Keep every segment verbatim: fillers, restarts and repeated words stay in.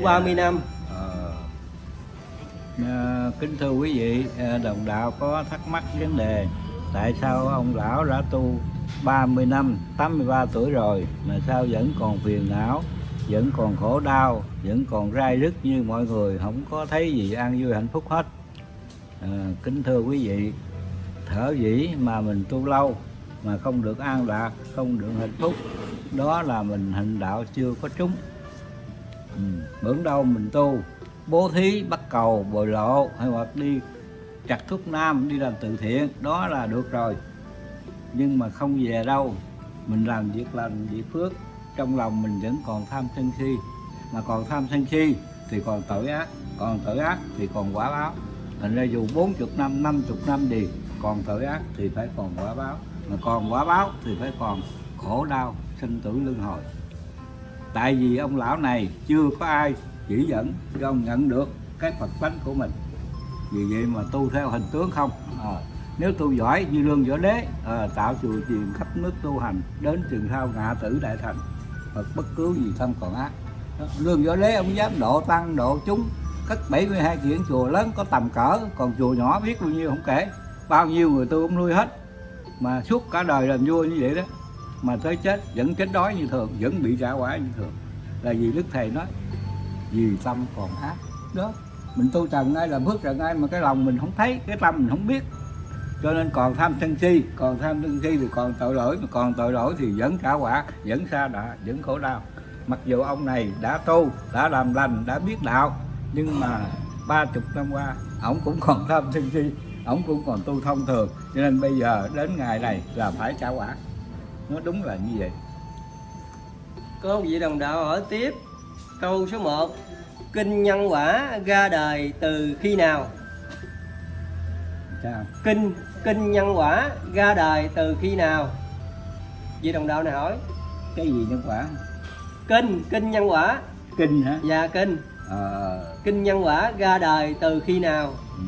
ba mươi năm. Ờ. À, kính thưa quý vị, đồng đạo có thắc mắc vấn đề tại sao ông lão đã tu ba mươi năm, tám mươi ba tuổi rồi mà sao vẫn còn phiền não, vẫn còn khổ đau, vẫn còn rai rứt như mọi người, không có thấy gì an vui hạnh phúc hết. À, kính thưa quý vị, thở dĩ mà mình tu lâu mà không được an lạc, không được hạnh phúc, đó là mình hành đạo chưa có trúng. Ừ. Bữa đâu mình tu bố thí, bắt cầu, bồi lộ, hay hoặc đi chặt thuốc nam, đi làm từ thiện, đó là được rồi. Nhưng mà không về đâu, mình làm việc lành, việc phước, trong lòng mình vẫn còn tham sân si. Mà còn tham sân si thì còn tội ác, còn tội ác thì còn quả báo. Thành ra dù bốn mươi năm, năm mươi năm gì, còn tội ác thì phải còn quả báo. Mà còn quả báo thì phải còn khổ đau, sinh tử luân hồi. Tại vì ông lão này chưa có ai chỉ dẫn cho ông nhận được cái Phật tánh của mình. Vì vậy mà tu theo hình tướng không. À, nếu tu giỏi như Lương Võ Đế, à, tạo chùa chiền khắp nước tu hành, đến chừng sau ngạ tử đại thành, Phật bất cứu gì thâm còn ác. Đó, Lương Võ Đế ông dám độ tăng, độ chúng, cất bảy mươi hai kiện chùa lớn có tầm cỡ, còn chùa nhỏ biết bao nhiêu không kể. Bao nhiêu người tu ông nuôi hết. Mà suốt cả đời làm vua như vậy đó, mà tới chết vẫn chết đói như thường, vẫn bị trả quả như thường. Là vì Đức Thầy nói vì tâm còn ác. Đó, mình tu trần ai làm phước trần ai mà cái lòng mình không thấy, cái tâm mình không biết, cho nên còn tham sân si, còn tham sân si thì còn tội lỗi, mà còn tội lỗi thì vẫn trả quả, vẫn sa đọa, vẫn khổ đau. Mặc dù ông này đã tu, đã làm lành, đã biết đạo, nhưng mà ba chục năm qua ổng cũng còn tham sân si, ổng cũng còn tu thông thường, cho nên bây giờ đến ngày này là phải trả quả. Nó đúng là như vậy. Có vị đồng đạo hỏi tiếp câu số một: kinh nhân quả ra đời từ khi nào? Sao? Kinh kinh nhân quả ra đời từ khi nào? Vị đồng đạo này hỏi. Cái gì nhân quả? Kinh kinh nhân quả. Kinh hả? Dạ kinh. Ờ... Kinh nhân quả ra đời từ khi nào? Ừ.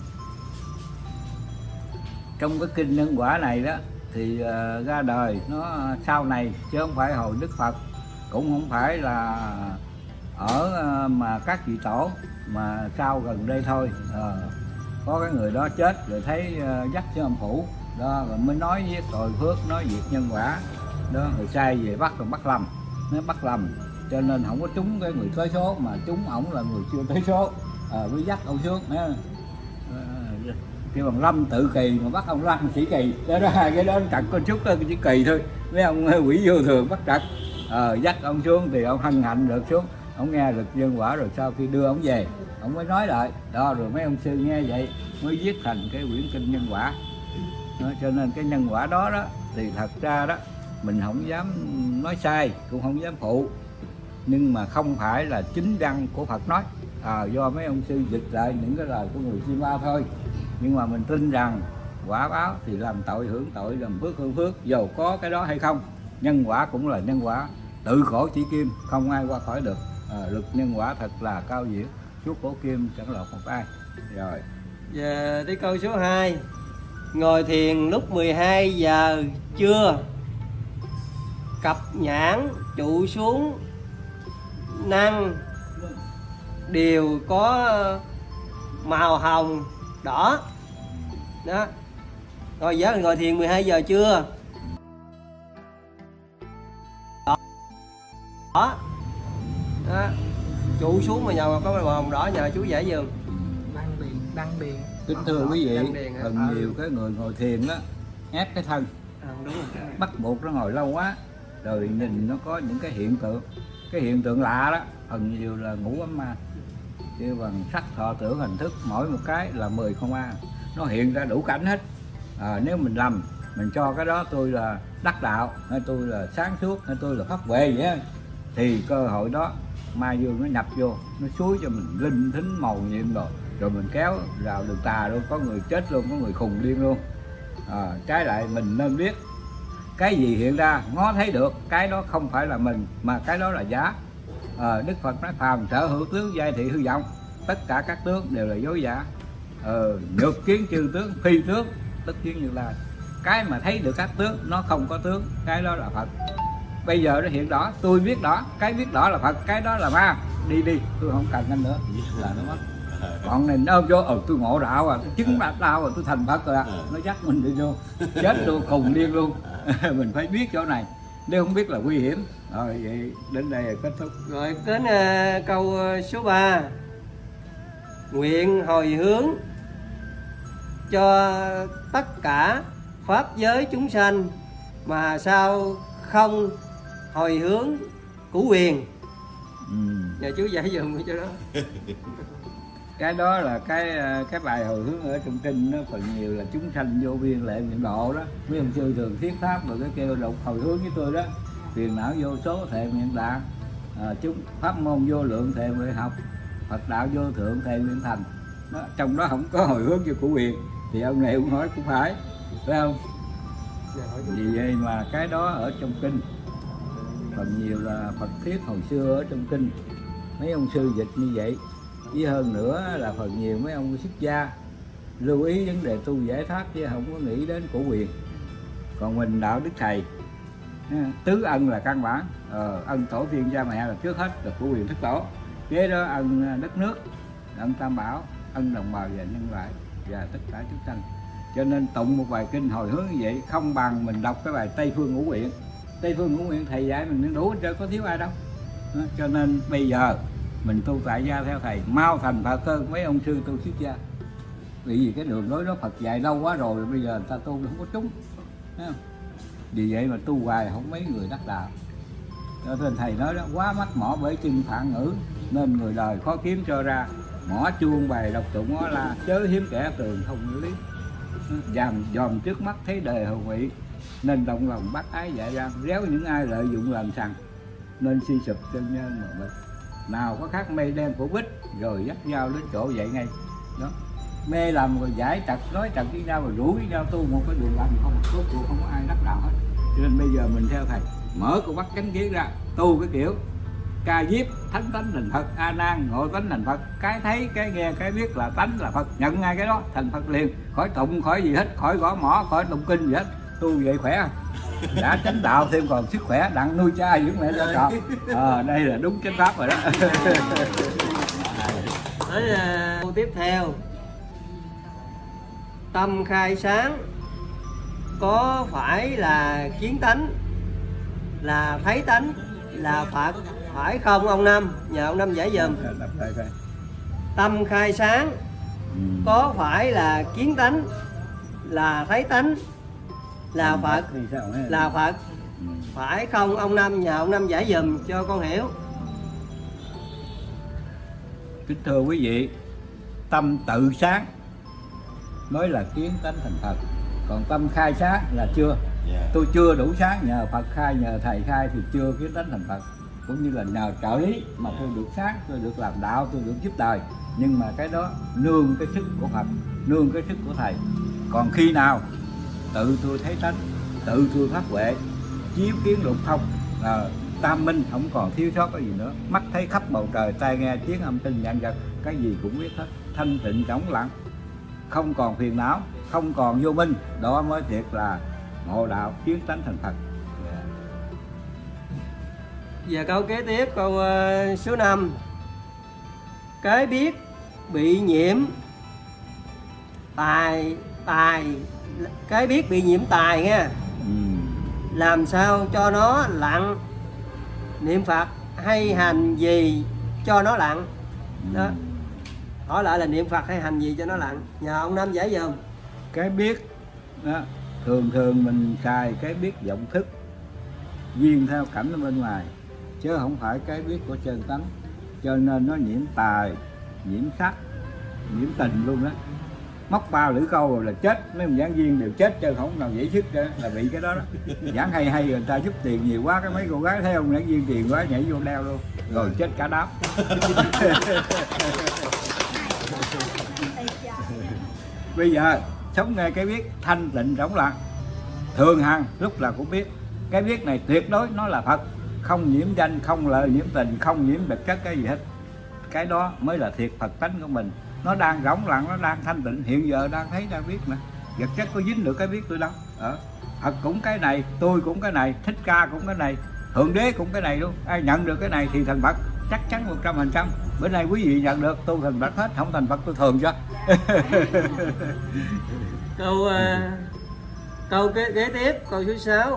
Trong cái kinh nhân quả này đó thì uh, ra đời nó sau này, chứ không phải hồi Đức Phật, cũng không phải là ở uh, mà các vị tổ, mà sau gần đây thôi. Uh, có cái người đó chết rồi thấy uh, dắt cho âm phủ đó, rồi mới nói với tội phước, nói việc nhân quả đó, rồi sai về bắt rồi bắt lầm, nó bắt lầm, cho nên không có trúng cái người tới số, mà trúng ổng là người chưa tới số, à, mới dắt ông xuống. À, kêu bằng Lâm tự kỳ mà bắt ông Lâm chỉ kỳ đó, đó hai cái đó cặt con chút đó chỉ kỳ thôi. Mấy ông quỷ vô thường bắt chặt, à, dắt ông xuống thì ông hân hạnh được xuống, ông nghe được nhân quả, rồi sau khi đưa ông về ông mới nói lại đó, rồi mấy ông sư nghe vậy mới viết thành cái quyển kinh nhân quả đó. Cho nên cái nhân quả đó đó thì thật ra đó mình không dám nói sai, cũng không dám phụ, nhưng mà không phải là chính văn của Phật nói, à, do mấy ông sư dịch lại những cái lời của người Chim Ba thôi. Nhưng mà mình tin rằng quả báo thì làm tội hưởng tội, làm phước hưởng phước, dầu có cái đó hay không. Nhân quả cũng là nhân quả, tự khổ chỉ kim, không ai qua khỏi được. À, luật nhân quả thật là cao diệu, suốt cổ kim chẳng lọt một ai. Rồi giờ tới câu số hai: ngồi thiền lúc mười hai giờ trưa, cặp nhãn trụ xuống năng đều có màu hồng đỏ đó. Rồi giờ ngồi thiền mười hai giờ trưa đó, đó. Đó. Trụ xuống mà nhờ có màu hồng đỏ, nhờ chú giải giùm. Đăng điền, đăng điền. kính thưa quý vị, phần phần nhiều cái người ngồi thiền đó ép cái thân, à, đúng rồi. bắt buộc nó ngồi lâu quá, rồi nhìn nó có những cái hiện tượng, cái hiện tượng lạ đó, phần nhiều là ngủ ấm ma, kêu bằng sắc thọ tưởng hình thức, mỗi một cái là mười không a, nó hiện ra đủ cảnh hết. À, nếu mình lầm, mình cho cái đó tôi là đắc đạo, hay tôi là sáng suốt, hay tôi là pháp huệ vậy, thì cơ hội đó ma dương nó nhập vô, nó xúi cho mình linh thính màu nhiệm rồi, rồi mình kéo vào đường tà luôn, có người chết luôn, có người khùng điên luôn. À, trái lại mình nên biết cái gì hiện ra ngó thấy được, cái đó không phải là mình, mà cái đó là giả. À, Đức Phật nói phàm sở hữu tướng giai thị hư vọng, tất cả các tướng đều là dối giả. Ờ, nhược kiến chư tướng phi tướng, tất kiến Như Lai. Cái mà thấy được các tướng nó không có tướng, cái đó là Phật. bây giờ nó hiện đỏ, tôi biết đỏ, cái biết đỏ là Phật, cái đó là ma, đi đi, tôi không cần anh nữa là nó mất. Còn này nó vô, ờ tôi ngộ đạo à, tôi chứng đạt đạo rồi, tôi thành Phật rồi à, nó dắt mình đi vô, chết luôn, cùng điên luôn. Mình phải biết chỗ này, nếu không biết là nguy hiểm. Rồi vậy đến đây là kết thúc. Rồi đến uh, câu uh, số ba. Nguyện hồi hướng cho tất cả pháp giới chúng sanh, mà sao không hồi hướng cửu quyền? Ừ. Nhờ chú giải dùm cái chỗ đó. Cái đó là cái cái bài hồi hướng ở trong kinh, nó phần nhiều là chúng sanh vô biên lệ nguyện độ đó. Mấy ông sư thường thuyết pháp rồi cái kêu đọc hồi hướng với tôi đó. Phiền não vô số thệ nguyện đạt, à, chúng pháp môn vô lượng thệ nguyện học, Phật đạo vô thượng thệ nguyện thành. Đó, trong đó không có hồi hướng cho cửu quyền thì ông này ông nói cũng phải, phải không? Vì vậy mà cái đó ở trong kinh, phần nhiều là Phật thuyết hồi xưa ở trong kinh, mấy ông sư dịch như vậy. Với hơn nữa là phần nhiều mấy ông xuất gia lưu ý vấn đề tu giải thoát chứ không có nghĩ đến cổ quyền. Còn mình đạo đức thầy, tứ ân là căn bản, ờ, ân tổ tiên cha mẹ là trước hết, là cổ quyền thất tổ, kế đó ân đất nước, ân tam bảo, ân đồng bào và nhân loại và tất cả chúng sanh. Cho nên tụng một bài kinh hồi hướng như vậy không bằng mình đọc cái bài Tây Phương Ngũ Nguyện. Tây Phương Ngũ Nguyện thầy dạy mình đủ chứ có thiếu ai đâu. Đó, cho nên bây giờ mình tu tại gia theo thầy mau thành Phật hơn mấy ông sư tu xuất gia. Vì vì cái đường lối đó Phật dạy lâu quá rồi, bây giờ người ta tu không có trúng. Không? Vì vậy mà tu hoài không mấy người đắc đạo. Cho nên thầy nói đó, quá mắc mỏ bởi chân phạn ngữ, nên người đời khó kiếm cho ra. Mỏ chuông bài đọc tụng ngó la, chớ hiếm kẻ tường không lý. Dàm dòm trước mắt thấy đời hầu vị, nên động lòng bắt ái dạy ra. Réo những ai lợi dụng làm sằng, nên suy sụp chân nhân mà mình. Nào có khác mây đen của bích, rồi dắt nhau đến chỗ vậy ngay. Đó, mê làm rồi giải trật, nói trật với nhau rồi rủ với nhau tu một cái đường lành, không tốt cuộc không có ai đắc đạo hết. Cho nên bây giờ mình theo thầy mở con mắt chánh kiến ra, tu cái kiểu ca diếp thánh tánh thành Phật, a nan ngộ tánh thành Phật, cái thấy cái nghe cái biết là tánh là Phật, nhận ngay cái đó thành Phật liền, khỏi tụng khỏi gì hết, khỏi gõ mỏ, khỏi tụng kinh gì hết. Tu vậy khỏe không? Đã chánh đạo thêm còn sức khỏe, đặng nuôi cha dưỡng mẹ cho trọn. À, đây là đúng chánh pháp rồi đó. Tới uh, tiếp theo, tâm khai sáng có phải là kiến tánh, là thấy tánh, là Phật phải không ông Năm? Nhờ ông Năm giải dùm. Tâm khai sáng có phải là kiến tánh, là thấy tánh, là Phật, là Phật phải không ông Năm? Nhờ ông Năm giải dùm cho con hiểu. Kính thưa quý vị, tâm tự sáng mới là kiến tánh thành Phật, còn tâm khai sáng là chưa. Tôi chưa đủ sáng, nhờ Phật khai, nhờ thầy khai thì chưa kiến tánh thành Phật. Cũng như là nhờ trợ lý mà tôi được sáng, tôi được làm đạo, tôi được giúp đời. Nhưng mà cái đó nương cái sức của Phật, nương cái sức của thầy. Còn khi nào tự tôi thấy tánh, tự tôi phát huệ, chiếu kiến lục thông, à, tam minh không còn thiếu sót cái gì nữa. Mắt thấy khắp bầu trời, tai nghe tiếng âm thanh vạn vật, cái gì cũng biết hết, thanh tịnh trống lặng, không còn phiền não, không còn vô minh. Đó mới thiệt là ngộ đạo, kiến tánh thành Phật. Yeah. Và câu kế tiếp, câu uh, số năm. Cái biết bị nhiễm tài, tài cái biết bị nhiễm tài nha. Ừ. Làm sao cho nó lặng? Niệm Phật hay hành gì cho nó lặng? Đó. Hỏi lại là niệm Phật hay hành gì cho nó lặng? Nhờ ông Năm giải dùm. Cái biết đó, thường thường mình xài cái biết vọng thức, duyên theo cảnh ở bên ngoài, chứ không phải cái biết của chân tánh. Cho nên nó nhiễm tài, nhiễm sắc, nhiễm tình luôn đó. Móc bao lưỡi câu rồi là chết, mấy ông giảng viên đều chết chứ không nào dễ sức đó, là bị cái đó đó. Giảng hay hay người ta giúp tiền nhiều quá, cái mấy cô gái thấy ông giảng viên tiền quá nhảy vô đeo luôn, rồi chết cả đám. Bây giờ sống nghe cái biết thanh tịnh rỗng lặng, thường hằng lúc là cũng biết. Cái biết này tuyệt đối nó là Phật, không nhiễm danh, không lợi nhiễm tình, không nhiễm vật chất cái gì hết. Cái đó mới là thiệt Phật tánh của mình. Nó đang rỗng lặng, nó đang thanh tịnh, hiện giờ đang thấy đang biết nè. Vật chất có dính được cái biết tôi đâu. Ở Phật cũng cái này, tôi cũng cái này, Thích Ca cũng cái này, Thượng Đế cũng cái này luôn, ai nhận được cái này thì thành Phật chắc chắn một trăm phần trăm. Bữa nay quý vị nhận được tôi thành Phật hết, không thành Phật tôi thường cho. Câu uh, câu kế, kế tiếp câu số sáu.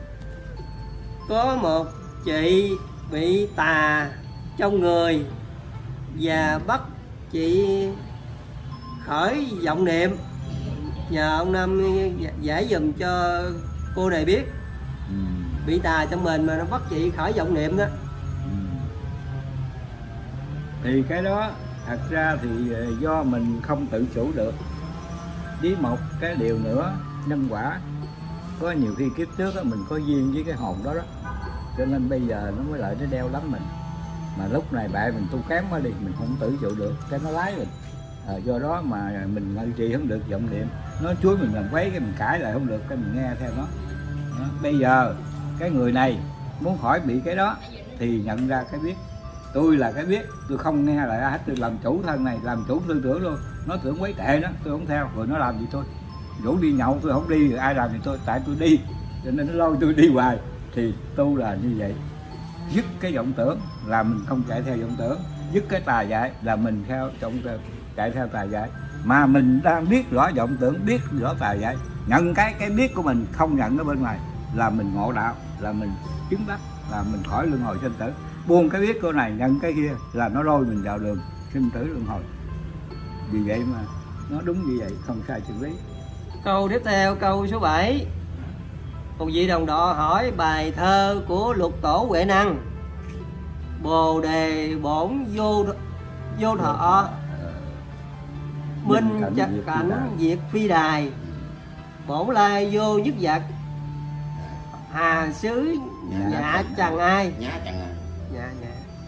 Có một chị bị tà trong người và bắt chị khởi vọng niệm, nhờ ông Năm giải dùm cho cô này biết. Ừ. Bị tà trong mình mà nó bắt chị khởi vọng niệm đó. Ừ. Thì cái đó thật ra thì do mình không tự chủ được. Với một cái điều nữa, nhân quả. Có nhiều khi kiếp trước đó, mình có duyên với cái hồn đó đó, cho nên bây giờ nó mới lại nó đeo lắm mình. Mà lúc này bạn mình tu kém quá đi, mình không tự chủ được, cái nó lái mình. À, do đó mà mình ngự trì không được vọng niệm, nó chuối mình làm quấy cái mình cãi lại không được, cái mình nghe theo nó. Đó. Bây giờ cái người này muốn khỏi bị cái đó thì nhận ra cái biết. Tôi là cái biết, tôi không nghe lại hết, tôi làm chủ thân này, làm chủ tư tưởng luôn. Nó tưởng quấy tệ đó, tôi không theo, rồi nó làm gì tôi. Rủ đi nhậu tôi không đi, rồi ai làm thì tôi, tại tôi đi, cho nên nó lôi tôi đi hoài. Thì tu là như vậy, dứt cái vọng tưởng là mình không chạy theo vọng tưởng, dứt cái tà dại là mình theo vọng tưởng, chạy theo tà dại. Mà mình đang biết rõ vọng tưởng, biết rõ tà dại, nhận cái cái biết của mình, không nhận ở bên ngoài là mình ngộ đạo, là mình chứng đắc, là mình khỏi luân hồi sinh tử. Buông cái biết của này, nhận cái kia là nó lôi mình vào đường sinh tử luân hồi. Vì vậy mà nó đúng như vậy, không sai chữ lý. Câu tiếp theo câu số bảy. Một vị đồng độ hỏi bài thơ của Lục Tổ Huệ Năng: Bồ đề bổn vô vô thọ, minh chặt cảnh diệt phi đài, bổn lai vô nhất vật, hà xứ nhạ chẳng ai. Nhã chẳng ai. Nhạ nhạ.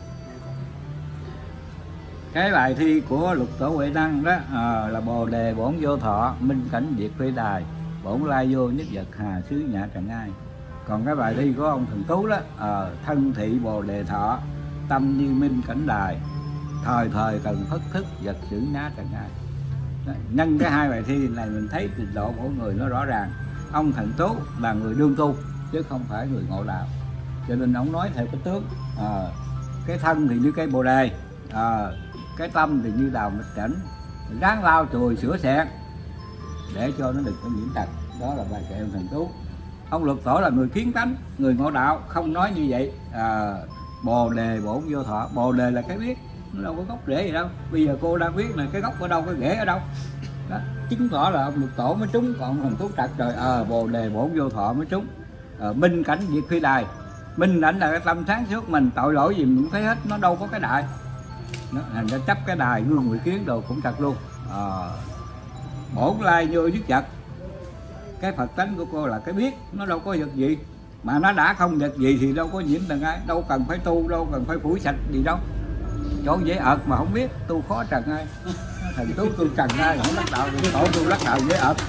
Cái bài thi của Lục Tổ Huệ Năng đó à, là bồ đề bổn vô thọ, minh cảnh diệt phi đài, bổn lai vô nhất vật, hà xứ nhã chẳng ai. Còn cái bài thi của ông Thần Tú đó à, thân thị bồ đề thọ, tâm như minh cảnh đài, thời thời cần phất thức, vật xử nhã chẳng ai. Đó, nhân cái hai bài thi này mình thấy trình độ của người nó rõ ràng. Ông Thần Tú là người đương tu chứ không phải người ngộ đạo, cho nên ông nói theo cái tướng à, cái thân thì như cây bồ đề à, cái tâm thì như đào mịch cảnh, ráng lau chùi sửa xẹn để cho nó đừng có nhiễm tật. Đó là bài kệ ông Thần Tú. Ông Lục Tổ là người kiến tánh, người ngộ đạo, không nói như vậy. À, bồ đề bổn vô thọ, bồ đề là cái biết, nó đâu có gốc rễ gì đâu. Bây giờ cô đang biết là cái gốc ở đâu, cái rễ ở đâu đó, chứng tỏ là ông Lục Tổ mới trúng. Còn ông Thần Tú trật trời ờ à, bồ đề bổn vô thọ mới trúng. À, minh cảnh diệt phi đài, minh cảnh là cái tâm sáng suốt mình, tội lỗi gì mình cũng thấy hết, nó đâu có cái đại. Nó thành ra chấp cái đài gương ngụy kiến đồ cũng trật luôn. À, bổn lai vô nhất vật, cái Phật tánh của cô là cái biết, nó đâu có vật gì, mà nó đã không vật gì thì đâu có nhiễm tầng ai, đâu cần phải tu, đâu cần phải phủi sạch gì đâu. Chỗ dễ ợt mà không biết, tu khó trần ai. Thần Tú tu trần ai không lắc đạo, tổ tu lắc đạo dễ ợt.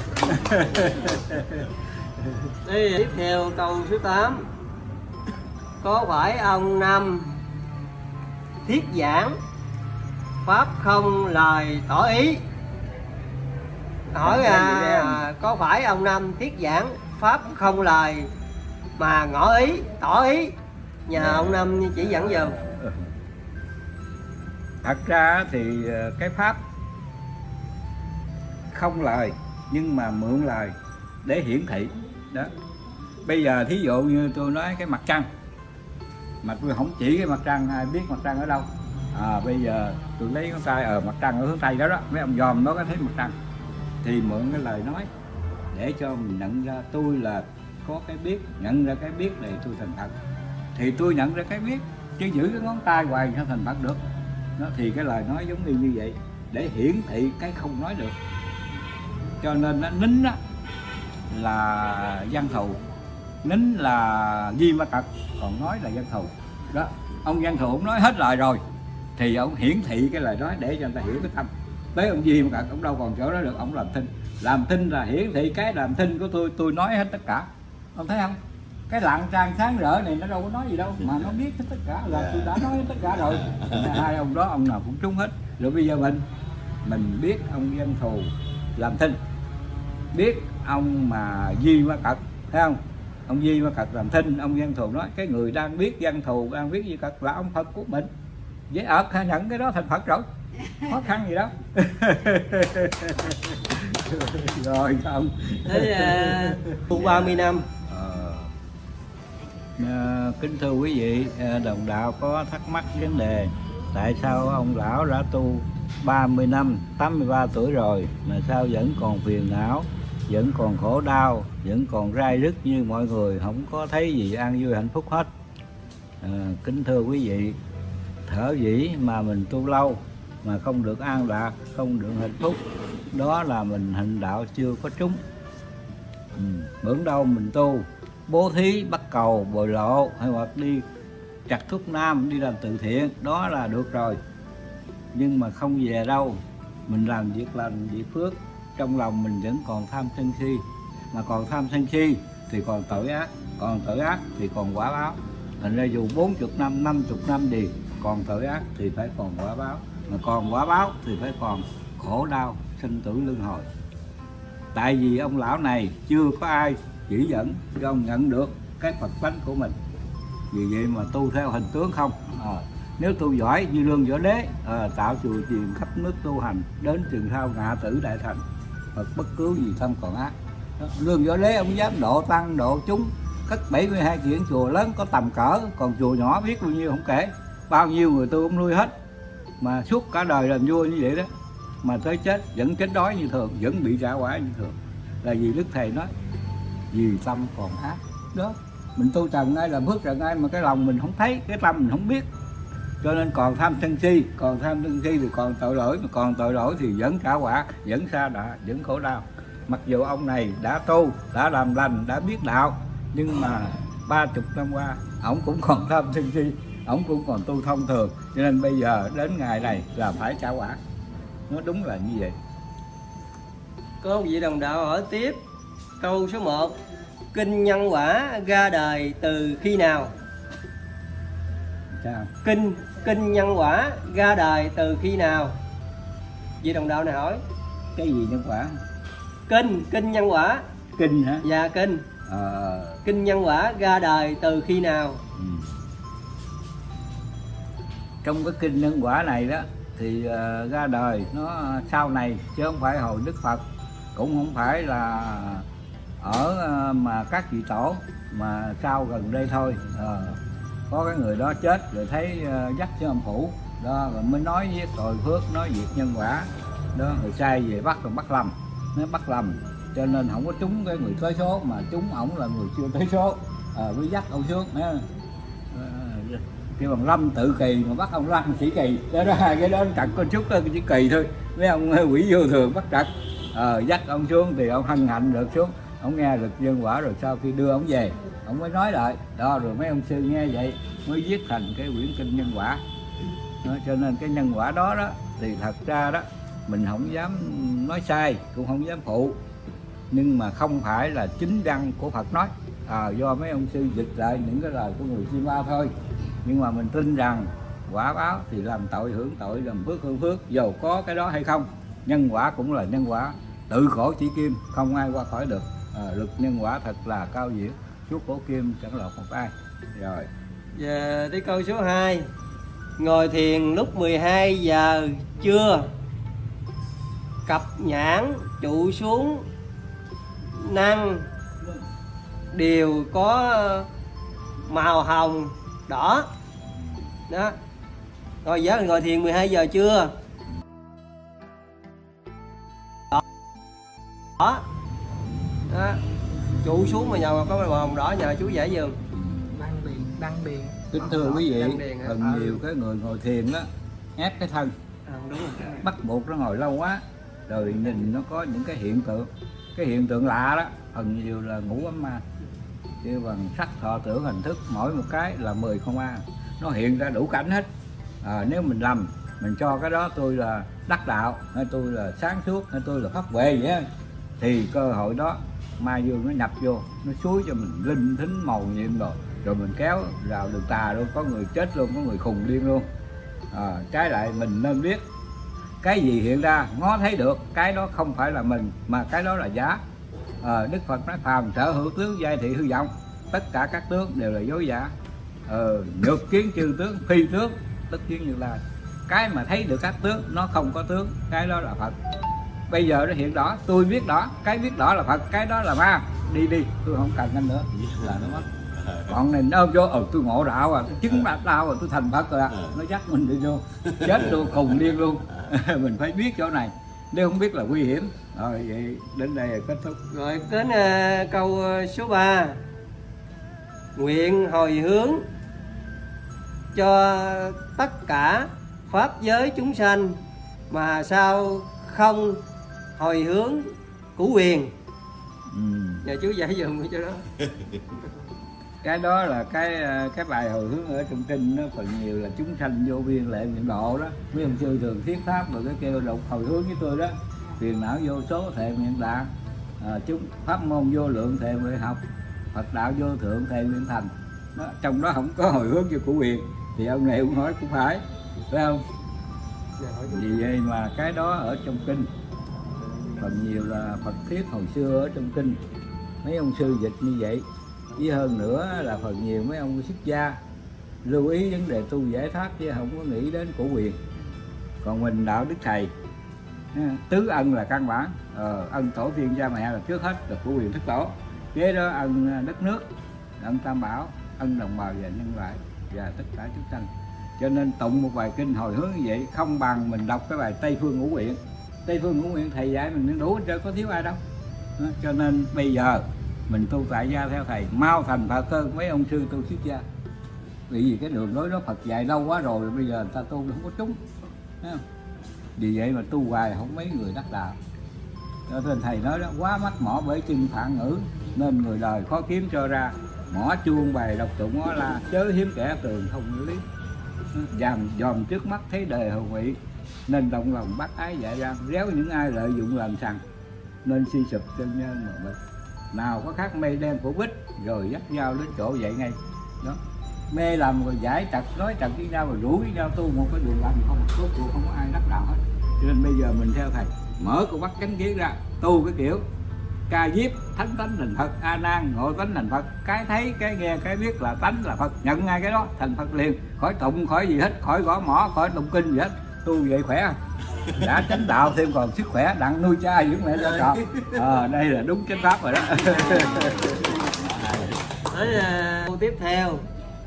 Tiếp theo câu số tám. Có phải ông Năm thiết giảng pháp không lời tỏ ý? Hỏi à, có phải ông Năm thiết giảng pháp không lời mà ngỏ ý, tỏ ý, nhờ ông Năm chỉ dẫn dùm. Thật ra thì cái pháp không lời nhưng mà mượn lời để hiển thị đó. Bây giờ thí dụ như tôi nói cái mặt trăng, mà tôi không chỉ cái mặt trăng, ai biết mặt trăng ở đâu. À, bây giờ tôi lấy ngón tay ở mặt trăng ở hướng tây đó đó, mấy ông dòm nó có thấy mặt trăng, thì mượn cái lời nói để cho mình nhận ra tôi là có cái biết, nhận ra cái biết này tôi thành Phật, thì tôi nhận ra cái biết, chứ giữ cái ngón tay hoài sao thành Phật được. Nó thì cái lời nói giống như như vậy để hiển thị cái không nói được. Cho nên nó nín đó là văn thù, nín là di ma tật, còn nói là văn thù đó. Ông văn thù ông nói hết lời rồi thì ông hiển thị cái lời nói để cho người ta hiểu cái tâm. Tới ông di ma tật ông đâu còn chỗ đó được, ông làm thinh. Làm thinh là hiển thị cái làm thinh của tôi, tôi nói hết tất cả. Ông thấy không? Cái lặng trang sáng rỡ này nó đâu có nói gì đâu, mà nó biết hết tất cả, là tôi đã nói hết tất cả rồi. Hai ông đó ông nào cũng trúng hết. Rồi bây giờ mình mình biết ông văn thù làm thinh, biết ông mà di ma tật, thấy không? Ông Di Ma Cật làm thinh, ông Văn Thù nói cái người đang biết Văn Thù, đang biết Di Cật là ông Phật của mình. Dễ ợt ha, nhận cái đó thành Phật rồi, khó khăn gì đâu. Rồi xong. Thế uh, ba mươi năm. Ờ, à, kính thưa quý vị, đồng đạo có thắc mắc vấn đề tại sao ông lão đã tu ba mươi năm, tám mươi ba tuổi rồi mà sao vẫn còn phiền não, vẫn còn khổ đau, vẫn còn rai rứt như mọi người, không có thấy gì an vui hạnh phúc hết. À, kính thưa quý vị, thở dĩ mà mình tu lâu mà không được an lạc, không được hạnh phúc, đó là mình hành đạo chưa có trúng. Ừ, bữa đâu mình tu bố thí, bắt cầu, bồi lộ, hay hoặc đi chặt thuốc nam, đi làm từ thiện, đó là được rồi. Nhưng mà không về đâu, mình làm việc lành, việc phước, trong lòng mình vẫn còn tham sân si. Mà còn tham sân si thì còn tội ác, còn tội ác thì còn quả báo. Thành ra dù bốn mươi năm, năm mươi năm gì, còn tội ác thì phải còn quả báo. Mà còn quả báo thì phải còn khổ đau, sinh tử luân hồi. Tại vì ông lão này chưa có ai chỉ dẫn cho ông nhận được cái Phật tánh của mình. Vì vậy mà tu theo hình tướng không. À, nếu tu giỏi như Lương Võ Đế, à, tạo chùa chiền khắp nước tu hành, đến chừng sau ngạ tử đại thành, Phật bất cứu gì thâm còn ác. Đó, Lương Võ Đế ông dám độ tăng, độ chúng, cất bảy mươi hai kiện chùa lớn có tầm cỡ, còn chùa nhỏ biết bao nhiêu không kể. Bao nhiêu người tu ông nuôi hết, mà suốt cả đời làm vua như vậy đó, mà tới chết vẫn chết đói như thường, vẫn bị trả quả như thường. Là vì Đức Thầy nói vì tâm còn ác đó. Mình tu trần ai làm phước trần ai mà cái lòng mình không thấy, cái tâm mình không biết, cho nên còn tham sân si, còn tham sân si thì còn tội lỗi, mà còn tội lỗi thì vẫn trả quả, vẫn sa đọa, vẫn khổ đau. Mặc dù ông này đã tu, đã làm lành, đã biết đạo, nhưng mà ba chục năm qua ổng cũng còn tham sân si, ổng cũng còn tu thông thường, cho nên bây giờ đến ngày này là phải trả quả. Nó đúng là như vậy. Có vị đồng đạo hỏi tiếp câu số một: kinh nhân quả ra đời từ khi nào? Sao? Kinh kinh nhân quả ra đời từ khi nào? Vị đồng đạo này hỏi. Cái gì nhân quả? Kinh kinh nhân quả. Kinh hả? Dạ kinh. Ờ... Kinh nhân quả ra đời từ khi nào? Ừ. Trong cái kinh nhân quả này đó thì uh, ra đời nó sau này, chứ không phải hồi Đức Phật, cũng không phải là ở uh, mà các vị tổ, mà sau gần đây thôi. Uh, có cái người đó chết rồi thấy uh, dắt cho âm phủ đó, rồi mới nói với tội phước, nói việc nhân quả đó, rồi sai về bắt rồi bắt lầm, nó bắt lầm cho nên không có trúng cái người tới số, mà trúng ổng là người chưa tới số, à, mới dắt ông xuống à, kêu bằng Lâm tự kỳ mà bắt ông Lâm sĩ kỳ đó, đó hai cái đó chặt con chút đó, chỉ kỳ thôi. Mấy ông quỷ vô thường bắt chặt, à, dắt ông xuống thì ông hân hạnh được xuống, ông nghe được nhân quả rồi sau khi đưa ông về ông mới nói lại đó, rồi mấy ông sư nghe vậy mới viết thành cái quyển kinh nhân quả đó. Cho nên cái nhân quả đó đó thì thật ra đó mình không dám nói sai, cũng không dám phụ, nhưng mà không phải là chính văn của Phật nói, à, do mấy ông sư dịch lại những cái lời của người Chim Ba thôi. Nhưng mà mình tin rằng quả báo thì làm tội hưởng tội, làm phước hưởng phước, dầu có cái đó hay không. Nhân quả cũng là nhân quả, tự khổ chỉ kim, không ai qua khỏi được. À, luật nhân quả thật là cao diệu, suốt cổ kim chẳng lọt một ai. Rồi giờ tới câu số hai: ngồi thiền lúc mười hai giờ trưa, cặp nhãn trụ xuống năng đều có màu hồng đỏ đó. Rồi giờ ngồi thiền mười hai giờ trưa đó, đó. Đó. Trụ xuống mà nhờ có màu hồng đỏ, nhờ chú giải giùm. Đăng điền, đăng điền. kính thưa quý vị, Đăng điền hả? phần Ừ. nhiều cái người ngồi thiền đó ép cái thân, À, đúng rồi. bắt buộc nó ngồi lâu quá, rồi nhìn nó có những cái hiện tượng, cái hiện tượng lạ đó, phần nhiều là ngủ ấm ma, kêu bằng sắc thọ tưởng hình thức, mỗi một cái là mười không a, nó hiện ra đủ cảnh hết. À, nếu mình lầm, mình cho cái đó tôi là đắc đạo, hay tôi là sáng suốt, hay tôi là pháp huệ vậy á, thì cơ hội đó ma dương nó nhập vô, nó xúi cho mình linh thính màu nhiệm rồi, rồi mình kéo vào đường tà luôn, có người chết luôn, có người khùng điên luôn. À, trái lại mình nên biết cái gì hiện ra ngó thấy được, cái đó không phải là mình, mà cái đó là giả. À, Đức Phật nói phàm sở hữu tướng giai thị hư vọng, tất cả các tướng đều là dối giả. ờ, Nhược kiến chư tướng phi tướng tất kiến Như Lai. Cái mà thấy được các tướng nó không có tướng, cái đó là Phật. Bây giờ nó hiện rõ, tôi biết rõ, cái biết rõ là Phật, cái đó là ma. Đi đi, tôi không cần anh nữa là nó mất. Còn này nó vô, ờ tôi ngộ đạo à, tôi chứng đạt đạo rồi, tôi thành Phật rồi à. Nó dắt mình đi vô chết luôn, cùng điên luôn. Mình phải biết chỗ này, nếu không biết là nguy hiểm. Rồi vậy đến đây là kết thúc. Rồi đến uh, câu uh, số ba. Nguyện hồi hướng cho tất cả pháp giới chúng sanh, mà sao không hồi hướng cửu quyền? Ừ. Nhờ chú giải dùm cái chỗ đó. Cái đó là cái cái bài hồi hướng ở trong kinh, nó phần nhiều là chúng sanh vô biên lệ nguyện độ đó. Mấy ông sư thường thuyết pháp rồi cái kêu đọc hồi hướng với tôi đó. Phiền não vô số thệ nguyện đạt, à, chúng pháp môn vô lượng thệ nguyện học, Phật đạo vô thượng thệ nguyện thành đó, trong đó không có hồi hướng cho cửu quyền. Thì ông này ông nói cũng phải, phải không? Vì vậy mà cái đó ở trong kinh phần nhiều là Phật thuyết hồi xưa ở trong kinh, mấy ông sư dịch như vậy. Với hơn nữa là phần nhiều mấy ông xuất gia lưu ý vấn đề tu giải thoát, chứ không có nghĩ đến cổ quyền. Còn mình đạo đức thầy, tứ ân là căn bản, ờ, ân tổ tiên cha mẹ là trước hết, là cổ quyền thất tổ. Kế đó ân đất nước, ân tam bảo, ân đồng bào và nhân loại và tất cả chúng sanh. Cho nên tụng một bài kinh hồi hướng như vậy không bằng mình đọc cái bài Tây Phương Ngũ Nguyện. Tây Phương Ngũ Nguyện thầy dạy mình đủ, chứ có thiếu ai đâu. Đó, cho nên bây giờ mình tu tại gia theo thầy mau thành Phật hơn mấy ông sư tu xuất gia. Vì vì cái đường lối đó Phật dạy lâu quá rồi, bây giờ người ta tu không có trúng. Vì vậy mà tu hoài không mấy người đắc đạo. Cho nên thầy nói đó, quá mắc mỏ bởi chân phạn ngữ, nên người đời khó kiếm cho ra. Mỏ chuông bài đọc tụng nó là chớ hiếm kẻ tường không lý. Dàm dòm trước mắt thấy đời hầu vị, nên động lòng bắt ái dạy ra. Réo những ai lợi dụng làm sằng, nên suy sụp chân nhân mà bệnh. Nào có khác mây đen của bích, rồi dắt nhau đến chỗ vậy ngay đó. Mê làm rồi giải trật, nói trật với nhau rồi rủ với nhau tu một cái đường lành, không tốt cuộc, không có ai đắc đạo hết. Cho nên bây giờ mình theo thầy mở con mắt chánh kiến ra, tu cái kiểu ca diếp thánh tánh thành Phật, a nan ngộ tánh thành Phật, cái thấy cái nghe cái biết là tánh là Phật, nhận ngay cái đó thành Phật liền, khỏi tụng khỏi gì hết, khỏi gõ mỏ, khỏi tụng kinh gì hết. Tu vậy khỏe, đã chánh đạo thêm còn sức khỏe, đặng nuôi cha dưỡng mẹ cho trọn. À, đây là đúng chánh pháp rồi đó. Tới uh, tiếp theo,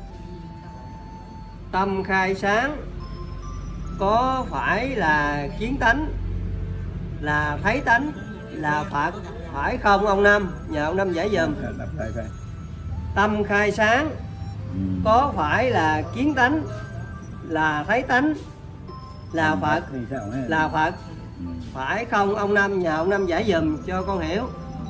tâm khai sáng có phải là kiến tánh, là thấy tánh, là Phật phải không ông Năm? Nhờ ông Năm giải dùm. Tâm khai sáng có phải là kiến tánh, là thấy tánh, là Phật, là Phật phải không ông Năm? Nhờ ông Năm giải dùm cho con hiểu.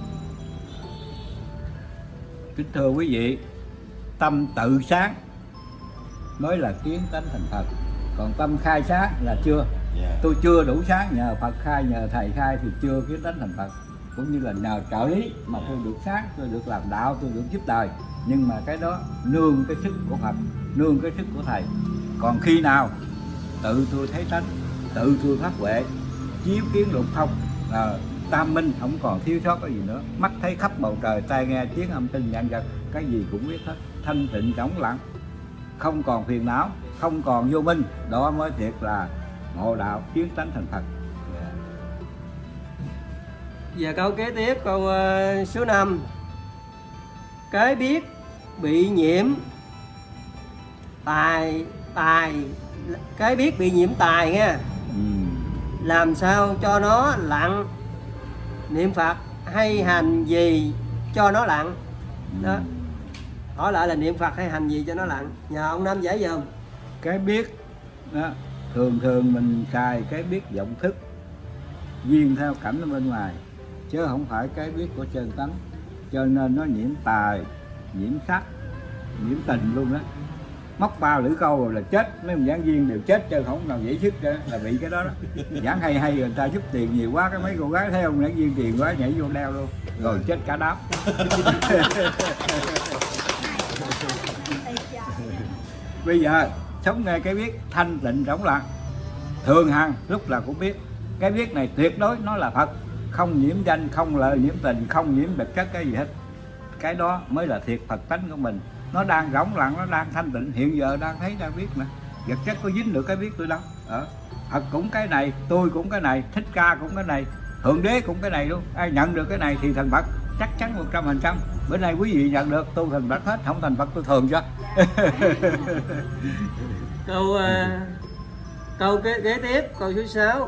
Kính thưa quý vị, tâm tự sáng mới là kiến tánh thành Phật, còn tâm khai sáng là chưa. Tôi chưa đủ sáng, nhờ Phật khai, nhờ thầy khai thì chưa kiến tánh thành Phật. Cũng như là nhờ trợ lý mà tôi được sáng, tôi được làm đạo, tôi được giúp đời. Nhưng mà cái đó nương cái sức của Phật, nương cái sức của thầy. Còn khi nào tự tôi thấy tánh, tự tôi phát huệ, chiếu kiến lục thông, à, tam minh không còn thiếu sót cái gì nữa. Mắt thấy khắp bầu trời, tai nghe tiếng âm thanh vạn vật, cái gì cũng biết hết, thanh tịnh trống lặng, không còn phiền não, không còn vô minh, đó mới thiệt là ngộ đạo kiến tánh thành Phật. Yeah. Và câu kế tiếp, câu uh, số năm. Cái biết bị nhiễm tài tài cái biết bị nhiễm tài nha. Ừ. Làm sao cho nó lặng? Niệm Phật hay hành gì cho nó lặng? Đó. Hỏi lại là niệm Phật hay hành gì cho nó lặng? Nhờ ông Năm giải dùm. Cái biết đó, thường thường mình xài cái biết vọng thức, duyên theo cảnh ở bên ngoài, chứ không phải cái biết của chân tánh. Cho nên nó nhiễm tài, nhiễm sắc, nhiễm tình luôn đó. Móc ba lưỡi câu rồi là chết, mấy ông giảng viên đều chết chứ không nào dễ sức đó, là bị cái đó đó. Giảng hay hay người ta giúp tiền nhiều quá, cái mấy cô gái thấy ông giảng viên tiền quá nhảy vô đeo luôn, rồi chết cả đám. Bây giờ sống nghe cái biết thanh tịnh rỗng lặng, thường hằng lúc là cũng biết. Cái biết này tuyệt đối nó là Phật, không nhiễm danh, không lợi nhiễm tình, không nhiễm vật chất cái gì hết. cái đó mới là thiệt Phật tánh của mình. Nó đang rỗng lặng, nó đang thanh tịnh, hiện giờ đang thấy đang biết nè. Vật chất có dính được cái biết tôi đâu. Ờ. Phật cũng cái này, tôi cũng cái này, Thích Ca cũng cái này, Thượng Đế cũng cái này luôn. Ai nhận được cái này thì thành Phật, chắc chắn một trăm phần trăm. Bữa nay quý vị nhận được tôi thành Phật hết, không thành Phật tôi thường cho. Câu uh, câu kế, kế tiếp, câu số sáu.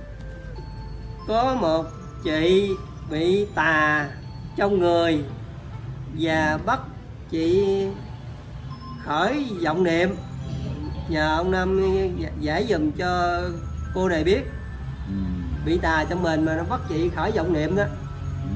Có một chị bị tà trong người và bắt chị khởi vọng niệm, nhờ ông Năm giải dùm cho cô này biết. Ừ. Bị tà trong mình mà nó bắt chị khởi vọng niệm đó. Ừ.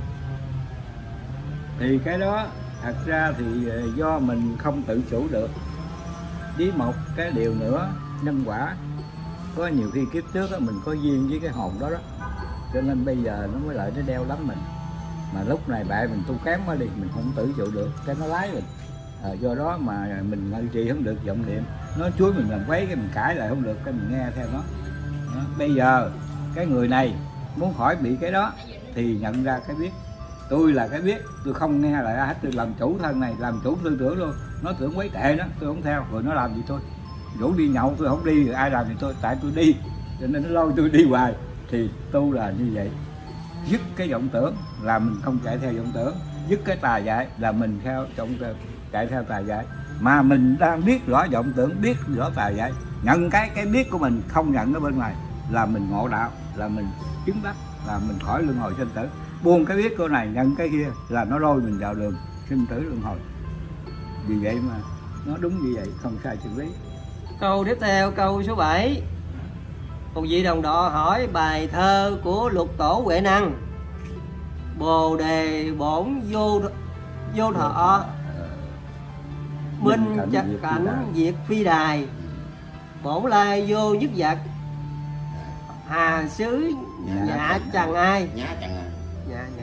Thì cái đó thật ra thì do mình không tự chủ được. Với một cái điều nữa, nhân quả. Có nhiều khi kiếp trước đó, mình có duyên với cái hồn đó đó, cho nên bây giờ nó mới lại nó đeo lắm mình. Mà lúc này bạn mình tu kém quá đi, mình không tự chủ được, cái nó lái mình. À, do đó mà mình ngự trì không được vọng niệm. Nó chuối mình làm quấy cái mình cãi lại không được, cái mình nghe theo nó. Đó. Bây giờ cái người này muốn khỏi bị cái đó thì nhận ra cái biết. Tôi là cái biết, tôi không nghe lại hết, tôi làm chủ thân này, làm chủ tư tưởng luôn. Nó tưởng quấy tệ đó, tôi không theo, rồi nó làm gì tôi. Rủ đi nhậu tôi không đi, rồi ai làm gì tôi, tại tôi đi, cho nên nó lôi tôi đi hoài. Thì tu là như vậy. Dứt cái vọng tưởng là mình không chạy theo vọng tưởng, dứt cái tà dại là mình theo vọng chạy theo tà dại. Mà mình đang biết rõ vọng tưởng, biết rõ tà dại, nhận cái cái biết của mình, không nhận nó bên ngoài, là mình ngộ đạo, là mình chứng đắc, là mình khỏi luân hồi sinh tử. Buông cái biết của này, nhận cái kia là nó lôi mình vào đường sinh tử luân hồi. Vì vậy mà nó đúng như vậy, không sai chữ lý. Câu tiếp theo, câu số bảy. Một vị đồng đọ hỏi bài thơ của Lục Tổ Huệ Năng: Bồ đề bổn vô vô thọ, minh chặt cảnh diệt phi đài, bổn lai vô nhất vật, hà xứ nhạ chẳng ai. Nhã chẳng ai. Dạ, dạ.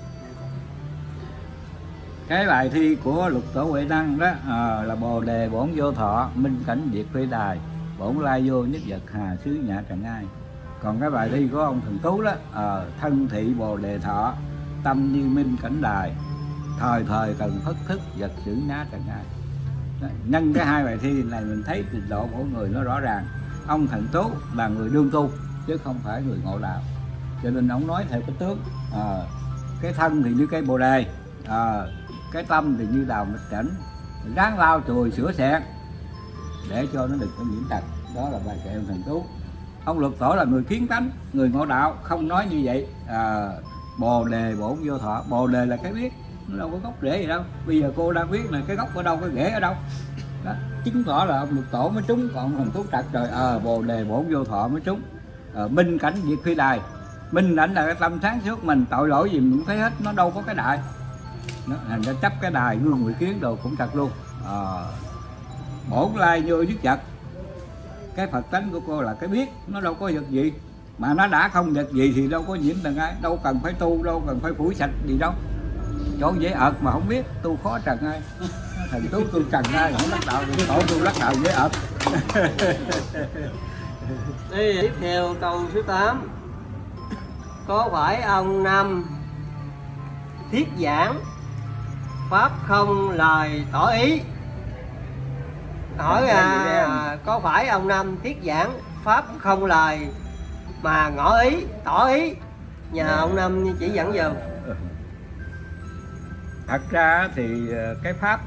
Cái bài thi của Lục Tổ Huệ Năng đó à, là bồ đề bổn vô thọ, minh cảnh diệt phi đài, bổn lai vô nhất vật, hà xứ nhã chẳng ai. Còn cái bài thi của ông Thần Tú đó à, thân thị bồ đề thọ, tâm như minh cảnh đài, thời thời cần phất thức, vật xử nhã chẳng ai. Đó. Nhân cái hai bài thi này mình thấy trình độ của người nó rõ ràng. Ông Thần Tú là người đương tu chứ không phải người ngộ đạo, cho nên ông nói theo cái tướng à, cái thân thì như cây bồ đề, à, cái tâm thì như đào mịch cảnh, ráng lau chùi sửa xẹt để cho nó đừng có nhiễm tật. Đó là bài kệ ông Thần Tú. Ông Lục Tổ là người kiến tánh, người ngộ đạo, không nói như vậy. À, bồ đề bổn vô thọ, bồ đề là cái biết, nó đâu có gốc rễ gì đâu. Bây giờ cô đang biết là cái gốc ở đâu, cái rễ ở đâu đó, chứng tỏ là ông Lục Tổ mới trúng. Còn ông Thần Tú trật trời, ờ à, bồ đề bổn vô thọ mới trúng. À, minh cảnh diệt phi đài, minh cảnh là cái tâm sáng suốt mình, tội lỗi gì mình cũng thấy hết, nó đâu có cái đại. Nó thành ra chấp cái đài gương ngụy kiến đồ cũng trật luôn. À, bổn lai vô dứt vật, cái Phật tánh của cô là cái biết, nó đâu có vật gì. Mà nó đã không vật gì thì đâu có nhiễm tầng ai, đâu cần phải tu, đâu cần phải phủi sạch gì đâu. Chỗ dễ ợt mà không biết, tu khó trần ai. Thần Tú tôi trần ai, không lắc đạo, tổ tôi lắc đạo dễ ợt. Tiếp theo câu số tám. Có phải ông Năm thiết giảng pháp không lời tỏ ý? Hỏi à, có phải ông Năm thiết giảng pháp không lời mà ngỏ ý, tỏ ý? Nhờ ông Năm chỉ dẫn dùm. Thật ra thì cái pháp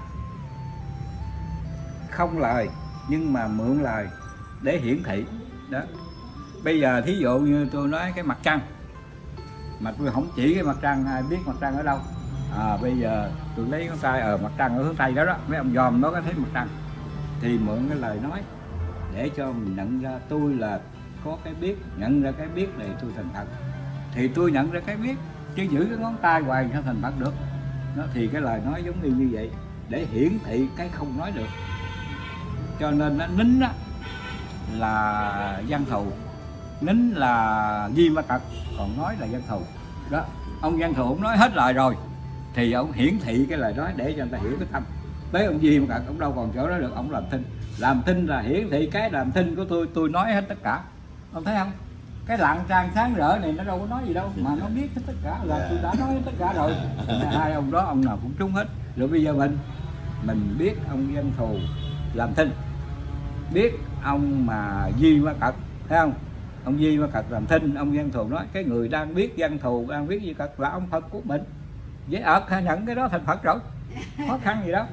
không lời nhưng mà mượn lời để hiển thị đó. Bây giờ thí dụ như tôi nói cái mặt trăng, mà tôi không chỉ cái mặt trăng, ai biết mặt trăng ở đâu. À, bây giờ tôi lấy ngón tay ở mặt trăng ở hướng tây đó đó, mấy ông dòm nó có thấy mặt trăng, thì mượn cái lời nói để cho mình nhận ra tôi là có cái biết, nhận ra cái biết này tôi thành Phật. Thì tôi nhận ra cái biết, chứ giữ cái ngón tay hoài sao thành Phật được. Nó thì cái lời nói giống như như vậy để hiển thị cái không nói được. Cho nên nó nín đó là văn thù, nín là di ma tật, còn nói là văn thù đó. Ông văn thù ông nói hết lời rồi thì ông hiển thị cái lời nói để cho người ta hiểu cái tâm. Tới ông di ma tật ông đâu còn chỗ đó được, ông làm thinh. Làm thinh là hiển thị cái làm thinh của tôi, tôi nói hết tất cả. Ông thấy không? cái lặng trang sáng rỡ này nó đâu có nói gì đâu mà nó biết tất cả là tôi đã nói tất cả rồi. Hai ông đó ông nào cũng trúng hết. Rồi bây giờ mình mình biết ông Văn Thù làm thinh, biết ông mà Di Ma Cật, thấy không? Ông Di Ma Cật làm thinh, ông Văn Thù nói cái người đang biết Văn Thù đang biết Di Cật là ông Phật của mình. Dễ ợt hay nhận cái đó thành Phật rồi, khó khăn gì đâu.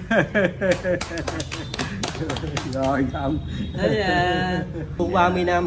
Rồi không Thế uh, ba mươi năm.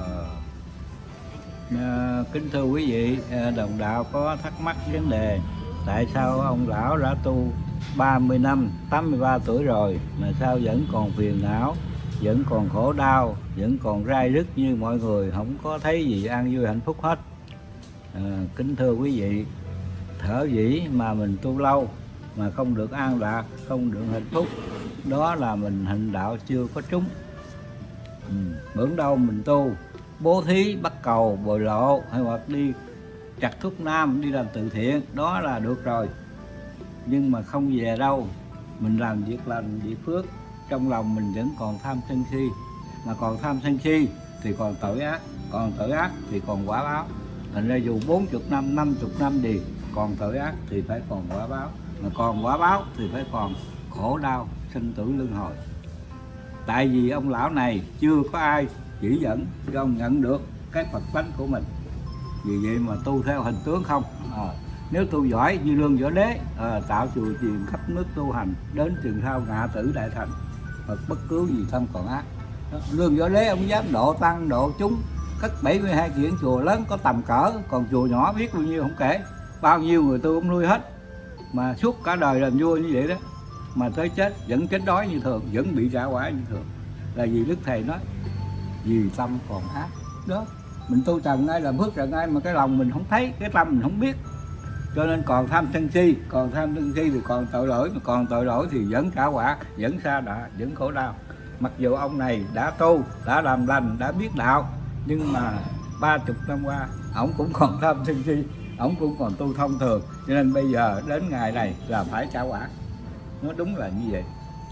À, kính thưa quý vị, đồng đạo có thắc mắc vấn đề tại sao ông lão đã tu ba mươi năm, tám mươi ba tuổi rồi mà sao vẫn còn phiền não, vẫn còn khổ đau, vẫn còn rai rứt như mọi người, không có thấy gì an vui hạnh phúc hết. À, kính thưa quý vị, thở dĩ mà mình tu lâu mà không được an lạc, không được hạnh phúc, đó là mình hành đạo chưa có trúng. Ừ, bữa đâu mình tu bố thí, bắt cầu, bồi lộ hay hoặc đi chặt thuốc nam, đi làm từ thiện, đó là được rồi. Nhưng mà không về đâu, mình làm việc lành, việc phước, trong lòng mình vẫn còn tham sân si. Mà còn tham sân si thì còn tội ác, còn tội ác thì còn quả báo. Thành ra dù bốn mươi năm, năm mươi năm gì, còn tội ác thì phải còn quả báo. Mà còn quả báo thì phải còn khổ đau, sinh tử luân hồi. Tại vì ông lão này chưa có ai chỉ dẫn cho ông nhận được cái Phật tánh của mình. Vì vậy mà tu theo hình tướng không. À, nếu tu giỏi như Lương Võ Đế, à, tạo chùa chiền khắp nước tu hành, đến chừng sau ngạ tử đại thành, Phật bất cứu gì tâm còn ác. Đó, Lương Võ Đế ông dám độ tăng, độ chúng, cất bảy mươi hai kiện chùa lớn có tầm cỡ, còn chùa nhỏ biết bao nhiêu không kể. Bao nhiêu người tu ông nuôi hết. Mà suốt cả đời làm vua như vậy đó, mà tới chết vẫn chết đói như thường, vẫn bị trả quả như thường. Là vì Đức Thầy nói vì tâm còn ác. Đó, mình tu trần ai làm phước trần ai mà cái lòng mình không thấy, cái tâm mình không biết, cho nên còn tham sân si, còn tham sân si thì còn tội lỗi, mà còn tội lỗi thì vẫn trả quả, vẫn sa đọa, vẫn khổ đau. Mặc dù ông này đã tu, đã làm lành, đã biết đạo, nhưng mà ba chục năm qua ổng cũng còn tham sân si, ổng cũng còn tu thông thường, cho nên bây giờ đến ngày này là phải trả quả. Nó đúng là như vậy.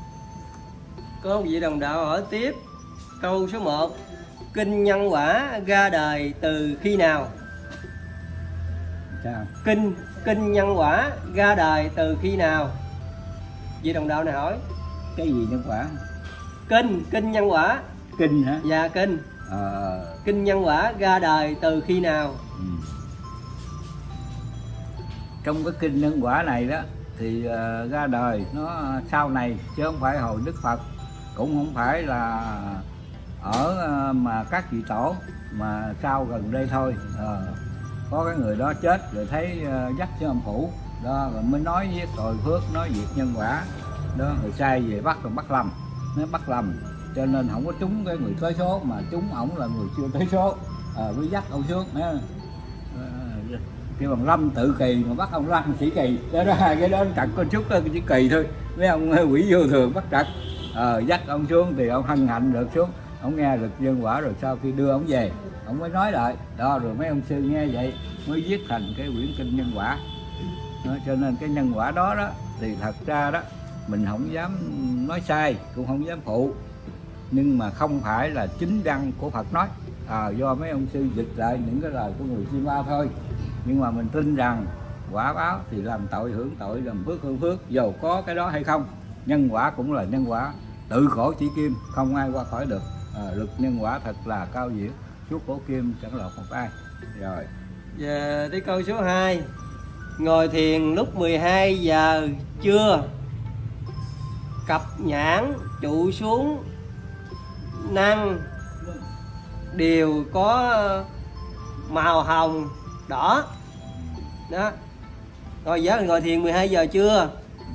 Có vị đồng đạo hỏi tiếp câu số một: kinh nhân quả ra đời từ khi nào? Sao? Kinh kinh nhân quả ra đời từ khi nào? Vị đồng đạo này hỏi. Cái gì nhân quả? Kinh kinh nhân quả. Kinh hả? Dạ kinh. Ờ... Kinh nhân quả ra đời từ khi nào? Ừ. Trong cái kinh nhân quả này đó thì uh, ra đời nó sau này, chứ không phải hồi Đức Phật, cũng không phải là ở uh, mà các vị tổ, mà sau gần đây thôi. Uh, có cái người đó chết rồi thấy uh, dắt cho âm phủ đó, rồi mới nói với tội phước, nói việc nhân quả đó, rồi sai về bắt rồi bắt lầm, nó bắt lầm, cho nên không có trúng cái người tới số, mà trúng ổng là người chưa tới số, à, mới dắt ông xuống. À, cái bằng Lâm tự kỳ mà bắt ông Lâm chỉ kỳ đó, đó hai cái đó trật con chút chỉ kỳ thôi. Mấy ông quỷ vô thường bắt trật, à, dắt ông xuống thì ông hân hạnh được xuống, ông nghe được nhân quả, rồi sau khi đưa ông về ông mới nói lại đó, rồi mấy ông sư nghe vậy mới viết thành cái quyển kinh nhân quả đó. Cho nên cái nhân quả đó đó thì thật ra đó mình không dám nói sai, cũng không dám phụ, nhưng mà không phải là chính văn của Phật nói, à, do mấy ông sư dịch lại những cái lời của người Chim Ba thôi. Nhưng mà mình tin rằng quả báo thì làm tội hưởng tội, làm phước hưởng phước, dầu có cái đó hay không. Nhân quả cũng là nhân quả, tự khổ chỉ kim, không ai qua khỏi được. À, luật nhân quả thật là cao diệu, suốt cổ kim chẳng lọt một ai. Rồi Giờ tới câu số hai: ngồi thiền lúc mười hai giờ trưa, cặp nhãn trụ xuống năng đều có màu hồng đỏ đó. Rồi giờ ngồi thiền mười hai giờ trưa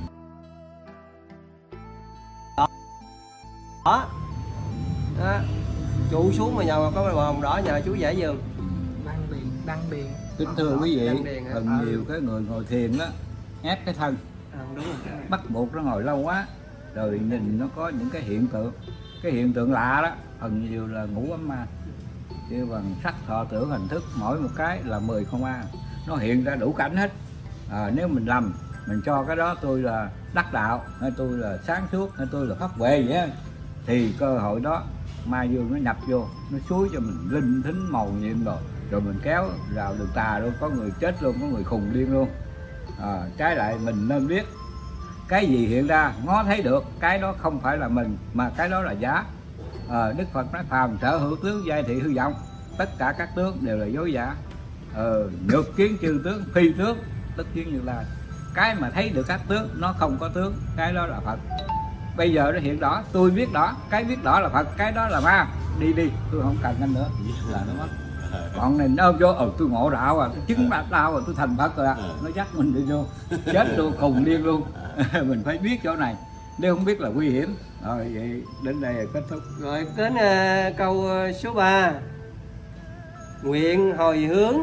đó, đó. Đó. Trụ xuống mà nhờ có màu hồng đỏ, nhờ chú giải giùm. Đăng điền, đăng điền. kính thưa quý vị, điền phần à. nhiều cái người ngồi thiền đó ép cái thân, À, đúng rồi. bắt buộc nó ngồi lâu quá, rồi nhìn nó có những cái hiện tượng, cái hiện tượng lạ đó, phần nhiều là ngủ ấm ma, kêu bằng sắc thọ tưởng hình thức, mỗi một cái là mười không a, nó hiện ra đủ cảnh hết. À, nếu mình lầm, mình cho cái đó tôi là đắc đạo, hay tôi là sáng suốt, hay tôi là pháp huệ vậy á, thì cơ hội đó ma dương nó nhập vô, nó xúi cho mình linh thính màu nhiệm rồi, rồi mình kéo vào đường tà luôn, có người chết luôn, có người khùng điên luôn. À, trái lại mình nên biết cái gì hiện ra ngó thấy được, cái đó không phải là mình mà cái đó là giả. À, Đức Phật nói phàm sở hữu tướng giai thị hư vọng, tất cả các tướng đều là dối giả. Ờ, nhược kiến chư tướng phi tướng, tất kiến Như Lai. Cái mà thấy được các tướng nó không có tướng, cái đó là Phật. Bây giờ nó hiện rõ, tôi biết rõ, cái biết rõ là Phật, cái đó là ma. Đi đi, tôi không cần anh nữa là nó mất. Còn này nó vô, ờ tôi ngộ đạo à, tôi chứng đạt đạo rồi, tôi thành Phật rồi à. Nó dắt mình đi vô, chết luôn, khùng điên luôn. Mình phải biết chỗ này, nếu không biết là nguy hiểm. Rồi vậy đến đây là kết thúc. Rồi đến uh, câu uh, số ba. Nguyện hồi hướng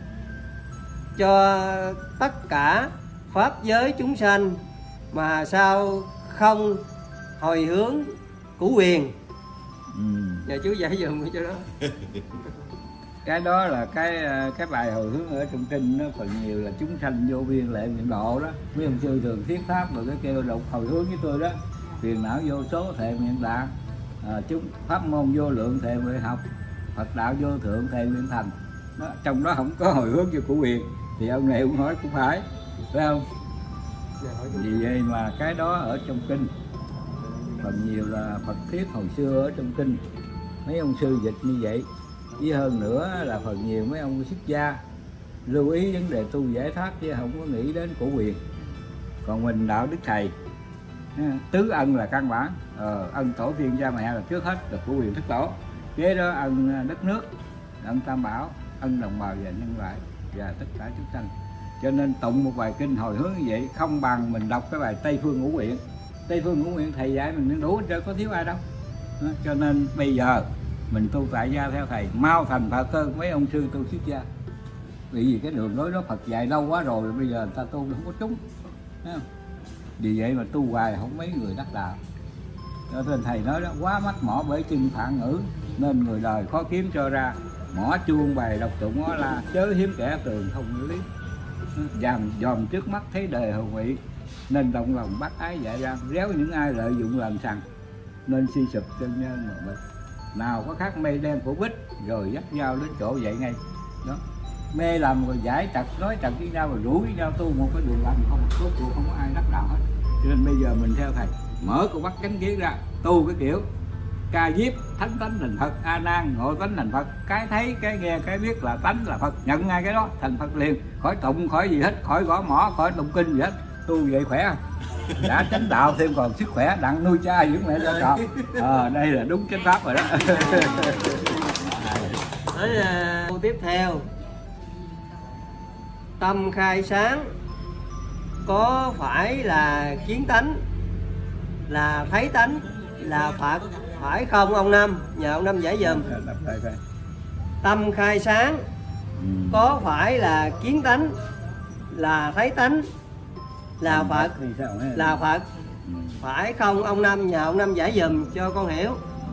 cho tất cả pháp giới chúng sanh, mà sao không hồi hướng cửu quyền? Ừ. Nhà chú giải dùm cái chỗ đó. Cái đó là cái cái bài hồi hướng ở trong kinh, nó phần nhiều là chúng sanh vô biên lệ nguyện độ đó. Mấy ông sư thường thuyết pháp rồi cái kêu đọc hồi hướng với tôi đó. Phiền não vô số thệ nguyện đạt, à, chúng pháp môn vô lượng thệ nguyện học, Phật đạo vô thượng thệ nguyện thành. Đó, trong đó không có hồi hướng cho cửu quyền thì ông này cũng nói cũng phải, phải không? Vì vậy mà cái đó ở trong kinh phần nhiều là Phật thuyết hồi xưa ở trong kinh, mấy ông sư dịch như vậy. Với hơn nữa là phần nhiều mấy ông xuất gia lưu ý vấn đề tu giải thoát chứ không có nghĩ đến cổ quyền. Còn mình đạo đức thầy tứ ân là căn bản, ờ, ân tổ tiên cha mẹ là trước hết, là cổ quyền thất tổ, kế đó ân đất nước, ân tam bảo, ân đồng bào và nhân loại và tất cả chúng sanh. Cho nên tụng một bài kinh hồi hướng như vậy không bằng mình đọc cái bài Tây Phương Ngũ Nguyện. Tây Phương Ngũ Nguyện thầy dạy mình đủ hết, có thiếu ai đâu. Đó, cho nên bây giờ mình tu tại gia theo thầy mau thành Phật hơn mấy ông sư tu xuất gia. Vì vì cái đường lối đó Phật dạy lâu quá rồi, bây giờ người ta tu không có trúng. Vì vậy mà tu hoài không mấy người đắc đạo. Cho nên thầy nói đó, quá mắc mỏ bởi chân phạn ngữ, nên người đời khó kiếm cho ra. Mỏ chuông bài đọc tụng ngó la, chớ hiếm kẻ tường không lý. Dòm dòm trước mắt thấy đời hầu vị, nên động lòng bắt ái dạy ra. Réo những ai lợi dụng làm sằng, nên suy sụp chân nhân mà bệnh. Nào có khác mây đen của bích, rồi dắt nhau đến chỗ vậy ngay. Đó, mê làm rồi giải trật, nói trật với nhau rồi rủ với nhau tu một cái đường lành, không tốt cuộc không có ai đắc đạo hết. Cho nên bây giờ mình theo thầy mở con mắt chánh kiến ra, tu cái kiểu ca diếp thánh tánh thành Phật, a nan ngộ tánh thành Phật, cái thấy cái nghe cái biết là tánh là Phật, nhận ngay cái đó thành Phật liền, khỏi tụng khỏi gì hết, khỏi gõ mỏ, khỏi tụng kinh gì hết. Tu vậy khỏe không? Đã chánh đạo thêm còn sức khỏe, đặng nuôi cha dưỡng mẹ cho trọn. À, đây là đúng chánh pháp rồi đó. Tới uh, tiếp theo, tâm khai sáng có phải là kiến tánh, là thấy tánh, là Phật phải không ông Năm? Nhờ ông Năm giải dùm. Tâm khai sáng có phải là kiến tánh, là thấy tánh, là Phật, là Phật phải không ông Năm? Nhờ ông Năm giải dùm cho con hiểu.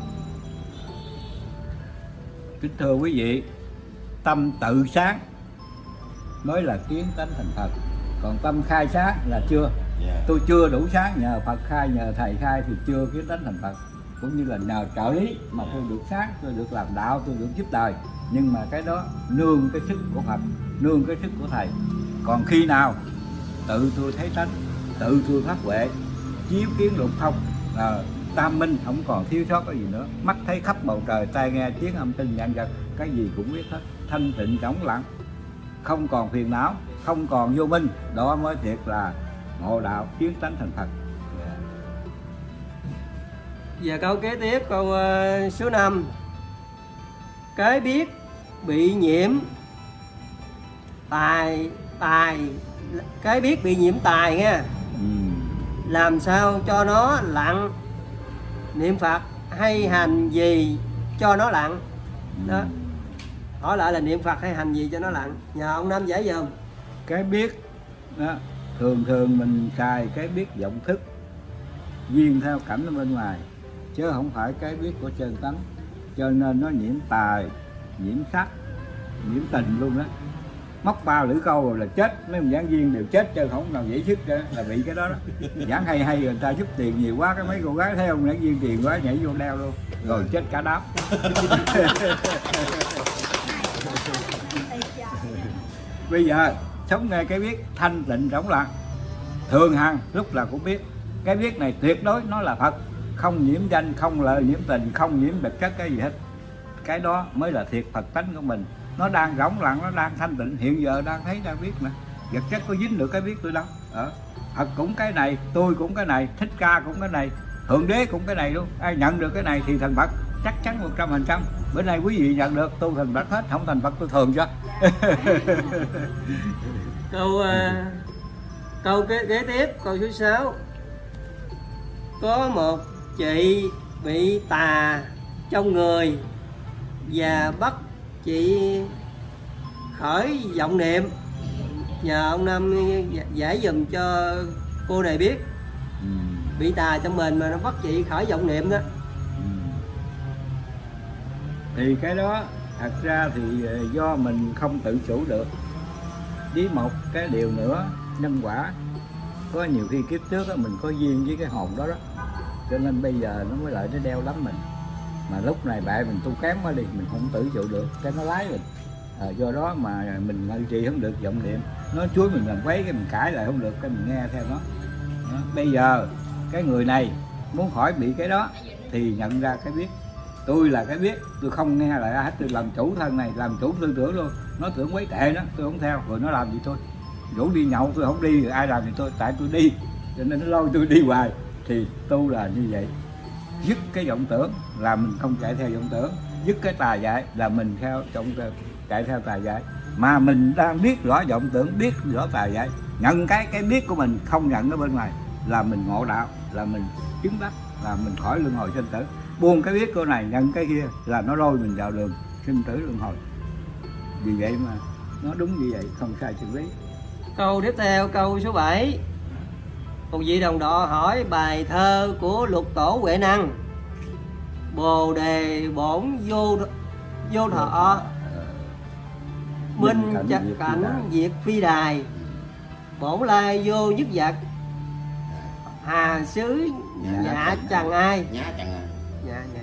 Kính thưa quý vị, tâm tự sáng mới là kiến tánh thành Phật, còn tâm khai sáng là chưa. Tôi chưa đủ sáng, nhờ Phật khai, nhờ thầy khai thì chưa kiến tánh thành Phật. Cũng như là nhờ trợ lý mà tôi được sáng, tôi được làm đạo, tôi được giúp đời. Nhưng mà cái đó nương cái sức của Phật, nương cái sức của thầy. Còn khi nào tự tôi thấy tánh, tự tôi phát huệ, chiếu kiến lục thông, à, tam minh không còn thiếu sót cái gì nữa. Mắt thấy khắp bầu trời, tai nghe tiếng âm thanh vạn vật, cái gì cũng biết hết, thanh tịnh trống lặng, không còn phiền não, không còn vô minh, đó mới thiệt là ngộ đạo kiến tánh thành Phật. Yeah. Và câu kế tiếp, câu uh, số năm. Cái biết bị nhiễm tài tài cái biết bị nhiễm tài nha. Ừ. Làm sao cho nó lặng? Niệm Phật hay hành gì cho nó lặng? Đó. Hỏi lại là niệm Phật hay hành gì cho nó lặng? Nhờ ông Năm giải dùm. Cái biết đó, thường thường mình xài cái biết vọng thức, duyên theo cảnh ở bên ngoài, chứ không phải cái biết của chân tánh. Cho nên nó nhiễm tài, nhiễm sắc, nhiễm tình luôn đó. Móc bao lưỡi câu rồi là chết, mấy ông giảng viên đều chết chứ không nào dễ sức đó, là bị cái đó đó. Giảng hay hay người ta giúp tiền nhiều quá, cái mấy cô gái thấy ông giảng viên tiền quá nhảy vô đeo luôn. rồi chết cả đám. Bây giờ sống nghe cái biết thanh tịnh rỗng lặng, thường hằng lúc là cũng biết cái biết này tuyệt đối nó là Phật, không nhiễm danh, không lợi nhiễm tình, không nhiễm vật chất cái gì hết. Cái đó mới là thiệt Phật tánh của mình. Nó đang rỗng lặng, nó đang thanh tịnh, hiện giờ đang thấy đang biết nè. Vật chất có dính được cái biết tôi đâu. Ờ. Phật cũng cái này, tôi cũng cái này, Thích Ca cũng cái này, Thượng Đế cũng cái này luôn. Ai nhận được cái này thì thành Phật, chắc chắn một trăm phần trăm. Bữa nay quý vị nhận được tôi thành Phật hết, không thành Phật tôi thường cho. Câu uh, câu kế, kế tiếp, câu số sáu. Có một chị bị tà trong người và bắt chị khởi vọng niệm, nhờ ông Năm giải dùm cho cô này biết. Ừ. Bị tà trong mình mà nó bắt chị khởi vọng niệm đó. Ừ. Thì cái đó thật ra thì do mình không tự chủ được. Với một cái điều nữa, nhân quả. Có nhiều khi kiếp trước đó, mình có duyên với cái hồn đó đó, cho nên bây giờ nó mới lại nó đeo lắm mình. Mà lúc này bạn mình tu kém quá đi, mình không tự chủ được, cái nó lái mình. À, do đó mà mình ngự trì không được vọng niệm, nó chuối mình làm quấy cái mình cãi lại không được, cái mình nghe theo nó. Đó. Bây giờ cái người này muốn khỏi bị cái đó thì nhận ra cái biết, tôi là cái biết, tôi không nghe lại ai hết, tôi làm chủ thân này, làm chủ tư tưởng luôn. Nó tưởng quấy tệ đó, tôi không theo, rồi nó làm gì tôi, rủ đi nhậu tôi không đi, rồi ai làm gì tôi, tại tôi đi, cho nên nó lôi tôi đi hoài. Thì tu là như vậy, dứt cái vọng tưởng là mình không chạy theo vọng tưởng, dứt cái tà dại là mình theo trong chạy theo tà dại. Mà mình đang biết rõ vọng tưởng, biết rõ tà dại, nhận cái cái biết của mình, không nhận nó bên ngoài, là mình ngộ đạo, là mình chứng đắc, là mình khỏi luân hồi sinh tử. Buông cái biết của này, nhận cái kia là nó lôi mình vào đường sinh tử luân hồi. Vì vậy mà nó đúng như vậy, không sai chân lý. Câu tiếp theo, câu số bảy. Một vị đồng đọ hỏi bài thơ của Lục Tổ Huệ Năng: Bồ đề bổn vô vô thọ, minh cảnh, cảnh diệt phi đài, bổn lai vô nhất vật, hà xứ nhạ chẳng ai. Nhã chẳng ai. Nhạ nhạ.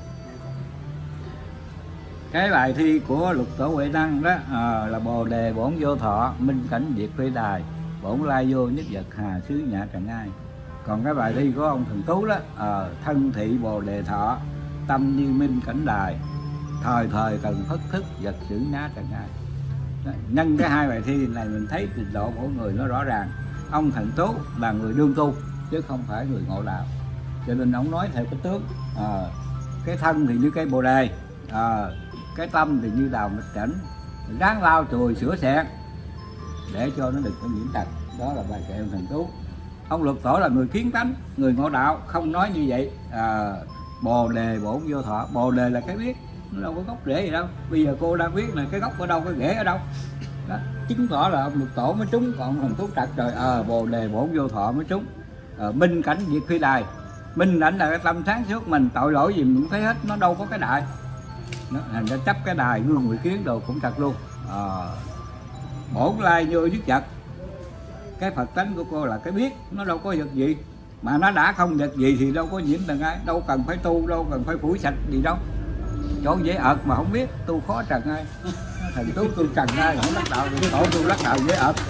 Cái bài thi của Lục Tổ Huệ Năng đó à, là bồ đề bổn vô thọ, minh cảnh diệt phi đài, bổn lai vô nhất vật, hà xứ nhã chẳng ai. Còn cái bài thi của ông Thần Tú đó à, thân thị bồ đề thọ, tâm như minh cảnh đài, thời thời cần phất thức, vật xử nhã chẳng ai. Đó, nhân cái hai bài thi này mình thấy trình độ của người nó rõ ràng. Ông Thần Tú là người đương tu chứ không phải người ngộ đạo, cho nên ông nói theo cái tướng à, cái thân thì như cây bồ đề, à, cái tâm thì như đào nghịch cảnh, ráng lau chùi sửa xẹt để cho nó đừng có nhiễm tật. Đó là bài kệ ông Thần Tú. Ông Lục Tổ là người kiến tánh, người ngộ đạo, không nói như vậy. À, bồ đề bổn vô thọ, bồ đề là cái biết, nó đâu có gốc rễ gì đâu. Bây giờ cô đang biết là cái gốc ở đâu, cái rễ ở đâu đó, chứng tỏ là ông Lục Tổ mới trúng. Còn ông Thần Tú trật trời, ờ à, bồ đề bổn vô thọ mới trúng. À, minh cảnh diệt phi đài, minh cảnh là cái tâm sáng suốt mình, tội lỗi gì mình cũng thấy hết, nó đâu có cái đại. Nó thành ra chấp cái đài gương ngụy kiến đồ cũng thật luôn. À, bổn lai vô nhất vật, cái Phật tánh của cô là cái biết, nó đâu có vật gì, mà nó đã không vật gì thì đâu có nhiễm tầng ai, đâu cần phải tu, đâu cần phải phủi sạch gì đâu. Chỗ dễ ợt mà không biết, tu khó trần ai. Thần Tú tôi trần ai không lắc đạo, tổ tôi lắc đạo dễ ợt.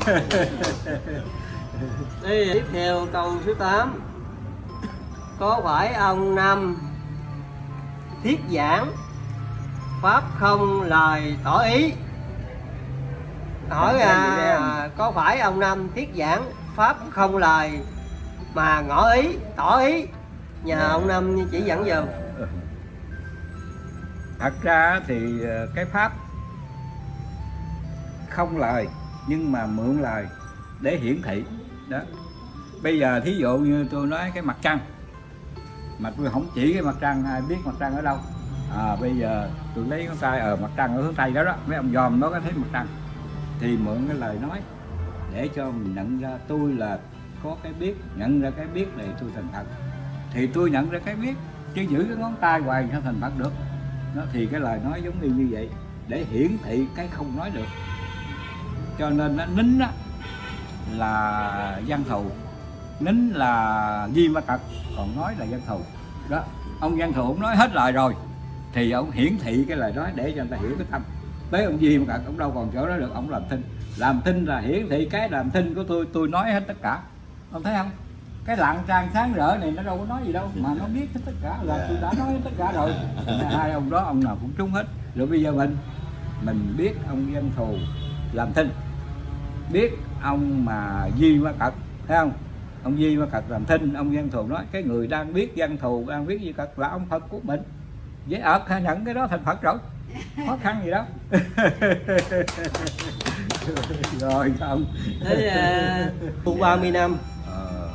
Đi tiếp theo câu số tám. Có phải ông Năm thiết giảng pháp không lời tỏ ý? Hỏi à, có phải ông Năm thiết giảng pháp không lời mà ngỏ ý, tỏ ý? Nhờ ông Năm chỉ dẫn dùm. Thật ra thì cái pháp không lời nhưng mà mượn lời để hiển thị đó. Bây giờ thí dụ như tôi nói cái mặt trăng, mà tôi không chỉ cái mặt trăng, ai biết mặt trăng ở đâu. À, bây giờ tôi lấy con tay ở mặt trăng ở hướng tây đó đó, mấy ông dòm nó có thấy mặt trăng, thì mượn cái lời nói để cho mình nhận ra tôi là có cái biết, nhận ra cái biết này tôi thành Phật. Thì tôi nhận ra cái biết, chứ giữ cái ngón tay hoài sao thành Phật được. Đó, thì cái lời nói giống như như vậy để hiển thị cái không nói được. Cho nên nó nín đó là văn thù, nín là di ma tật, còn nói là văn thù đó. ông Văn Thụ ông nói hết lời rồi thì ông hiển thị cái lời nói để cho người ta hiểu cái tâm. Tới ông Di mà ông đâu còn chỗ đó được, ông làm thinh. Làm thinh là hiển thị cái làm thinh của tôi, tôi nói hết tất cả. Ông thấy không? Cái lặng trang sáng rỡ này nó đâu có nói gì đâu mà nó biết hết tất cả, là tôi đã nói hết tất cả rồi. Hai ông đó ông nào cũng trúng hết. Rồi bây giờ mình mình biết ông Văn Thù làm thinh, biết ông mà Di Ma Cật, thấy không? Ông Di Ma Cật làm thinh, ông Văn Thù nói cái người đang biết Văn Thù đang biết Di Cật là ông Phật của mình. Dễ ợt hay nhận cái đó thành Phật rồi, khó khăn gì đâu. Rồi xong. Thế uh, ba mươi năm. Ờ,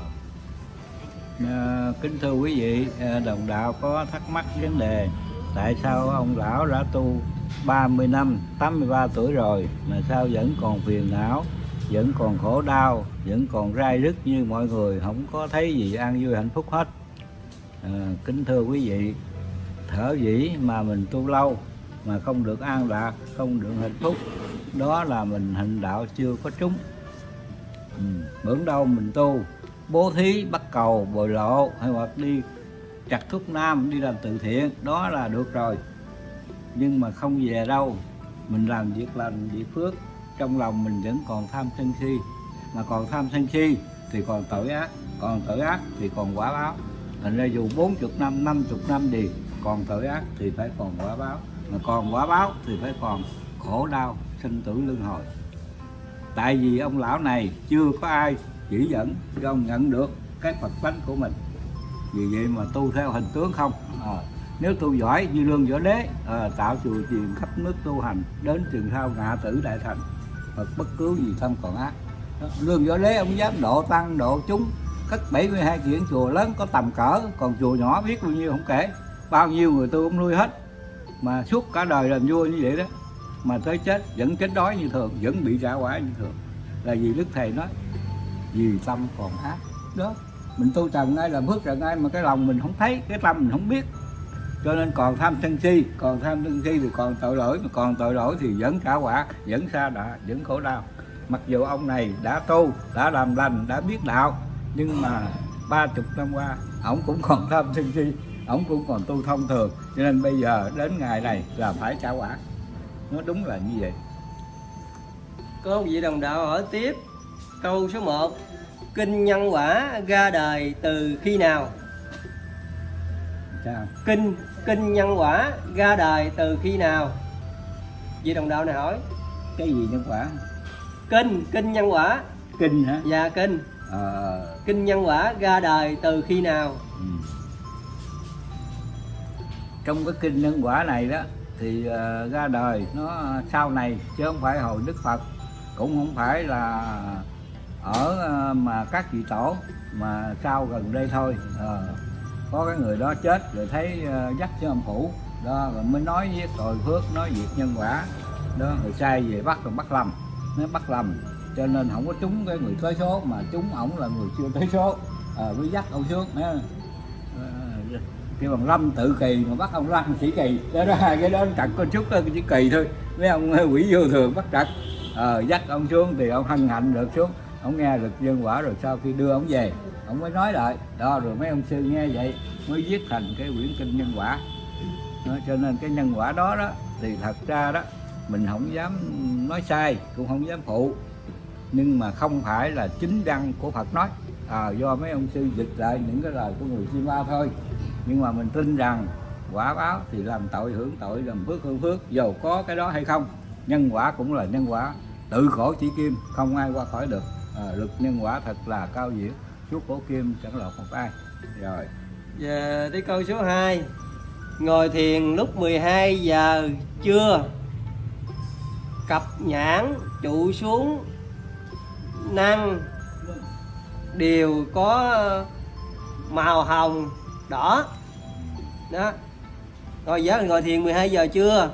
à, kính thưa quý vị, đồng đạo có thắc mắc vấn đề tại sao ông lão đã tu ba mươi năm, tám mươi ba tuổi rồi mà sao vẫn còn phiền não, vẫn còn khổ đau, vẫn còn rai rứt như mọi người, không có thấy gì an vui hạnh phúc hết. À, kính thưa quý vị, thở dĩ mà mình tu lâu mà không được an lạc, không được hạnh phúc, đó là mình hành đạo chưa có trúng. Ừ. Bữa đâu mình tu bố thí, bắt cầu, bồi lộ hay hoặc đi chặt thuốc nam, đi làm từ thiện, đó là được rồi. Nhưng mà không về đâu, mình làm việc lành, việc phước, trong lòng mình vẫn còn tham sân si. Mà còn tham sân si thì còn tội ác, còn tội ác thì còn quả báo. Thành ra dù bốn mươi năm, năm mươi năm gì, còn tội ác thì phải còn quả báo. Mà còn quả báo thì phải còn khổ đau, sinh tử luân hồi. Tại vì ông lão này chưa có ai chỉ dẫn cho ông nhận được cái Phật tánh của mình. Vì vậy mà tu theo hình tướng không. À, nếu tu giỏi như Lương Võ Đế, à, tạo chùa chiền khắp nước tu hành, đến chừng sau ngạ tử đại thành, Phật bất cứu gì tâm còn ác. Đó, Lương Võ Đế ông dám độ tăng độ chúng, cất bảy mươi hai kiện chùa lớn có tầm cỡ, còn chùa nhỏ biết bao nhiêu không kể, bao nhiêu người tu ông nuôi hết. Mà suốt cả đời làm vua như vậy đó, mà tới chết vẫn chết đói như thường, vẫn bị trả quả như thường. Là vì Đức Thầy nói vì tâm còn ác. Đó, mình tu trần ai làm phước trần ai mà cái lòng mình không thấy, cái tâm mình không biết, cho nên còn tham sân si, còn tham sân si thì còn tội lỗi, mà còn tội lỗi thì vẫn trả quả, vẫn sa đọa, vẫn khổ đau. Mặc dù ông này đã tu, đã làm lành, đã biết đạo, nhưng mà ba chục năm qua ổng cũng còn tham sân si, ổng cũng còn tu thông thường, cho nên bây giờ đến ngày này là phải trả quả. Nó đúng là như vậy. Có vị đồng đạo hỏi tiếp câu số một: kinh nhân quả ra đời từ khi nào? Sao? Kinh kinh nhân quả ra đời từ khi nào? Vị đồng đạo này hỏi. Cái gì nhân quả? Kinh kinh nhân quả. Kinh hả? Dạ kinh. Ờ... Kinh nhân quả ra đời từ khi nào? Ừ. Trong cái kinh nhân quả này đó thì uh, ra đời nó sau này, chứ không phải hồi Đức Phật, cũng không phải là ở uh, mà các vị tổ, mà sau gần đây thôi. Uh, có cái người đó chết rồi thấy uh, dắt xuống âm phủ đó, rồi mới nói với tội phước, nói việc nhân quả đó, rồi sai về bắt rồi bắt lầm, nó bắt lầm cho nên không có trúng cái người tới số, mà trúng ổng là người chưa tới số, à, mới dắt ông xuống đó. Uh, cái bằng Lâm tự kỳ mà bắt ông Lâm sĩ kỳ đó, đó hai cái đó trật có chút đó, chỉ kỳ thôi. Mấy ông quỷ vô thường bắt trật, à, dắt ông xuống thì ông hân hạnh được xuống, ông nghe được nhân quả rồi sau khi đưa ông về ông mới nói lại đó, rồi mấy ông sư nghe vậy mới viết thành cái quyển kinh nhân quả đó. Cho nên cái nhân quả đó đó thì thật ra đó mình không dám nói sai, cũng không dám phụ, nhưng mà không phải là chính văn của Phật nói, à, do mấy ông sư dịch lại những cái lời của người Chim Ba thôi. Nhưng mà mình tin rằng quả báo thì làm tội hưởng tội, làm phước hưởng phước, dầu có cái đó hay không. Nhân quả cũng là nhân quả, tự khổ chỉ kim, không ai qua khỏi được. À, luật nhân quả thật là cao diệu, suốt cổ kim chẳng lọt một ai. Rồi Giờ tới câu số hai: ngồi thiền lúc mười hai giờ trưa, cặp nhãn trụ xuống năng đều có màu hồng đỏ đó. Rồi giờ ngồi thiền mười hai giờ trưa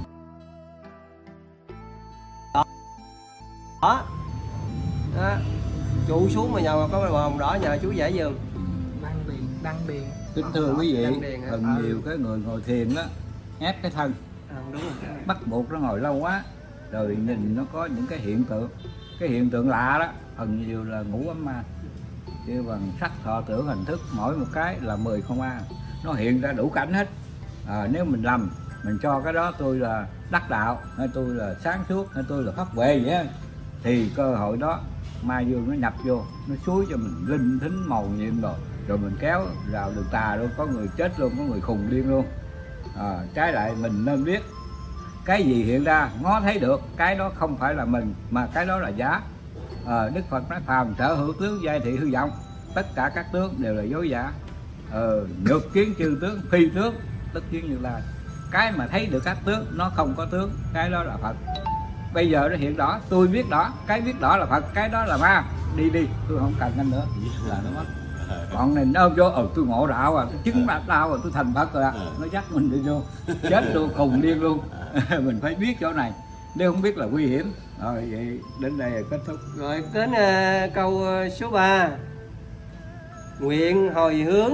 đó, đó. Đó. Trụ xuống mà nhờ có màu hồng đỏ, nhờ chú giải giùm. Đăng điền, đăng điền. kính thưa quý vị, Điền, phần à. nhiều cái người ngồi thiền đó ép cái thân, À, đúng rồi. bắt buộc nó ngồi lâu quá, rồi nhìn nó có những cái hiện tượng, cái hiện tượng lạ đó, phần nhiều là ngủ ấm ma, kêu bằng sắc thọ tưởng hành thức, mỗi một cái là mười không a, nó hiện ra đủ cảnh hết. À, nếu mình lầm mình cho cái đó tôi là đắc đạo, hay tôi là sáng suốt, hay tôi là pháp huệ vậy á, thì cơ hội đó ma dương nó nhập vô, nó xúi cho mình linh thính màu nhiệm rồi, rồi mình kéo vào đường tà luôn, có người chết luôn, có người khùng điên luôn. À, trái lại mình nên biết cái gì hiện ra ngó thấy được, cái đó không phải là mình mà cái đó là giả. À, Đức Phật nói phàm sở hữu tướng giai thị hư vọng, tất cả các tướng đều là dối giả. Ờ, nhược kiến chư tướng phi tướng, tất kiến Như Lai. Cái mà thấy được các tướng nó không có tướng, cái đó là Phật. Bây giờ nó hiện rõ, tôi biết rõ, cái biết rõ là Phật, cái đó là ma. Đi đi, tôi không cần anh nữa là nó mất. Còn này nó vô, ờ tôi ngộ đạo à, tôi chứng đạt đạo rồi, tôi thành Phật rồi à. Nó dắt mình đi vô, chết luôn, khùng điên luôn. Mình phải biết chỗ này, nếu không biết là nguy hiểm. Rồi vậy đến đây là kết thúc. Rồi đến uh, câu uh, số ba. Nguyện hồi hướng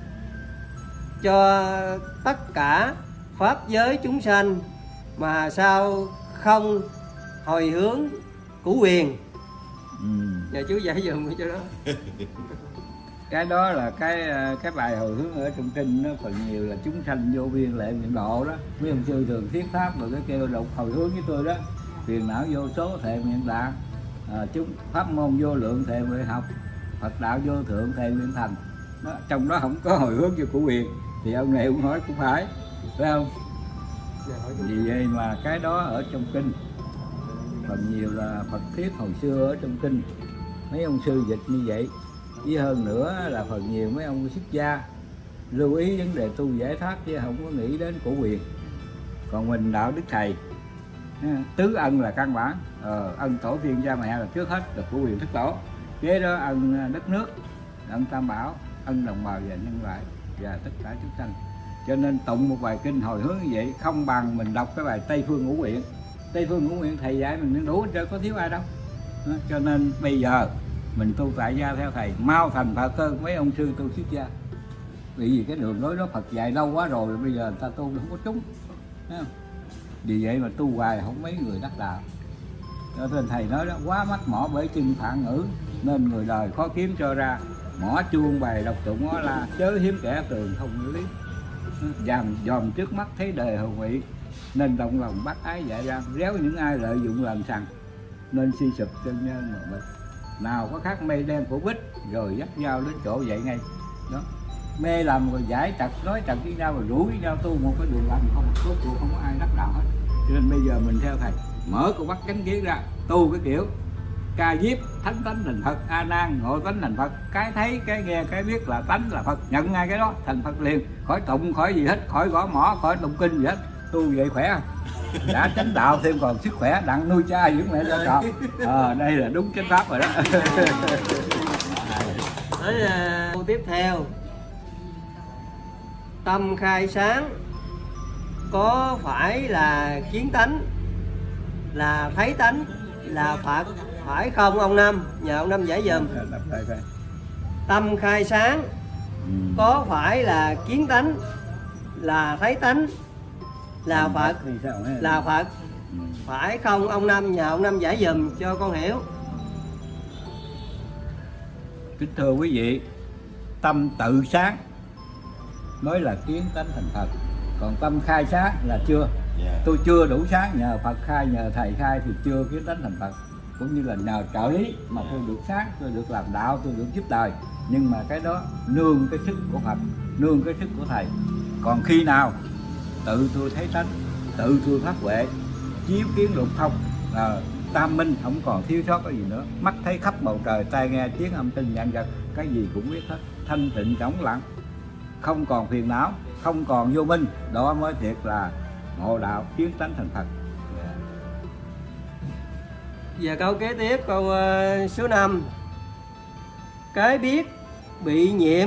cho tất cả pháp giới chúng sanh, mà sao không hồi hướng cửu quyền? Ừ. Nhà chú giải dùm cái chỗ đó. Cái đó là cái cái bài hồi hướng ở trong kinh, nó phần nhiều là chúng sanh vô biên lệ nguyện độ đó. Mấy ông sư thường thiết pháp rồi cái kêu đọc hồi hướng với tôi đó. Phiền não vô số thệ nguyện đạt, à, chúng pháp môn vô lượng thệ nguyện học, Phật đạo vô thượng thệ nguyện thành. Đó, trong đó không có hồi hướng cho cửu quyền thì ông này cũng nói cũng phải, phải không? Vì vậy mà cái đó ở trong kinh phần nhiều là Phật thiết hồi xưa ở trong kinh, mấy ông sư dịch như vậy. Với hơn nữa là phần nhiều mấy ông xuất gia lưu ý vấn đề tu giải thoát chứ không có nghĩ đến cổ quyền. Còn mình đạo đức thầy tứ ân là căn bản, ờ, ân tổ tiên cha mẹ là trước hết, là cổ quyền thất tổ, kế đó ân đất nước, ân tam bảo, ân đồng bào và nhân loại và tất cả chúng sanh. Cho nên tụng một bài kinh hồi hướng như vậy không bằng mình đọc cái bài Tây Phương Ngũ Nguyện. Tây Phương Ngũ Nguyện thầy dạy mình đủ hết trơn, có thiếu ai đâu. Đó, cho nên bây giờ mình tu tại gia theo thầy mau thành Phật hơn mấy ông sư tu xuất gia. Bởi vì cái đường lối đó Phật dạy lâu quá rồi, bây giờ người ta tu không có trúng. Vì vậy mà tu hoài không mấy người đắc đạo. Cho nên thầy nói đó, quá mắc mỏ bởi chân phạn ngữ, nên người đời khó kiếm cho ra. Mỏ chuông bài đọc tụng ngó la, chớ hiếm kẻ tường không như lý. Dòm dòm trước mắt thấy đời hồng nghị, nên động lòng bắt ái dạy ra. Réo những ai lợi dụng làm sằng, nên suy sụp chân nhân mà bệnh. Nào có khác mây đen phủ bích, rồi dắt nhau đến chỗ vậy ngay. Đó, mê lầm rồi giải trật, nói trật với nhau rồi rủ với nhau tu một cái đường lành, không có cuộc không có ai đắc đạo hết. Cho nên bây giờ mình theo thầy mở con mắt chánh kiến ra, tu cái kiểu ca diếp thánh tánh thành Phật, a nan ngộ tánh thành Phật, cái thấy cái nghe cái biết là tánh là Phật, nhận ngay cái đó thành Phật liền, khỏi tụng khỏi gì hết, khỏi gõ mỏ, khỏi tụng kinh gì hết. Tu vậy khỏe không? Đã chánh đạo thêm còn sức khỏe, đặng nuôi cha dưỡng mẹ cho trọn. À, đây là đúng chánh pháp rồi đó. Tới câu tiếp theo. Tâm khai sáng có phải là kiến tánh, là thấy tánh, là Phật phải không ông Năm? Nhờ ông Năm giải dùm. Tâm khai sáng có phải là kiến tánh, là thấy tánh, là Phật, là Phật phải không ông Năm? Nhờ ông Năm giải dùm cho con hiểu. Kính thưa quý vị, tâm tự sáng mới là kiến tánh thành Phật, còn tâm khai sáng là chưa. Tôi chưa đủ sáng, nhờ Phật khai, nhờ thầy khai thì chưa kiến tánh thành Phật. Cũng như là nhờ trợ lý mà tôi được sáng, tôi được làm đạo, tôi được giúp đời. Nhưng mà cái đó nương cái sức của Phật, nương cái sức của thầy. Còn khi nào tự tôi thấy tánh, tự tôi phát huệ, chiếu kiến lục thông, à, tam minh không còn thiếu sót cái gì nữa. Mắt thấy khắp bầu trời, tai nghe tiếng âm thanh vạn vật, cái gì cũng biết hết, thanh tịnh trống lặng, không còn phiền não, không còn vô minh. Đó mới thiệt là ngộ đạo, kiến tánh thành Phật. Yeah. Và câu kế tiếp, câu uh, số năm. Cái biết bị nhiễm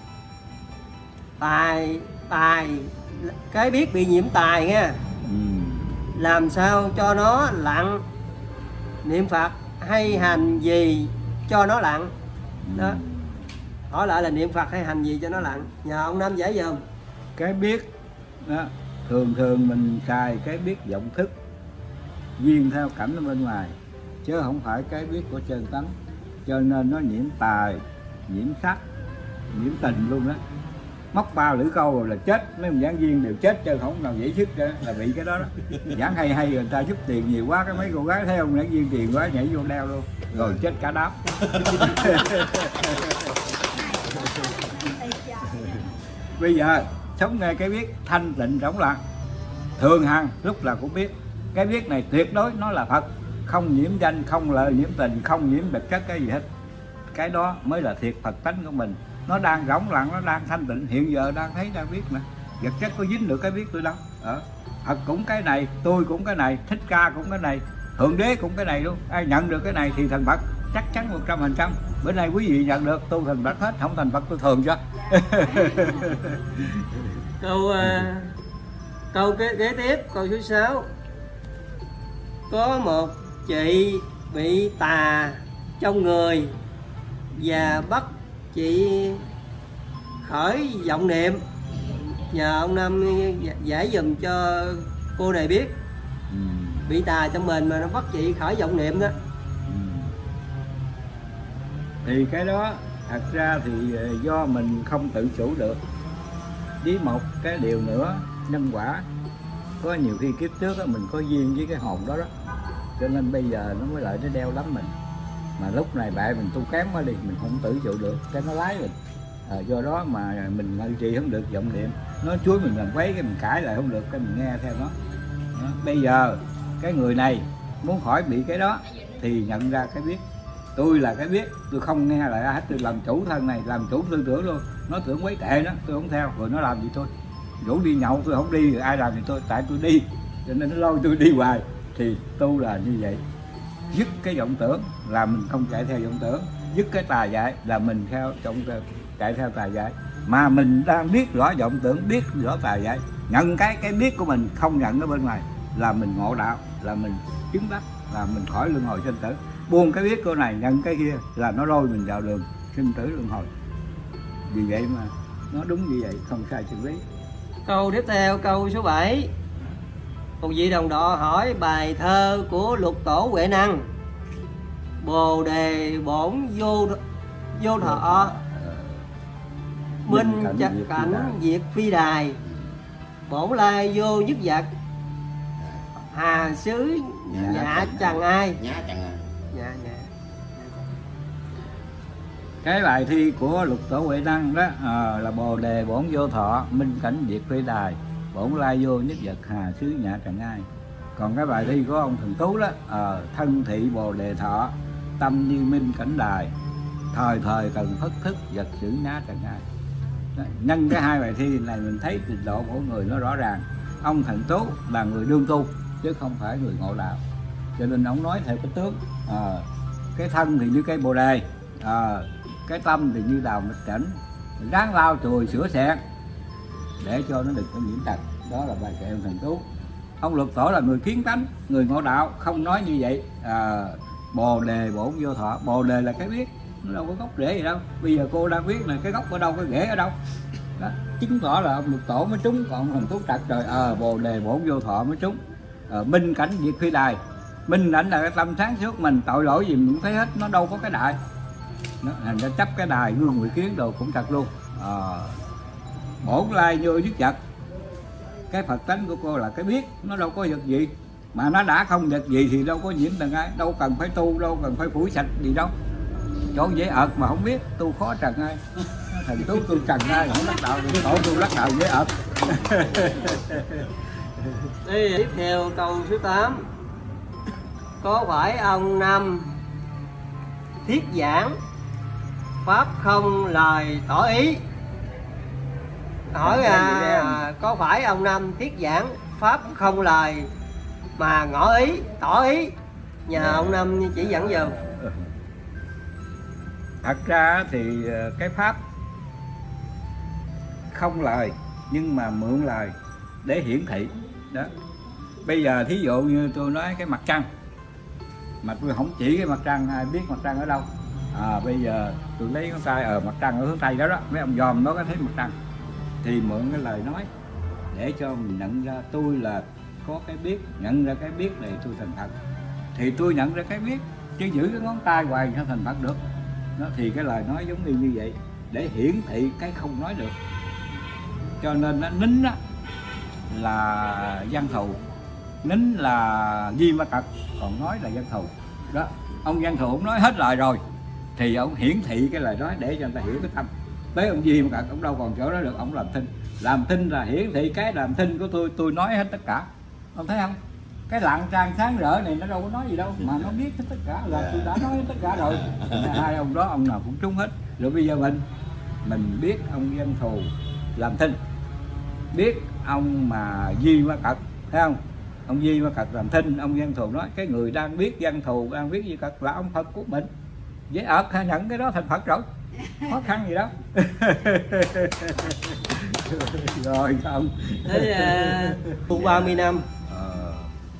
tài, tài cái biết bị nhiễm tài nha. Ừ. Làm sao cho nó lặng? Niệm Phật hay hành gì cho nó lặng? Đó. Ừ. Hỏi lại là niệm Phật hay hành gì cho nó lặng? Nhờ ông Năm giải dùm. Cái biết đó, thường thường mình xài cái biết vọng thức, duyên theo cảnh ở bên ngoài, chứ không phải cái biết của chân tánh. Cho nên nó nhiễm tài, nhiễm sắc, nhiễm tình luôn đó. móc ba lưỡi câu rồi là chết, mấy ông giảng viên đều chết chứ không nào dễ sức đó, là bị cái đó đó. Giảng hay hay người ta giúp tiền nhiều quá, cái mấy cô gái thấy ông giảng viên tiền quá nhảy vô đeo luôn rồi chết cả đám. Bây giờ sống nghe cái biết thanh tịnh rỗng lặng, thường hằng lúc là cũng biết cái biết này tuyệt đối nó là Phật, không nhiễm danh, không lời nhiễm tình, không nhiễm vật chất cái gì hết. Cái đó mới là thiệt Phật tánh của mình. Nó đang rỗng lặng, nó đang thanh tịnh, hiện giờ đang thấy đang biết nè. Vật chất có dính được cái biết tôi đâu. Ở Phật cũng cái này, tôi cũng cái này, Thích Ca cũng cái này, Thượng Đế cũng cái này luôn. Ai nhận được cái này thì thành Phật, chắc chắn một trăm phần trăm. Bữa nay quý vị nhận được tôi thành Phật hết, không thành Phật tôi thường cho. Câu uh, câu kế, kế tiếp, câu số sáu. Có một chị bị tà trong người và bắt chị khởi vọng niệm, nhờ ông Năm giải dùm cho cô này biết. Ừ. Bị tà trong mình mà nó bắt chị khởi vọng niệm đó. Ừ. Thì cái đó thật ra thì do mình không tự chủ được. Với một cái điều nữa, nhân quả. Có nhiều khi kiếp trước đó, mình có duyên với cái hồn đó đó, cho nên bây giờ nó mới lại nó đeo lắm mình. Mà lúc này bạn mình tu kém quá đi, mình không tự chủ được, cái nó lái mình. À, do đó mà mình ngự trì không được vọng niệm, nó chuối mình làm quấy cái mình cãi lại không được, cái mình nghe theo nó. Đó. Bây giờ cái người này muốn khỏi bị cái đó thì nhận ra cái biết, tôi là cái biết, tôi không nghe lại hết, tôi làm chủ thân này, làm chủ tư tưởng luôn. Nó tưởng quấy kệ nó, tôi không theo, rồi nó làm gì tôi, rủ đi nhậu tôi không đi, rồi ai làm thì tôi, tại tôi đi cho nên nó lôi tôi đi hoài. Thì tu là như vậy, dứt cái vọng tưởng là mình không chạy theo vọng tưởng, dứt cái tà dại là mình theo trong chạy theo tà dại. Mà mình đang biết rõ vọng tưởng, biết rõ tà dại, nhận cái cái biết của mình, không nhận nó bên ngoài, là mình ngộ đạo, là mình chứng đắc, là mình khỏi luân hồi sinh tử. Buông cái biết của này, nhận cái kia là nó lôi mình vào đường sinh tử luân hồi. Vì vậy mà nó đúng như vậy, không sai chân lý. Câu tiếp theo, câu số bảy. Một vị đồng đọ hỏi bài thơ của Lục Tổ Huệ Năng: Bồ đề bổn vô vô thọ, minh cảnh, cảnh diệt phi đài, bổn lai vô nhất vật, hà xứ nhạ chẳng ai. Nhã chẳng ai. Nhạ nhạ. Cái bài thi của Lục Tổ Huệ Năng đó à, là bồ đề bổn vô thọ, minh cảnh diệt phi đài, bổn lai vô nhất vật, hà xứ nhã chẳng ai. Còn cái bài thi của ông Thần Tú đó à, thân thị bồ đề thọ, tâm như minh cảnh đài, thời thời cần phất thức, vật xử nhã chẳng ai. Đó, nhân cái hai bài thi này mình thấy trình độ của người nó rõ ràng. Ông Thần Tú là người đương tu chứ không phải người ngộ đạo, cho nên ông nói theo cái tướng à, cái thân thì như cây bồ đề, à, cái tâm thì như đào mịch cảnh, ráng lau chùi sửa xẹt để cho nó đừng có nhiễm trần. Đó là bài kệ ông Thần Tú. Ông Lục Tổ là người kiến tánh, người ngộ đạo, không nói như vậy. À, bồ đề bổn vô thọ, bồ đề là cái biết, nó đâu có gốc rễ gì đâu. Bây giờ cô đang biết là cái gốc ở đâu, cái rễ ở đâu đó, chứng tỏ là ông Lục Tổ mới trúng. Còn ông Thần Tú trật rồi, à, bồ đề bổn vô thọ mới trúng. À, minh cảnh diệt phi đài, minh cảnh là cái tâm sáng suốt mình, tội lỗi gì mình cũng thấy hết, nó đâu có cái đại. Nó thành ra chấp cái đài gương người kiến đồ cũng thật luôn. À, bổn lai vô nhất vật, cái Phật tánh của cô là cái biết, nó đâu có vật gì, mà nó đã không vật gì thì đâu có nhiễm tầng ai, đâu cần phải tu, đâu cần phải phủi sạch gì đâu. Chỗ dễ ợt mà không biết, tu khó trần ai. Thần Tú tu trần ai, không lắc đạo, tổ tu lắc đạo dễ ợt. Đây, tiếp theo câu số tám. Có phải ông Năm thiết giảng pháp không lời tỏ ý? Hỏi à, có phải ông Năm thiết giảng pháp không lời mà ngỏ ý, tỏ ý? Nhờ ông Năm chỉ dẫn dùm. Thật ra thì cái pháp không lời nhưng mà mượn lời để hiển thị đó. Bây giờ thí dụ như tôi nói cái mặt trăng, mà tôi không chỉ cái mặt trăng, ai biết mặt trăng ở đâu. À, bây giờ tôi lấy con tay ở mặt trăng ở hướng tây đó đó, mấy ông dòm nó có thấy mặt trăng, thì mượn cái lời nói để cho mình nhận ra tôi là có cái biết, nhận ra cái biết này tôi thành Phật. Thì tôi nhận ra cái biết, chứ giữ cái ngón tay hoài sao thành Phật được. Đó, thì cái lời nói giống như như vậy để hiển thị cái không nói được. cho nên nó nín á là văn thù, nín là di ma cật, còn nói là văn thù đó. Ông văn thù ông nói hết lời rồi thì ông hiển thị cái lời nói để cho người ta hiểu cái tâm. Tới ông di ma cật ông đâu còn chỗ đó được, ông làm thinh. Làm thinh là hiển thị cái làm thinh của tôi, tôi nói hết tất cả. Ông thấy không? Cái lặng trang sáng rỡ này nó đâu có nói gì đâu mà nó biết hết tất cả, là tôi đã nói hết tất cả rồi. Hai ông đó ông nào cũng trúng hết. Rồi bây giờ mình mình biết ông văn thù làm thinh, biết ông mà di ma cật, thấy không? Ông di ma cật làm thinh, ông văn thù nói cái người đang biết văn thù, đang biết di cật là ông Phật của mình. Dễ ợt hay nhận cái đó thành Phật rồi, khó khăn gì đâu. Rồi xong. Thế uh, ba mươi năm. Ờ,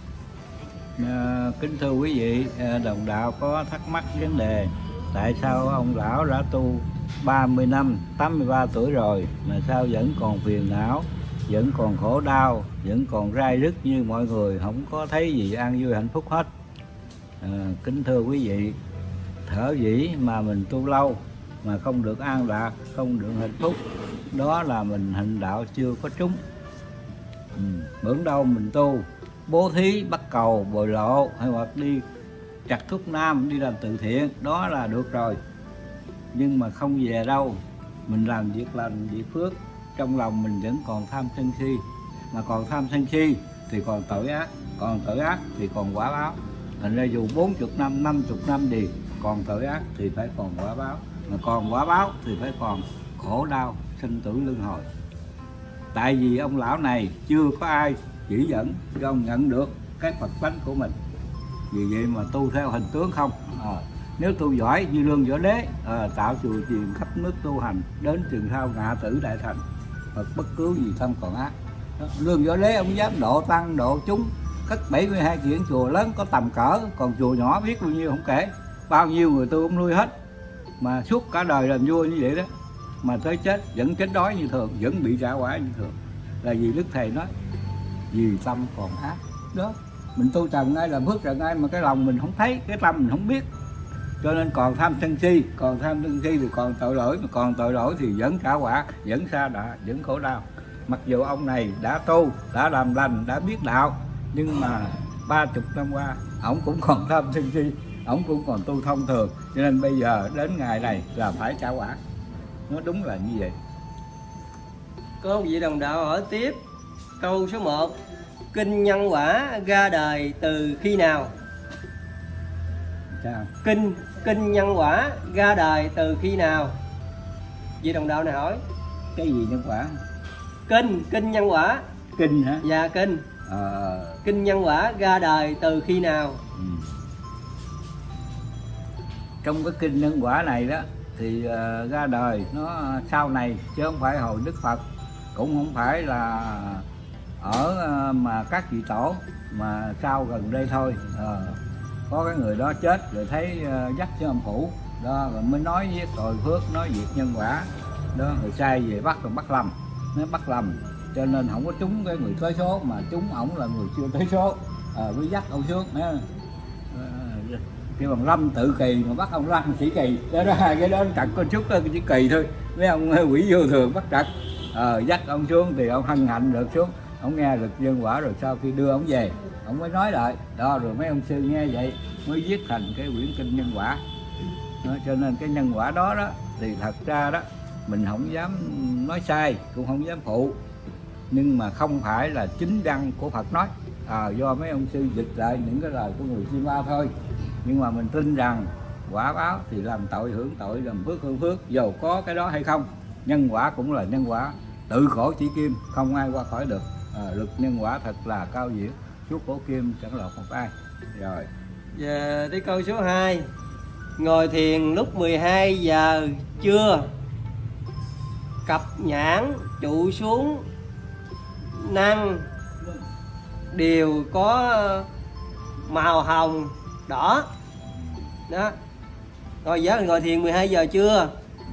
à, kính thưa quý vị, đồng đạo có thắc mắc vấn đề tại sao ông lão đã tu ba mươi năm, tám mươi ba tuổi rồi mà sao vẫn còn phiền não, vẫn còn khổ đau, vẫn còn rai rứt như mọi người, không có thấy gì an vui hạnh phúc hết. À, kính thưa quý vị, thở dĩ mà mình tu lâu mà không được an lạc, không được hạnh phúc, đó là mình hành đạo chưa có trúng. Ừ. Bữa đâu mình tu bố thí, bắt cầu, bồi lộ, hay hoặc đi chặt thuốc nam, đi làm từ thiện, đó là được rồi. Nhưng mà không về đâu, mình làm việc lành, việc phước, trong lòng mình vẫn còn tham sân si. Mà còn tham sân si thì còn tội ác, còn tội ác thì còn quả báo. Thành ra dù bốn mươi năm, năm mươi năm gì, còn tội ác thì phải còn quả báo. Mà còn quả báo thì phải còn khổ đau, sinh tử luân hồi. Tại vì ông lão này chưa có ai chỉ dẫn cho ông nhận được cái Phật tánh của mình. Vì vậy mà tu theo hình tướng không. À, nếu tu giỏi như Lương Võ Đế, à, tạo chùa chiền khắp nước tu hành, đến chừng sau ngạ tử đại thành, Phật bất cứu gì tâm còn ác. Đó, Lương Võ Đế ông dám độ tăng, độ chúng, cất bảy mươi hai kiện chùa lớn có tầm cỡ, còn chùa nhỏ biết bao nhiêu không kể. Bao nhiêu người tu ông nuôi hết. Mà suốt cả đời làm vua như vậy đó, mà tới chết vẫn chết đói như thường, vẫn bị trả quả như thường. Là vì Đức Thầy nói vì tâm còn ác. Đó, mình tu trần ai làm phước trần ai mà cái lòng mình không thấy, cái tâm mình không biết, cho nên còn tham sân si, còn tham sân si thì còn tội lỗi, mà còn tội lỗi thì vẫn trả quả, vẫn sa đọa, vẫn khổ đau. Mặc dù ông này đã tu, đã làm lành, đã biết đạo, nhưng mà ba chục năm qua ổng cũng còn tham sân si, ổng cũng còn tu thông thường, cho nên bây giờ đến ngày này là phải trả quả. Nó đúng là như vậy. Có một vị đồng đạo hỏi tiếp câu số một: kinh nhân quả ra đời từ khi nào? Sao? Kinh kinh nhân quả ra đời từ khi nào? Vị đồng đạo này hỏi. Cái gì nhân quả? Kinh kinh nhân quả. Kinh hả? Dạ kinh. Ờ... Kinh nhân quả ra đời từ khi nào? Ừ. Trong cái kinh nhân quả này đó thì uh, ra đời nó sau này, chứ không phải hồi Đức Phật, cũng không phải là ở uh, mà các vị tổ, mà sau gần đây thôi. Uh, có cái người đó chết rồi thấy uh, dắt cho âm phủ đó, rồi mới nói với tội phước, nói việc nhân quả đó, rồi sai về bắt rồi bắt lầm, nó bắt lầm, cho nên không có trúng cái người tới số, mà trúng ổng là người chưa tới số, à, mới dắt ông xuống đó. Uh, cái bằng Lâm tự kỳ mà bắt ông Lâm sĩ kỳ đó, đó hai cái đó trật có chút cái chỉ kỳ thôi, mấy ông quỷ vô thường bắt trật, à, dắt ông xuống thì ông hân hạnh được xuống, ông nghe được nhân quả, rồi sau khi đưa ông về ông mới nói lại đó, rồi mấy ông sư nghe vậy mới viết thành cái quyển kinh nhân quả đó. Cho nên cái nhân quả đó đó thì thật ra đó mình không dám nói sai, cũng không dám phụ, nhưng mà không phải là chính văn của Phật nói, à, do mấy ông sư dịch lại những cái lời của người Chim Ba thôi. Nhưng mà mình tin rằng quả báo thì làm tội hưởng tội, làm phước hưởng phước, dầu có cái đó hay không. Nhân quả cũng là nhân quả, tự khổ chỉ kim, không ai qua khỏi được. À, luật nhân quả thật là cao diệu, suốt cổ kim chẳng lọt một ai. Rồi Giờ tới câu số hai: ngồi thiền lúc mười hai giờ trưa, cặp nhãn trụ xuống năng đều có màu hồng đỏ đó. Rồi giờ ngồi thiền mười hai giờ trưa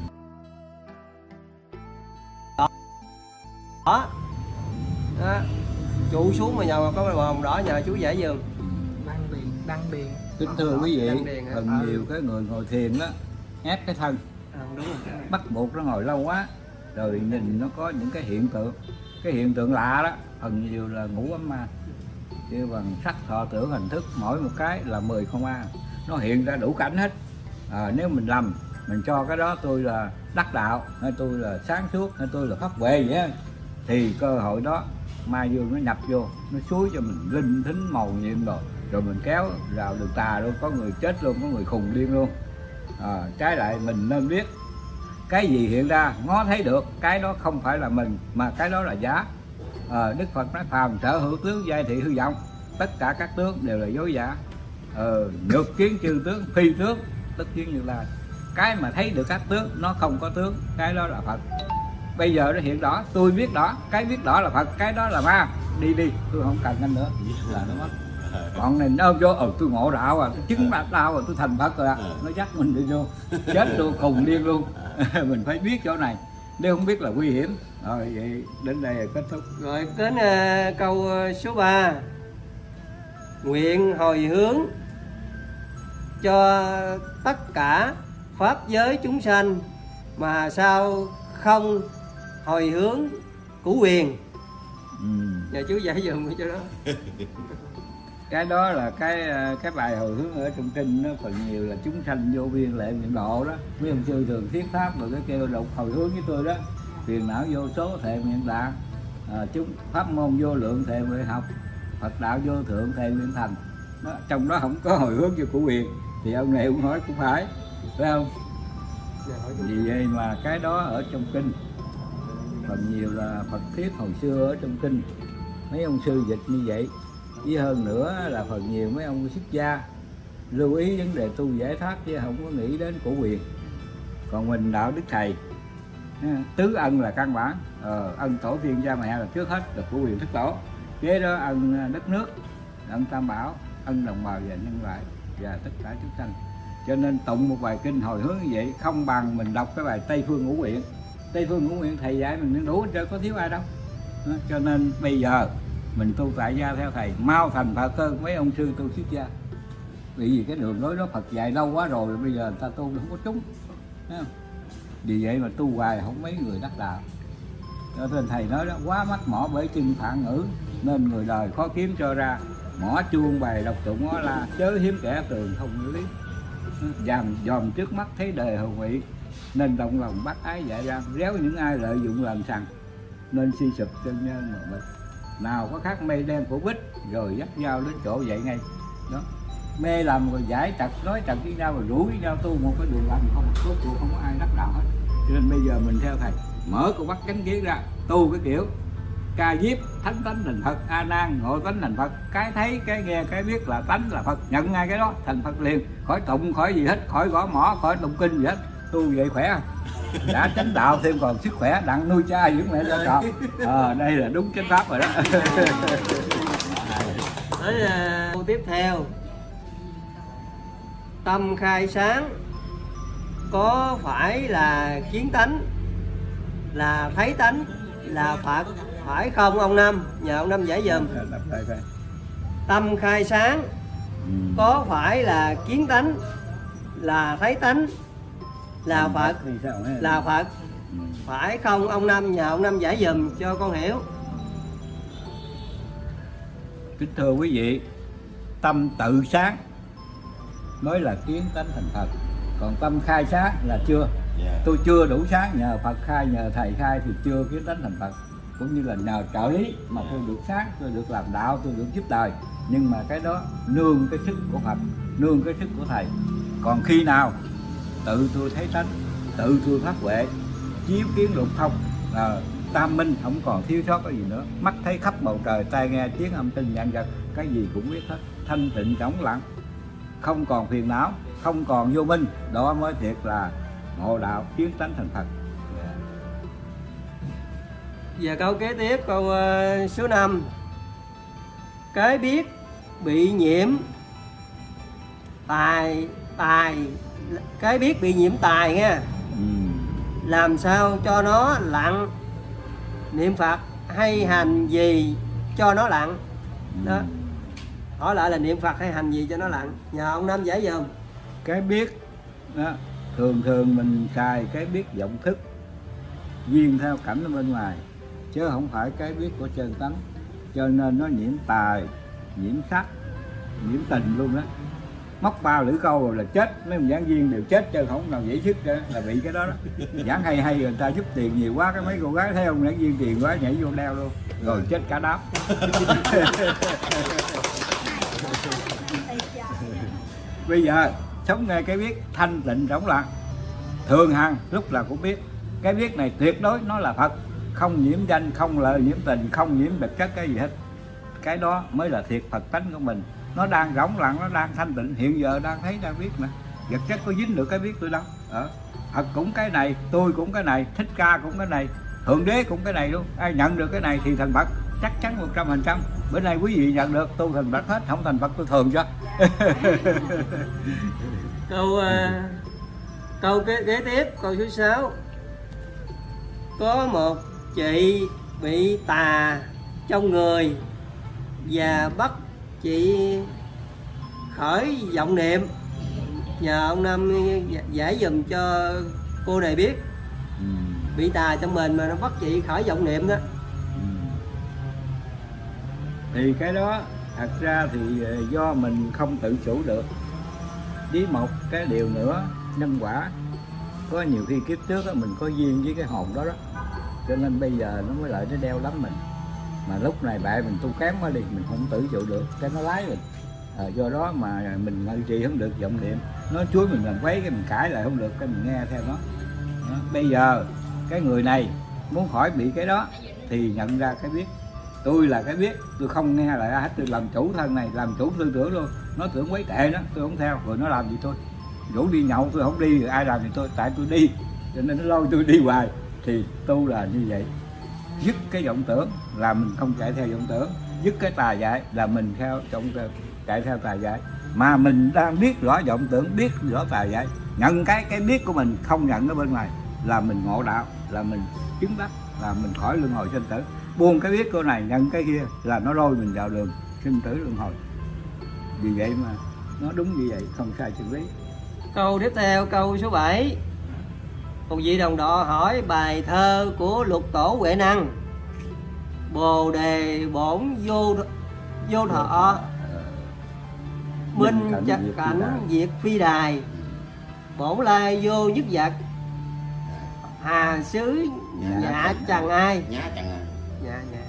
đó, đó. Đó. Trụ xuống mà nhờ có màu hồng đỏ, nhờ chú giải giùm. Đăng điền, đăng điền. kính thưa quý vị, Đăng điền hả? phần nhiều cái người ngồi thiền đó ép cái thân, À, đúng rồi. bắt buộc nó ngồi lâu quá, rồi nhìn nó có những cái hiện tượng, cái hiện tượng lạ đó, phần nhiều là ngũ ấm ma, kêu bằng sắc thọ tưởng hành thức, mỗi một cái là mười không a, nó hiện ra đủ cảnh hết. À, nếu mình lầm mình cho cái đó tôi là đắc đạo, hay tôi là sáng suốt, hay tôi là pháp huệ vậy á, thì cơ hội đó ma dương nó nhập vô, nó xúi cho mình linh thính màu nhiệm rồi, rồi mình kéo vào đường tà luôn, có người chết luôn, có người khùng điên luôn. À, trái lại mình nên biết cái gì hiện ra ngó thấy được, cái đó không phải là mình mà cái đó là giả. À, Đức Phật nói phàm sở hữu tướng giai thị hư vọng, tất cả các tướng đều là dối giả. Ờ, nhược kiến chư tướng phi tướng, tất kiến Như Lai. Cái mà thấy được các tướng nó không có tướng, cái đó là Phật. Bây giờ nó hiện đỏ, tôi biết đỏ, cái biết đỏ là Phật, cái đó là ma. Đi đi, tôi không cần anh nữa là nó mất. Còn này nó vô, ờ tôi ngộ đạo rồi, tôi chứng đạt đạo rồi, tôi thành Phật rồi, nó dắt mình đi vô, chết luôn, khùng điên luôn. Mình phải biết chỗ này, nếu không biết là nguy hiểm. Rồi vậy đến đây là kết thúc. Rồi đến uh, câu uh, số ba. Nguyện hồi hướng cho tất cả pháp giới chúng sanh, mà sao không hồi hướng cửu quyền? Ừ. Nhờ chú giải dùm cho đó. Cái đó là cái cái bài hồi hướng ở trong kinh, nó phần nhiều là chúng sanh vô biên lệ nguyện độ đó. Mấy ông sư thường thiết pháp rồi cái kêu đọc hồi hướng với tôi đó. Phiền não vô số thệ nguyện đạt, à, chúng pháp môn vô lượng thệ nguyện học, Phật đạo vô thượng thệ nguyện thành. Đó, trong đó không có hồi hướng cho cửu quyền thì ông này cũng nói cũng phải, phải không? Vì vậy mà cái đó ở trong kinh phần nhiều là Phật thiết hồi xưa ở trong kinh, mấy ông sư dịch như vậy. Với hơn nữa là phần nhiều mấy ông xuất gia lưu ý vấn đề tu giải thoát chứ không có nghĩ đến cổ quyền. Còn mình đạo đức thầy tứ ân là căn bản, ờ, ân tổ tiên cha mẹ là trước hết, là cổ quyền thất tổ, kế đó ân đất nước, ân tam bảo, ân đồng bào và nhân loại và tất cả chúng sanh. Cho nên tụng một bài kinh hồi hướng như vậy không bằng mình đọc cái bài Tây Phương Ngũ Nguyện. Tây Phương Ngũ Nguyện thầy dạy mình đủ hết trơn, có thiếu ai đâu. Đó, cho nên bây giờ mình tu tại gia theo thầy mau thành Phật hơn mấy ông sư tu xuất gia. Vì vì cái đường lối đó Phật dạy lâu quá rồi, bây giờ người ta tu không có trúng. Thấy không? Vì vậy mà tu hoài không mấy người đắc đạo. Cho nên thầy nói đó, quá mắc mỏ bởi chân phạn ngữ, nên người đời khó kiếm cho ra. Mỏ chuông bài đọc tụng ngó la, chớ hiếm kẻ tường không như lý. Dòm dòm trước mắt thấy đời hồng nghị, nên động lòng bắt ái dạy ra. Réo những ai lợi dụng làm sằng, nên suy sụp chân nhân mà bịch. Nào có khác mây đen phủ bích, rồi dắt nhau đến chỗ vậy ngay. Đó, mê lầm rồi giải trật, nói trật với nhau rồi rủ với nhau tu một cái đường lành, không có cuộc không có ai đắc đạo hết. Cho nên bây giờ mình theo thầy mở con mắt chánh kiến ra, tu cái kiểu ca diếp thánh tánh thành Phật, a nan ngộ tánh thành Phật, cái thấy cái nghe cái biết là tánh là Phật, nhận ngay cái đó thành Phật liền, khỏi tụng khỏi gì hết, khỏi gõ mỏ, khỏi tụng kinh gì hết. Tu vậy khỏe không? Đã chánh đạo thêm còn sức khỏe, đặng nuôi cha dưỡng mẹ cho trọn. Ờ, đây là đúng chánh pháp rồi đó. Tới uh, câu tiếp theo. Tâm khai sáng có phải là kiến tánh, là thấy tánh, là Phật phải không ông Năm? Nhờ ông Năm giải dùm. Tâm khai sáng có phải là kiến tánh, là thấy tánh, là Phật, là Phật phải không ông Năm? Nhờ ông Năm giải dùm cho con hiểu. Kính thưa quý vị, tâm tự sáng mới là kiến tánh thành Phật, còn tâm khai sáng là chưa. Tôi chưa đủ sáng, nhờ Phật khai, nhờ thầy khai thì chưa kiến tánh thành Phật. Cũng như là nhờ trợ lý mà tôi được sáng, tôi được làm đạo, tôi được giúp đời, nhưng mà cái đó nương cái sức của Phật, nương cái sức của thầy. Còn khi nào tự tôi thấy tánh, tự tôi phát huệ, chiếu kiến lục thông, à, tam minh không còn thiếu sót cái gì nữa, mắt thấy khắp bầu trời, tai nghe tiếng âm thanh vạn vật, cái gì cũng biết hết, thanh tịnh trống lặng, không còn phiền não, không còn vô minh, đó mới thiệt là ngộ đạo kiến tánh thành Phật. Yeah. Và câu kế tiếp, câu uh, số năm. Cái biết bị nhiễm tài tài cái biết bị nhiễm tài nha. Ừ. Làm sao cho nó lặng? Niệm Phật hay hành gì cho nó lặng? Đó. Ừ. Hỏi lại là niệm Phật hay hành gì cho nó lặng? Nhờ ông Năm giải dùm. Cái biết đó, thường thường mình xài cái biết vọng thức, duyên theo cảnh ở bên ngoài, chứ không phải cái biết của chân tánh. Cho nên nó nhiễm tài, nhiễm sắc, nhiễm tình luôn đó. Móc ba lưỡi câu rồi là chết, mấy ông giảng viên đều chết chứ không nào dễ sức đó, là bị cái đó đó. Giảng hay hay người ta giúp tiền nhiều quá, cái mấy cô gái thấy ông giảng viên tiền quá nhảy vô đeo luôn, rồi chết cả đám. Bây giờ sống nghe cái biết thanh tịnh rỗng lặng, thường hằng lúc là cũng biết. Cái biết này tuyệt đối nó là Phật, không nhiễm danh, không lời nhiễm tình, không nhiễm vật chất cái gì hết. Cái đó mới là thiệt Phật tánh của mình. Nó đang rỗng lặng, nó đang thanh tịnh, hiện giờ đang thấy đang biết mà. Vật chất có dính được cái biết tôi đâu. Ở Phật cũng cái này, tôi cũng cái này, Thích Ca cũng cái này, Thượng Đế cũng cái này luôn. Ai nhận được cái này thì thành Phật, chắc chắn một trăm phần trăm. Bữa nay quý vị nhận được tôi thành Phật hết, không thành Phật tôi thường cho. Câu uh, câu kế, kế tiếp, câu số sáu. Có một chị bị tà trong người và bắt chị khởi vọng niệm, nhờ ông Năm giải dùm cho cô này biết. Ừ. Bị tà trong mình mà nó bắt chị khởi vọng niệm đó. Ừ. Thì cái đó thật ra thì do mình không tự chủ được. Với một cái điều nữa, nhân quả. Có nhiều khi kiếp trước đó, mình có duyên với cái hồn đó đó, cho nên bây giờ nó mới lại nó đeo đắm mình. Mà lúc này bạn mình tu kém quá đi, mình không tự chủ được, cái nó lái mình. À, do đó mà mình ngự trì không được vọng niệm, nó chuối mình làm quấy cái mình cãi lại không được, cái mình nghe theo nó. Đó. Bây giờ cái người này muốn khỏi bị cái đó thì nhận ra cái biết, tôi là cái biết, tôi không nghe lại hết, tôi làm chủ thân này, làm chủ tư tưởng luôn. Nó tưởng quấy kệ nó, tôi không theo, rồi nó làm gì tôi, rủ đi nhậu tôi không đi, rồi ai làm thì tôi, tại tôi đi, cho nên nó lôi tôi đi hoài. Thì tu là như vậy, dứt cái vọng tưởng là mình không chạy theo vọng tưởng, dứt cái tà dại là mình theo trong chạy theo tà dại. Mà mình đang biết rõ vọng tưởng, biết rõ tà dại, nhận cái cái biết của mình, không nhận ở bên ngoài, là mình ngộ đạo, là mình chứng đắc, là mình khỏi luân hồi sinh tử. Buông cái biết cô này, nhận cái kia là nó lôi mình vào đường sinh tử luân hồi. Vì vậy mà nó đúng như vậy, không sai chân lý. Câu tiếp theo, câu số bảy. Một vị đồng đọ hỏi bài thơ của Lục Tổ Huệ Năng: Bồ đề bổn vô vô thọ, minh chặt cảnh diệt phi đài, bổn lai vô nhất vật, hà xứ nhạ chẳng ai. Nhã chẳng ai. Dạ, dạ.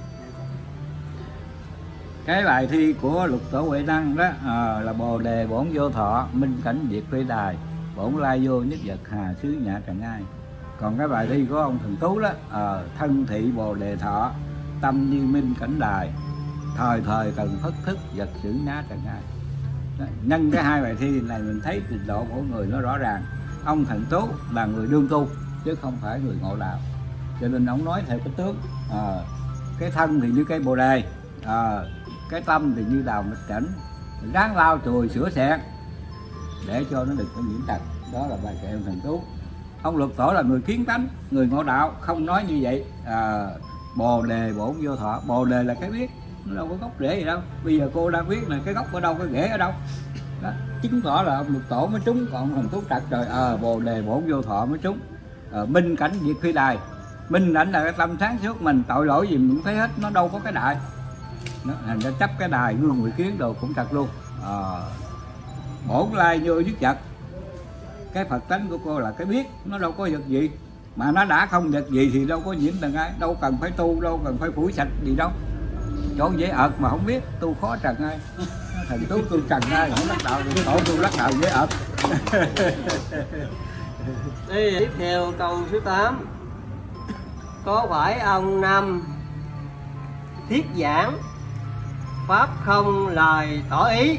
Cái bài thi của Lục Tổ Huệ Năng đó à, là bồ đề bổn vô thọ, minh cảnh diệt phi đài, bổn lai vô nhất vật, hà xứ nhã chẳng ai. Còn cái bài thi của ông Thần Tú đó à, thân thị bồ đề thọ, tâm như minh cảnh đài, thời thời cần phất thức, vật xử nhã chẳng ai. Đó, nhân cái hai bài thi này mình thấy trình độ của người nó rõ ràng. Ông Thần Tú là người đương tu chứ không phải người ngộ đạo, cho nên ông nói theo cái tướng à, cái thân thì như cây bồ đề, à, cái tâm thì như đào mịch cảnh, ráng lau chùi sửa xẹt để cho nó đừng có nhiễm trần. Đó là bài kệ ông Thần Tú. Ông Lục Tổ là người kiến tánh, người ngộ đạo, không nói như vậy. À, bồ đề bổn vô thọ, bồ đề là cái biết, nó đâu có gốc rễ gì đâu. Bây giờ cô đang biết là cái gốc ở đâu, cái rễ ở đâu đó, chứng tỏ là ông Lục Tổ mới trúng. Còn ông Thần Tú trật rồi, à, bồ đề bổn vô thọ mới trúng. À, minh cảnh diệt phi đài, minh cảnh là cái tâm sáng suốt mình, tội lỗi gì mình cũng thấy hết, nó đâu có cái đại. Nó thành ra chấp cái đài gương mười kiến đồ cũng trật luôn. À, bổn lai vô nhất vật, cái Phật tánh của cô là cái biết, nó đâu có vật gì, mà nó đã không vật gì thì đâu có nhiễm tầng ai, đâu cần phải tu, đâu cần phải phủi sạch gì đâu. Chỗ dễ ợt mà không biết, tu khó trần ai. Thần Tú tu trần ai, không đắc đạo, tổ tu đắc đạo dễ ợt. Đây, tiếp theo câu số tám. Có phải ông Năm thiết giảng pháp không lời tỏ ý?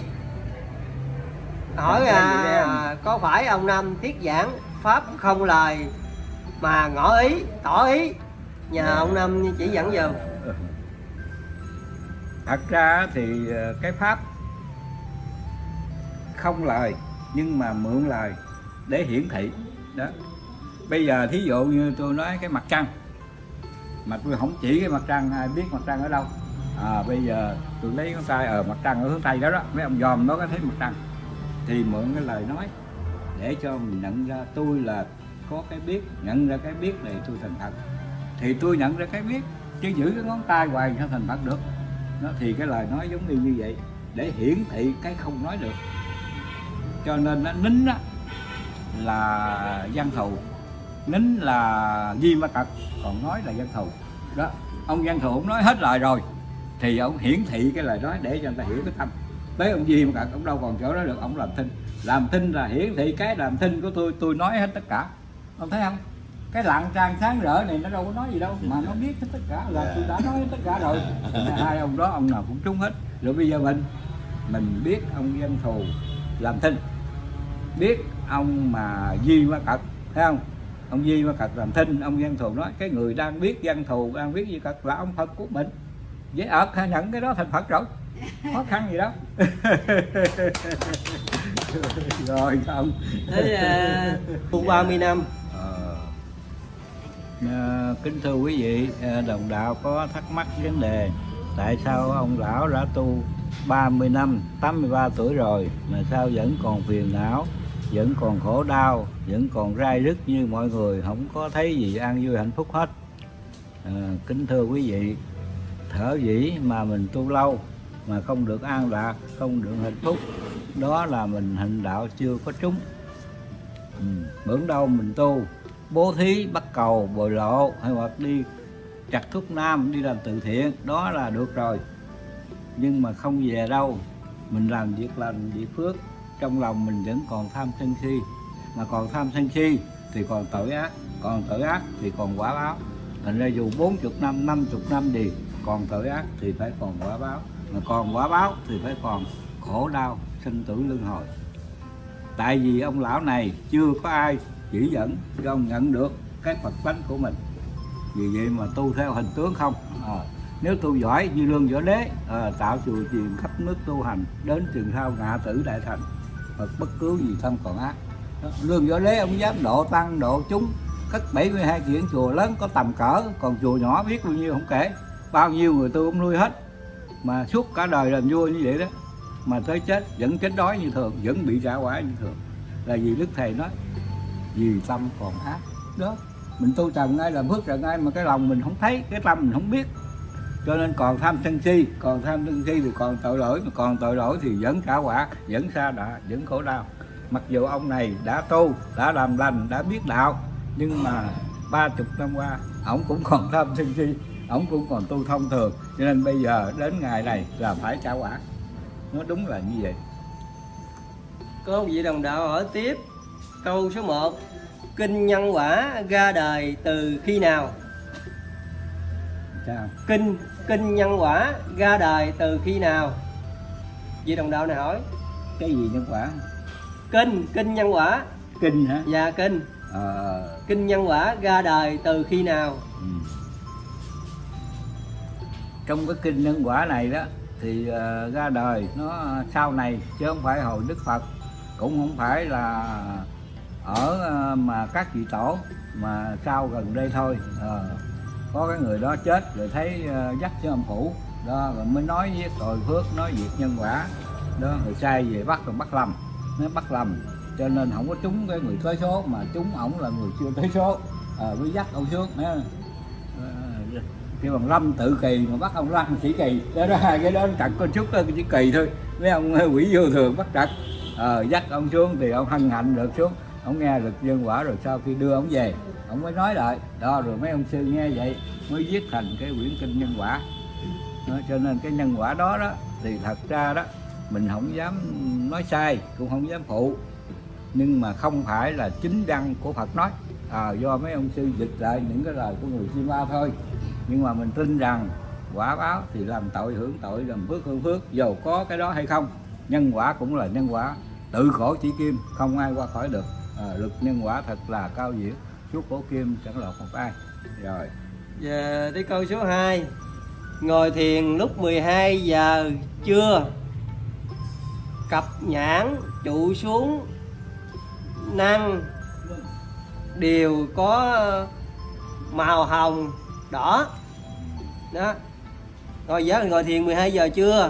Hỏi à, có phải ông Năm thiết giảng pháp không lời mà ngỏ ý, tỏ ý? Nhờ ông Năm chỉ dẫn dùm. Thật ra thì cái pháp không lời nhưng mà mượn lời để hiển thị đó. Bây giờ thí dụ như tôi nói cái mặt trăng, mà tôi không chỉ cái mặt trăng, ai biết mặt trăng ở đâu. À, bây giờ tôi lấy ngón tay ở mặt trăng ở hướng tây đó đó, mấy ông dòm nó có thấy mặt trăng, thì mượn cái lời nói để cho mình nhận ra tôi là có cái biết, nhận ra cái biết này tôi thành Phật. Thì tôi nhận ra cái biết, chứ giữ cái ngón tay hoài sao thành Phật được. Nó thì cái lời nói giống như như vậy, để hiển thị cái không nói được. Cho nên nó nín á là văn thù, nín là Di Ma Cật, còn nói là văn thù. Đó, ông văn thù ông nói hết lời rồi thì ông hiển thị cái lời nói để cho người ta hiểu cái tâm. Tới ông Di Ma Cật ông đâu còn chỗ đó được, ông làm thinh. Làm thinh là hiển thị cái làm thinh của tôi, tôi nói hết tất cả. Ông thấy không? Cái lặng trang sáng rỡ này nó đâu có nói gì đâu, mà nó biết hết tất cả, là tôi đã nói hết tất cả rồi. Hai ông đó ông nào cũng trúng hết. Rồi bây giờ mình mình biết ông văn thù làm thinh, biết ông mà Di Ma Cật, thấy không? Ông Di Ma Cật làm thinh, ông văn thù nói cái người đang biết văn thù, đang biết Di Cật là ông Phật của mình. Dễ ợt hay nhận cái đó thành Phật rồi, khó khăn gì đâu. Rồi xong. Thế uh, ba mươi năm. Ờ. À, kính thưa quý vị, đồng đạo có thắc mắc vấn đề tại sao ông lão đã tu ba mươi năm, tám mươi ba tuổi rồi mà sao vẫn còn phiền não, vẫn còn khổ đau, vẫn còn rai rứt như mọi người, không có thấy gì an vui hạnh phúc hết. À, kính thưa quý vị, thở dĩ mà mình tu lâu mà không được an lạc, không được hạnh phúc, đó là mình hành đạo chưa có trúng. Ừ. Bữa đâu mình tu bố thí, bắt cầu, bồi lộ, hay hoặc đi chặt thuốc nam, đi làm từ thiện, đó là được rồi. Nhưng mà không về đâu, mình làm việc lành, việc phước, trong lòng mình vẫn còn tham sân si. Mà còn tham sân si thì còn tội ác, còn tội ác thì còn quả báo. Thành ra dù bốn mươi năm, năm mươi năm gì, còn tội ác thì phải còn quả báo. Mà còn quả báo thì phải còn khổ đau, sinh tử luân hồi. Tại vì ông lão này chưa có ai chỉ dẫn cho ông nhận được cái Phật tánh của mình. Vì vậy mà tu theo hình tướng không. À, nếu tu giỏi như Lương Võ Đế, à, tạo chùa chiền khắp nước tu hành, đến chừng sau ngạ tử đại thành, Phật bất cứu gì thân còn ác. Đó, Lương Võ Đế ông dám độ tăng độ chúng, cất bảy mươi hai kiện chùa lớn có tầm cỡ, còn chùa nhỏ biết bao nhiêu không kể, bao nhiêu người tu ông nuôi hết, mà suốt cả đời làm vua như vậy đó, mà tới chết vẫn chết đói như thường, vẫn bị trả quả như thường. Là vì Đức Thầy nói vì tâm còn ác. Đó, mình tu trần ai làm phước trần ai mà cái lòng mình không thấy, cái tâm mình không biết, cho nên còn tham sân si, còn tham sân si thì còn tội lỗi, mà còn tội lỗi thì vẫn trả quả, vẫn sa đọa, vẫn khổ đau. Mặc dù ông này đã tu, đã làm lành, đã biết đạo, nhưng mà ba chục năm qua ổng cũng còn tham sân si, ổng cũng còn tu thông thường, cho nên bây giờ đến ngày này là phải trả quả. Nó đúng là như vậy. Có một vị đồng đạo hỏi tiếp câu số một: kinh nhân quả ra đời từ khi nào? Sao? Kinh kinh nhân quả ra đời từ khi nào? Vị đồng đạo này hỏi. Cái gì nhân quả? Kinh kinh nhân quả. Kinh hả? Dạ kinh. Ờ... Kinh nhân quả ra đời từ khi nào? Ừ. Trong cái kinh nhân quả này đó thì uh, ra đời nó sau này, chứ không phải hồi Đức Phật, cũng không phải là ở uh, mà các vị tổ, mà sau gần đây thôi. Uh, có cái người đó chết rồi thấy uh, dắt cho âm phủ đó, rồi mới nói với tội phước, nói việc nhân quả đó, người sai về bắt rồi bắt lầm, nó bắt lầm, cho nên không có trúng cái người tới số, mà trúng ổng là người chưa tới số, à, mới dắt ông xuống đó. Kêu bằng Lâm Tự Kỳ mà bắt ông Lâm Sĩ Kỳ đó, đó hai cái đó trật có chút cái chỉ kỳ thôi, mấy ông quỷ vô thường bắt trật, à, dắt ông xuống thì ông hân hạnh được xuống, ông nghe được nhân quả rồi sau khi đưa ông về ông mới nói lại đó, rồi mấy ông sư nghe vậy mới viết thành cái quyển kinh nhân quả đó. Cho nên cái nhân quả đó đó thì thật ra đó mình không dám nói sai, cũng không dám phụ, nhưng mà không phải là chính văn của Phật nói, à, do mấy ông sư dịch lại những cái lời của người Chim Ba thôi. Nhưng mà mình tin rằng quả báo thì làm tội hưởng tội, làm phước hưởng phước, dầu có cái đó hay không. Nhân quả cũng là nhân quả, tự khổ chỉ kim, không ai qua khỏi được. À, luật nhân quả thật là cao diệu, suốt cổ kim chẳng lọt một ai. Rồi Giờ tới câu số hai: ngồi thiền lúc mười hai giờ trưa, cặp nhãn trụ xuống năng đều có màu hồng đỏ đó. Rồi giờ ngồi thiền mười hai giờ trưa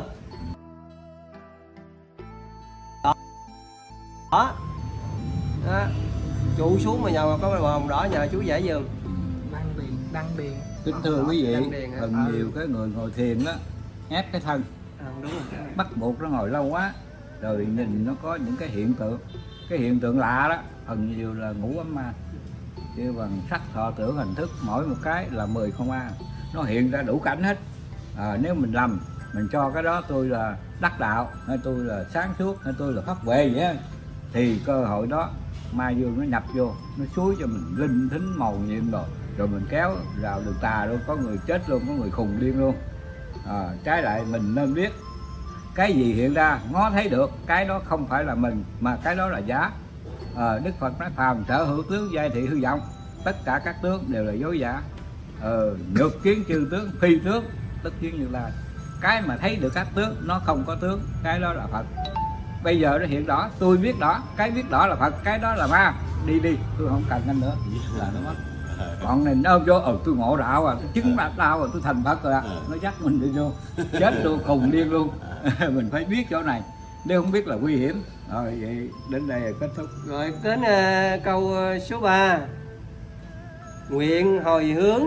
đó, đó. trụ xuống mà nhờ có màu hồng đỏ nhờ chú giải giùm. Đăng điền, đăng điền. Kính thưa quý vị, Đăng điền hả? phần Ừ. nhiều cái người ngồi thiền đó ép cái thân, À, đúng rồi. bắt buộc nó ngồi lâu quá, rồi nhìn nó có những cái hiện tượng, cái hiện tượng lạ đó, phần nhiều là ngủ ấm ma, kêu bằng sắc thọ tưởng hình thức, mỗi một cái là mười không a, nó hiện ra đủ cảnh hết. À, nếu mình lầm, mình cho cái đó tôi là đắc đạo, hay tôi là sáng suốt, hay tôi là pháp huệ vậy á, thì cơ hội đó ma dương nó nhập vô, nó xúi cho mình linh thính màu nhiệm rồi, rồi mình kéo vào đường tà luôn, có người chết luôn, có người khùng điên luôn. À, trái lại mình nên biết cái gì hiện ra ngó thấy được, cái đó không phải là mình mà cái đó là giả. À, Đức Phật nói phàm sở hữu tướng giai thị hư vọng, tất cả các tướng đều là dối giả. Ờ, nhược kiến chư tướng phi tướng, tất kiến Như Lai. Cái mà thấy được các tướng nó không có tướng, cái đó là Phật. Bây giờ nó hiện đỏ, tôi biết đỏ, cái biết đỏ là Phật, cái đó là ma. Đi đi, tôi không cần anh nữa là nó mất. Còn này nó vô, ờ tôi ngộ đạo à, tôi chứng đạt đạo rồi, tôi thành Phật rồi à. Nó dắt mình đi vô, chết luôn, khùng điên luôn. Mình phải biết chỗ này, nếu không biết là nguy hiểm. Rồi vậy đến đây là kết thúc. Rồi đến uh, câu uh, số ba. Nguyện hồi hướng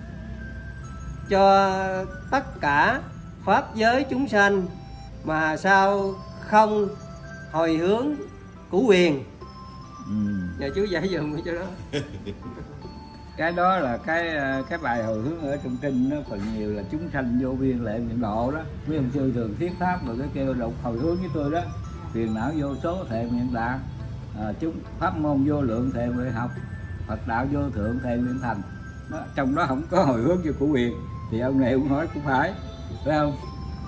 cho tất cả pháp giới chúng sanh, mà sao không hồi hướng cửu quyền? Ừ. Nhờ chú giải dùm cho đó. Cái đó là cái cái bài hồi hướng ở trong kinh, nó phần nhiều là chúng sanh vô biên lệ nguyện độ đó. Mấy ông sư thường thiết pháp rồi cái kêu đọc hồi hướng với tôi đó. Phiền não vô số thệ nguyện đạt, à, chúng pháp môn vô lượng thệ nguyện học, Phật đạo vô thượng thệ nguyện thành. Đó, trong đó không có hồi hướng cho cửu quyền thì ông này cũng nói cũng phải, phải không?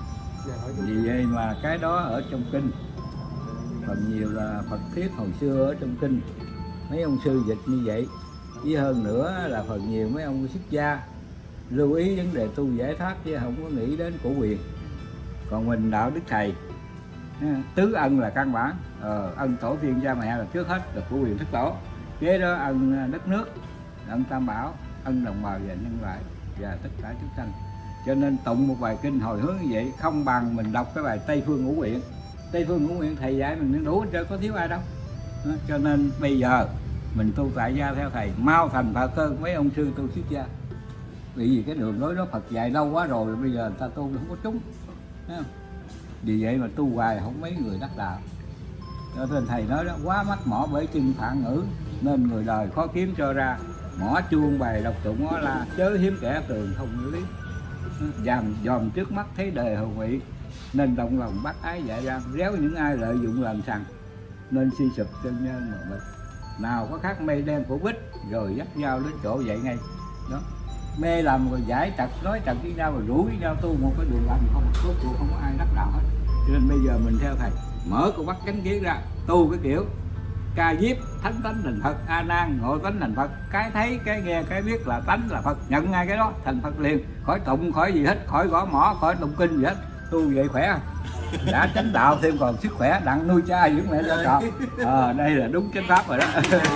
Vì vậy mà cái đó ở trong kinh phần nhiều là Phật thiết hồi xưa ở trong kinh, mấy ông sư dịch như vậy. Với hơn nữa là phần nhiều mấy ông xuất gia lưu ý vấn đề tu giải thoát chứ không có nghĩ đến cổ quyền. Còn mình đạo đức thầy tứ ân là căn bản, ờ, ân tổ tiên cha mẹ là trước hết, là cổ quyền thất tổ, kế đó ân đất nước, ân tam bảo, ân đồng bào và nhân loại và tất cả chúng sanh. Cho nên tụng một bài kinh hồi hướng như vậy không bằng mình đọc cái bài Tây Phương Ngũ Nguyện. Tây Phương Ngũ Nguyện thầy dạy mình đủ hết trơn, có thiếu ai đâu. Đó, cho nên bây giờ mình tu tại gia theo thầy mau thành Phật hơn mấy ông sư tu xuất gia. Bởi vì cái đường lối đó Phật dạy lâu quá rồi, bây giờ người ta tu không có trúng. Thấy không? Vì vậy mà tu hoài không mấy người đắc đạo. Cho nên thầy nói đó, quá mắc mỏ bởi chân phạn ngữ, nên người đời khó kiếm cho ra. Mỏ chuông bài đọc tụng ngó la, chớ hiếm kẻ tường không lý. Dòm dòm trước mắt thấy đời hồng nghị, nên động lòng bắt ái dạy ra. Réo những ai lợi dụng làm sằng, nên suy sụp chân nhân mà mệt. Nào có khác mây đen của bích, rồi dắt nhau đến chỗ vậy ngay. Đó, mê lầm rồi giải trật, nói trật với nhau rồi rủ với nhau tu một cái đường lành, không có cuộc không có ai đắc đạo hết. Cho nên bây giờ mình theo thầy mở con mắt cánh kiến ra, tu cái kiểu ca diếp thánh tánh thành Phật, a nan ngộ tánh thành Phật, cái thấy cái nghe cái biết là tánh là Phật, nhận ngay cái đó thành Phật liền, khỏi tụng khỏi gì hết, khỏi gõ mỏ, khỏi tụng kinh gì hết. Tu vậy khỏe, đã chánh đạo thêm còn sức khỏe, đặng nuôi cha dưỡng mẹ cho trọn. Ờ, đây là đúng chánh pháp rồi đó.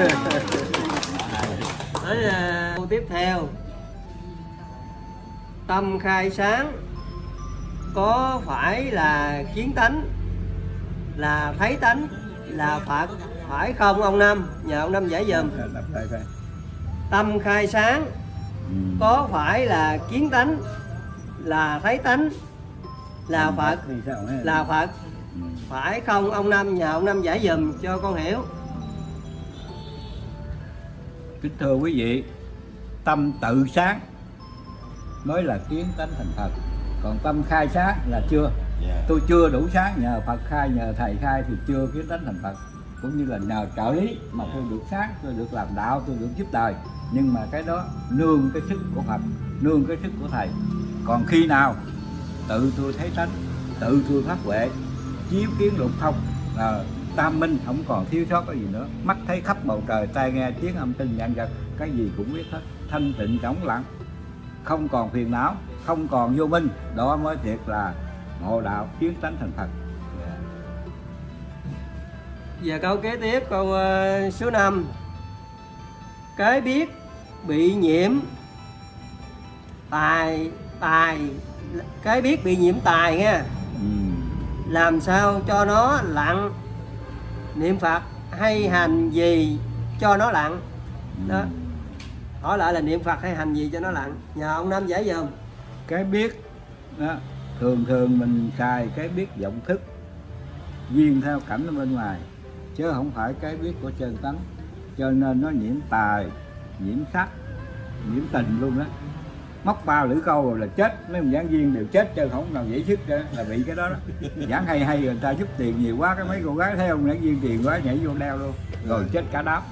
Tới uh, câu tiếp theo. Tâm khai sáng có phải là kiến tánh, là thấy tánh, là Phật phải không ông Năm? Nhờ ông Năm giải dùm. Tâm khai sáng có phải là kiến tánh, là thấy tánh, là Phật, là Phật phải không ông Năm? Nhờ ông Năm giải dùm cho con hiểu. Kính thưa quý vị, tâm tự sáng nói là kiến tánh thành Phật, còn tâm khai sáng là chưa. Tôi chưa đủ sáng, nhờ Phật khai, nhờ thầy khai thì chưa kiến tánh thành Phật. Cũng như là nhờ trợ lý mà tôi được sáng, tôi được làm đạo, tôi được giúp đời. Nhưng mà cái đó nương cái sức của Phật, nương cái sức của thầy. Còn khi nào tự tôi thấy tánh, tự tôi phát huệ, chiếu kiến lục thông, à, tam minh không còn thiếu sót cái gì nữa. Mắt thấy khắp bầu trời, tai nghe tiếng âm thanh vạn vật, cái gì cũng biết hết, thanh tịnh trống lặng, không còn phiền não, không còn vô minh, đó mới thiệt là ngộ đạo kiến tánh thành Phật. Yeah. Giờ câu kế tiếp, câu uh, số năm. Cái biết bị nhiễm tài tài cái biết bị nhiễm tài nha. Ừ. Làm sao cho nó lặng niệm Phật hay hành gì cho nó lặng đó. Ừ. Hỏi lại là niệm Phật hay hành gì cho nó lặng, nhờ ông Năm giải dùm. Cái biết đó, thường thường mình xài cái biết vọng thức duyên theo cảnh ở bên ngoài, chứ không phải cái biết của chân tánh, cho nên nó nhiễm tài, nhiễm sắc, nhiễm tình luôn đó. Móc ba lưỡi câu rồi là chết, mấy ông giảng viên đều chết chứ không nào dễ sức đó, là bị cái đó đó. Giảng hay hay người ta giúp tiền nhiều quá, cái mấy cô gái thấy ông giảng viên tiền quá nhảy vô đeo luôn, rồi chết cả đám.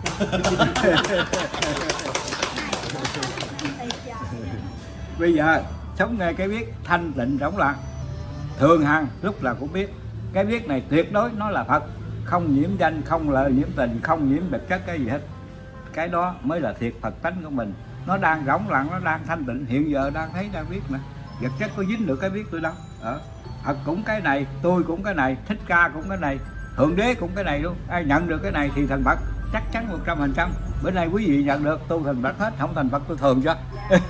Bây giờ sống nghe cái biết thanh tịnh rỗng lặng, thường hằng lúc là cũng biết. Cái biết này tuyệt đối nó là Phật, không nhiễm danh, không lời nhiễm tình, không nhiễm vật chất cái gì hết. Cái đó mới là thiệt Phật tánh của mình. Nó đang rỗng lặng, nó đang thanh tịnh, hiện giờ đang thấy đang biết mà. Vật chất có dính được cái biết tôi đâu. Ờ. Phật cũng cái này, tôi cũng cái này, Thích Ca cũng cái này, Thượng Đế cũng cái này luôn. Ai nhận được cái này thì thành Phật, chắc chắn một trăm phần trăm. Bữa nay quý vị nhận được tôi thành Phật hết, không thành Phật tôi thường cho.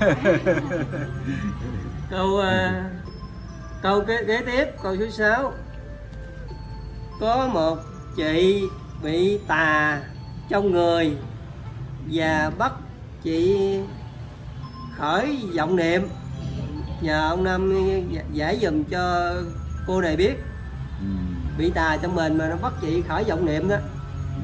Câu uh, câu kế, kế tiếp, câu số sáu. Có một chị bị tà trong người và bắt chị khởi vọng niệm, nhờ ông Năm giải dùm cho cô này biết. Ừ. Bị tà trong mình mà nó bắt chị khởi vọng niệm đó. Ừ.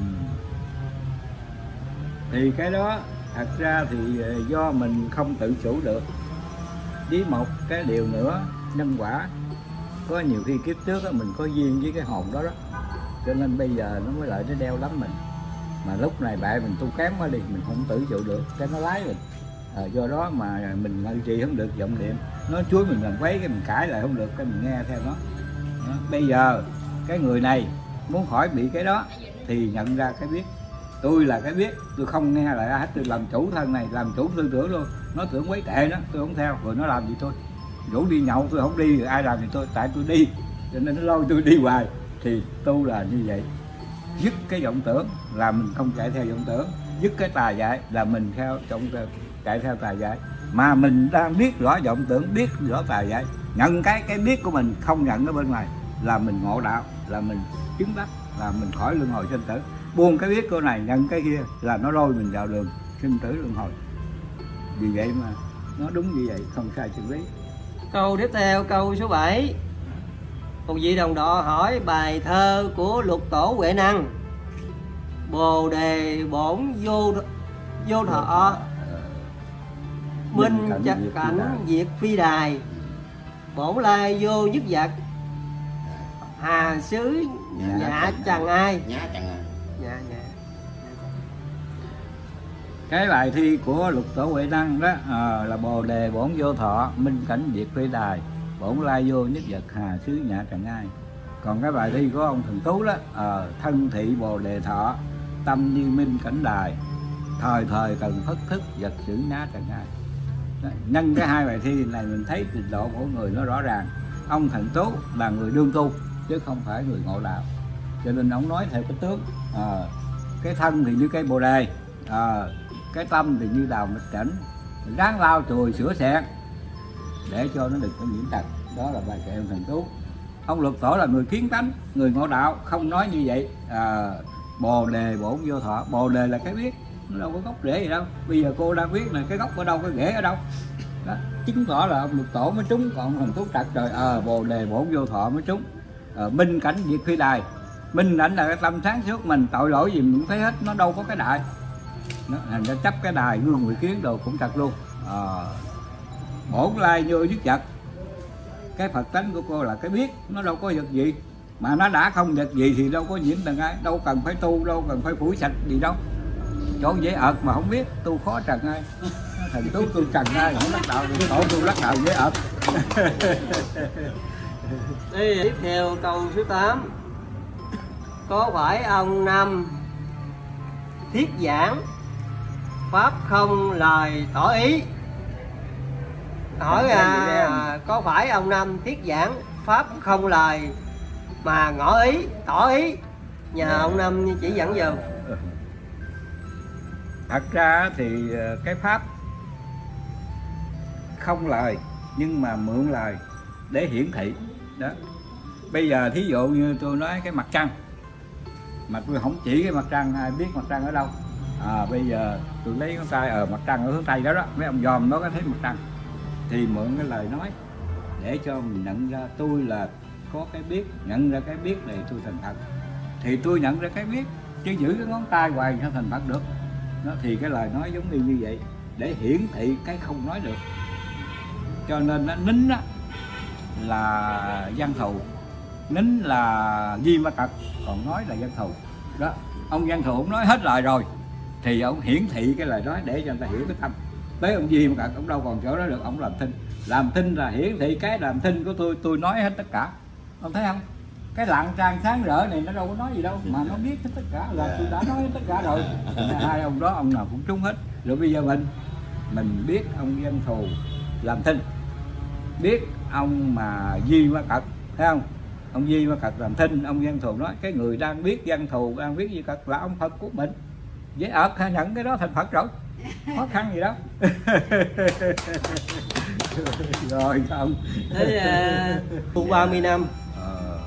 Thì cái đó thật ra thì do mình không tự chủ được. Với một cái điều nữa, nhân quả. Có nhiều khi kiếp trước đó, mình có duyên với cái hồn đó đó, cho nên bây giờ nó mới lại nó đeo đắm mình. Mà lúc này bạn mình tu kém quá đi, mình không tự chủ được, cái nó lái mình. À, do đó mà mình ngự trì không được vọng niệm, nó chuối mình làm quấy cái mình cãi lại không được, cái mình nghe theo nó. Đó. Bây giờ cái người này muốn khỏi bị cái đó thì nhận ra cái biết, tôi là cái biết, tôi không nghe lại hết, tôi làm chủ thân này, làm chủ tư tưởng luôn. Nó tưởng quấy kệ nó, tôi không theo, rồi nó làm gì tôi. Rủ đi nhậu tôi không đi, rồi ai làm thì tôi, tại tôi đi, cho nên nó lôi tôi đi hoài. Thì tu là như vậy, dứt cái vọng tưởng là mình không chạy theo vọng tưởng, dứt cái tà dại là mình theo trong chạy theo tà dại. Mà mình đang biết rõ vọng tưởng, biết rõ tà dại, nhận cái cái biết của mình, không nhận ở bên ngoài, là mình ngộ đạo, là mình chứng đắc, là mình khỏi luân hồi sinh tử. Buông cái biết của này, nhận cái kia là nó lôi mình vào đường sinh tử luân hồi. Vì vậy mà nó đúng như vậy, không sai chân lý. Câu tiếp theo, câu số bảy. Một vị đồng đọ hỏi bài thơ của Lục Tổ Huệ Năng: Bồ đề bổn vô vô thọ, minh chặt cảnh diệt phi đài, bổn lai vô nhất vật, hà xứ nhạ chẳng ai. Nhã chẳng ai. Dạ, dạ. Cái bài thi của Lục Tổ Huệ Năng đó à, là bồ đề bổn vô thọ, minh cảnh diệt phi đài, bổn lai vô nhất vật, hà xứ nhã chẳng ai. Còn cái bài thi của ông Thần Tú đó à, thân thị bồ đề thọ, tâm như minh cảnh đài, thời thời cần phất thức, vật xử nhã chẳng ai. Đó, nhân cái hai bài thi này mình thấy trình độ của người nó rõ ràng. Ông Thần Tú là người đương tu chứ không phải người ngộ đạo, cho nên ông nói theo cái tướng à, cái thân thì như cây bồ đề, à, cái tâm thì như đào mịch cảnh, ráng lau chùi sửa xẹt để cho nó đừng có nhiễm trần. Đó là bài kệ ông Thần Tú. Ông Lục Tổ là người kiến tánh, người ngộ đạo, không nói như vậy. À, bồ đề bổn vô thọ, bồ đề là cái biết, nó đâu có gốc rễ gì đâu. Bây giờ cô đang biết là cái gốc ở đâu, cái rễ ở đâu đó, chứng tỏ là ông Lục Tổ mới trúng. Còn ông Thần Tú trật rồi, à, bồ đề bổn vô thọ mới trúng. À, minh cảnh diệt phi đài, minh cảnh là cái tâm sáng suốt mình, tội lỗi gì mình cũng thấy hết, nó đâu có cái đại. Nó thành ra chấp cái đài gương mười kiến đồ cũng trật luôn. À, bổn lai vô nhất vật, cái Phật tánh của cô là cái biết, nó đâu có vật gì, mà nó đã không vật gì thì đâu có nhiễm tầng ai, đâu cần phải tu, đâu cần phải phủi sạch gì đâu. Chỗ dễ ợt mà không biết, tu khó trần ai. Thần Tú tu trần ai, không đắc đạo, tổ tu đắc đạo dễ ợt. Đi tiếp theo câu số tám. Có phải ông Năm thiết giảng pháp không lời tỏ ý? Hỏi à, có phải ông Năm thiết giảng pháp không lời mà ngỏ ý, tỏ ý, nhờ ông Năm chỉ dẫn dùm. Thật ra thì cái pháp không lời nhưng mà mượn lời để hiển thị đó. Bây giờ thí dụ như tôi nói cái mặt trăng mà tôi không chỉ cái mặt trăng, ai biết mặt trăng ở đâu, À, bây giờ tôi lấy ngón tay ở mặt trăng ở hướng tây đó đó, mấy ông dòm nó có thấy mặt trăng thì mượn cái lời nói để cho mình nhận ra tôi là có cái biết, nhận ra cái biết này tôi thành Phật, thì tôi nhận ra cái biết, chứ giữ cái ngón tay hoài sao thành Phật được. Nó thì cái lời nói giống như như vậy để hiển thị cái không nói được. Cho nên nó nín á là văn thù, nín là Di Ma Cật, còn nói là văn thù đó. Ông văn thù ông nói hết lời rồi thì ông hiển thị cái lời nói để cho người ta hiểu cái tâm. Tới ông Di Ma Cật ông đâu còn chỗ đó được, ông làm thinh. Làm thinh là hiển thị cái làm thinh của tôi, tôi nói hết tất cả. Ông thấy không? Cái lặng trang sáng rỡ này nó đâu có nói gì đâu, mà nó biết hết tất cả, là tôi đã nói hết tất cả rồi. Hai ông đó ông nào cũng trúng hết. Rồi bây giờ mình mình biết ông văn thù làm thinh, biết ông mà Di Ma Cật, thấy không? Ông Di Ma Cật làm thinh, ông văn thù nói cái người đang biết văn thù, đang biết Di Cật là ông Phật của mình. Dễ ợt hay nhận cái đó thành Phật rồi, khó khăn gì đâu. Rồi xong. Thế uh, ba mươi năm. Ờ.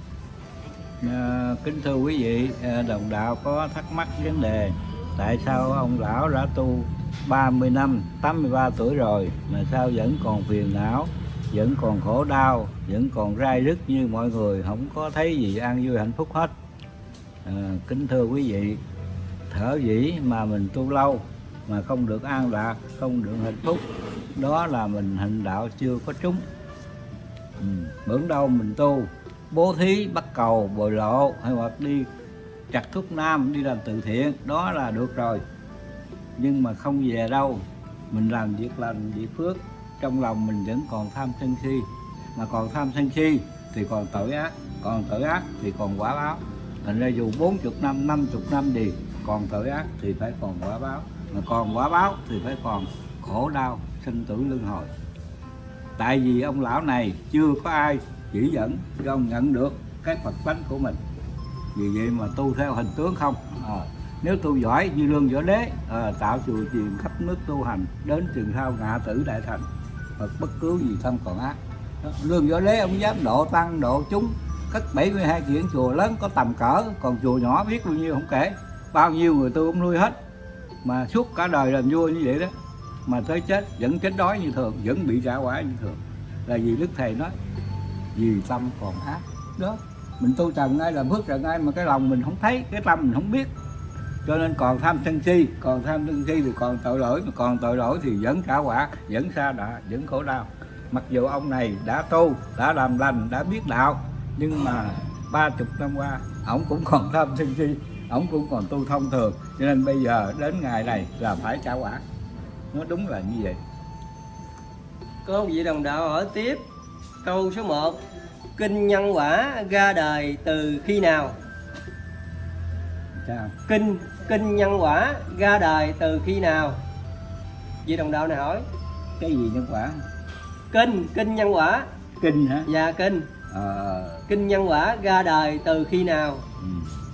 À, kính thưa quý vị, đồng đạo có thắc mắc vấn đề tại sao ông lão đã tu ba mươi năm, tám mươi ba tuổi rồi mà sao vẫn còn phiền não, vẫn còn khổ đau, vẫn còn rai rứt như mọi người, không có thấy gì an vui hạnh phúc hết. À, kính thưa quý vị, thở dĩ mà mình tu lâu mà không được an lạc, không được hạnh phúc, đó là mình hành đạo chưa có trúng. Ừ. Bữa đâu mình tu bố thí, bắt cầu, bồi lộ, hay hoặc đi chặt thuốc nam, đi làm từ thiện, đó là được rồi. Nhưng mà không về đâu, mình làm việc lành, việc phước, trong lòng mình vẫn còn tham sân si. Mà còn tham sân si thì còn tội ác, còn tội ác thì còn quả báo. Thành ra dù bốn mươi năm, năm mươi năm gì, còn tội ác thì phải còn quả báo. Mà còn quả báo thì phải còn khổ đau, sinh tử luân hồi. Tại vì ông lão này chưa có ai chỉ dẫn cho ông nhận được cái Phật tánh của mình. Vì vậy mà tu theo hình tướng không. À, nếu tu giỏi như Lương Võ Đế, à, tạo chùa chiền khắp nước tu hành, đến chừng sau ngạ tử đại thành, Phật bất cứ gì tâm còn ác. Đó. Lương Võ Đế ông dám độ tăng, độ chúng, cất bảy mươi hai kiện chùa lớn có tầm cỡ, còn chùa nhỏ biết bao nhiêu không kể. Bao nhiêu người tu ông nuôi hết, mà suốt cả đời làm vua như vậy đó, mà tới chết vẫn chết đói như thường, vẫn bị trả quả như thường. Là vì Đức Thầy nói vì tâm còn ác đó. Mình tu trần ai làm phước trần ai mà cái lòng mình không thấy, cái tâm mình không biết, cho nên còn tham sân si, còn tham sân si thì còn tội lỗi, mà còn tội lỗi thì vẫn trả quả, vẫn sa đọa, vẫn khổ đau. Mặc dù ông này đã tu, đã làm lành, đã biết đạo, nhưng mà ba chục năm qua ổng cũng còn tham sân si, ổng cũng còn tu thông thường, cho nên bây giờ đến ngày này là phải trả quả. Nó đúng là như vậy. Có một vị đồng đạo hỏi tiếp câu số một: kinh nhân quả ra đời từ khi nào? Sao? Kinh kinh nhân quả ra đời từ khi nào? Vị đồng đạo này hỏi. Cái gì nhân quả? Kinh kinh nhân quả. Kinh hả? Dạ kinh. Ờ... Kinh nhân quả ra đời từ khi nào? Ừ.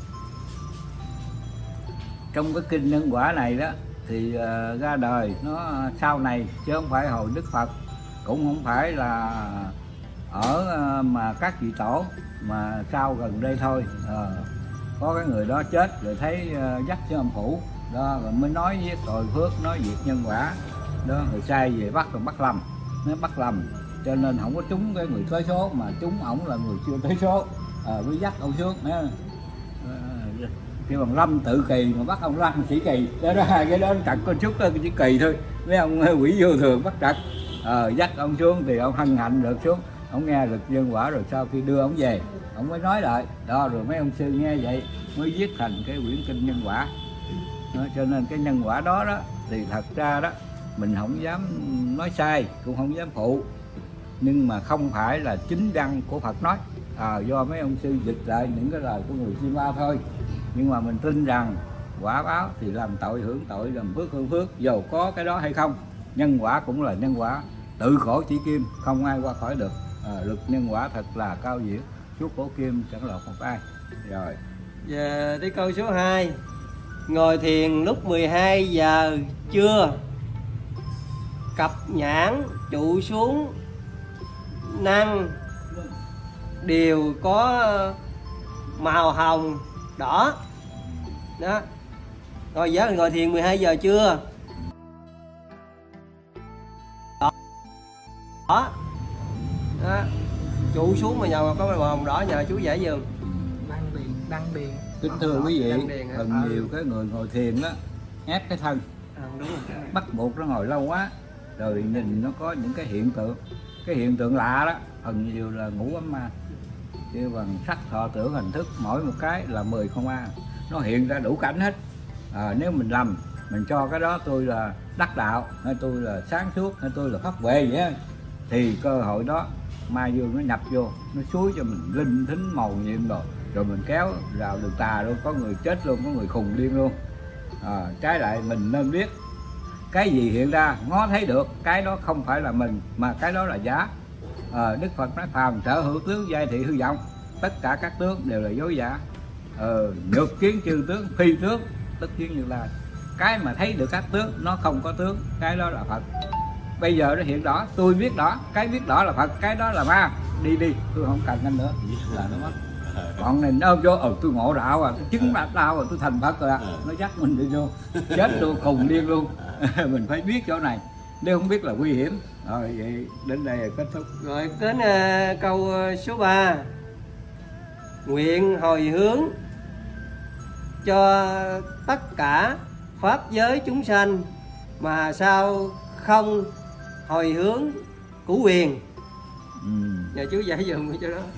Trong cái kinh nhân quả này đó thì uh, ra đời nó sau này, chứ không phải hồi Đức Phật, cũng không phải là ở uh, mà các vị tổ, mà sau gần đây thôi. Uh, có cái người đó chết rồi thấy uh, dắt cho âm phủ đó, rồi mới nói với tội phước, nói việc nhân quả đó, người sai về bắt rồi bắt lầm, nó bắt lầm, cho nên không có trúng cái người tới số, mà trúng ổng là người chưa tới số. À, mới dắt ông xuống đó. À, kêu bằng Lâm Tự Kỳ mà bắt ông Lăng Sĩ Kỳ đó, đó hai cái đó trật có chút cái chỉ kỳ thôi, mấy ông quỷ vô thường bắt trật. À, dắt ông xuống thì ông hân hạnh được xuống, ông nghe được nhân quả rồi, sau khi đưa ông về ông mới nói lại đó, rồi mấy ông sư nghe vậy mới viết thành cái quyển kinh nhân quả đó. Cho nên cái nhân quả đó đó thì thật ra đó mình không dám nói sai, cũng không dám phụ, nhưng mà không phải là chính văn của Phật nói. À, do mấy ông sư dịch lại những cái lời của người Sima thôi. Nhưng mà mình tin rằng quả báo thì làm tội hưởng tội, làm phước hưởng phước, dầu có cái đó hay không. Nhân quả cũng là nhân quả, tự khổ chỉ kim, không ai qua khỏi được. À, luật nhân quả thật là cao diệu, suốt cổ kim chẳng lọt một ai. Rồi Giờ tới câu số hai: ngồi thiền lúc mười hai giờ trưa, cặp nhãn trụ xuống năng đều có màu hồng đỏ đó. Ngồi giá ngồi thiền mười hai giờ trưa. Đó. Đó. Đó. Trụ xuống mà nhờ có màu hồng đỏ nhờ chú giải giùm. Đăng điền, đăng điền. Kính thưa quý vị, Đăng điền hả? phần nhiều cái người ngồi thiền đó ép cái thân, À, đúng rồi. bắt buộc nó ngồi lâu quá, rồi nhìn nó có những cái hiện tượng, cái hiện tượng lạ đó, phần nhiều là ngủ ấm ma, kêu bằng sắc thọ tưởng hình thức, mỗi một cái là mười không a, nó hiện ra đủ cảnh hết. À, nếu mình lầm, mình cho cái đó tôi là đắc đạo, hay tôi là sáng suốt, hay tôi là pháp huệ vậy á, thì cơ hội đó ma dương nó nhập vô, nó xúi cho mình linh thính màu nhiệm rồi, rồi mình kéo vào đường tà luôn, có người chết luôn, có người khùng điên luôn. À, trái lại mình nên biết cái gì hiện ra ngó thấy được, cái đó không phải là mình mà cái đó là giả. À, Đức Phật nói phàm sở hữu tướng giai thị hư vọng, tất cả các tướng đều là dối giả. Ờ, nhược kiến chư tướng phi tướng, tất kiến như lai. Cái mà thấy được các tướng nó không có tướng, cái đó là Phật. Bây giờ nó hiện đỏ, tôi biết đỏ, cái biết đỏ là Phật, cái đó là ma. Đi đi, tôi không cần anh nữa là nó mất. Bọn này nó vô, ờ tôi ngộ đạo à, tôi chứng đạt đạo rồi, tôi thành Phật rồi à. Nó dắt mình đi vô, chết luôn, khùng điên luôn. Mình phải biết chỗ này, nếu không biết là nguy hiểm. Rồi vậy đến đây là kết thúc. Rồi đến uh, câu uh, số ba. Nguyện hồi hướng cho tất cả pháp giới chúng sanh mà sao không hồi hướng cửu quyền. Ừ. Nhờ chú giải dùm cho đó.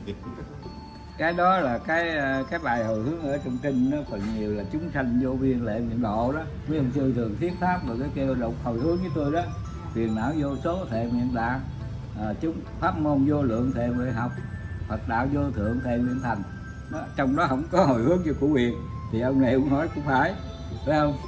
Cái đó là cái cái bài hồi hướng ở trong kinh, nó phần nhiều là chúng sanh vô biên lệ nguyện độ đó. Mấy ông sư thường thiết pháp rồi cái kêu đọc hồi hướng với tôi đó. Phiền não vô số thệ nguyện đạt, à, chúng pháp môn vô lượng thệ nguyện học, Phật đạo vô thượng thệ nguyện thành. Đó, trong đó không có hồi hướng cho cửu quyền thì ông này cũng nói cũng phải, phải không?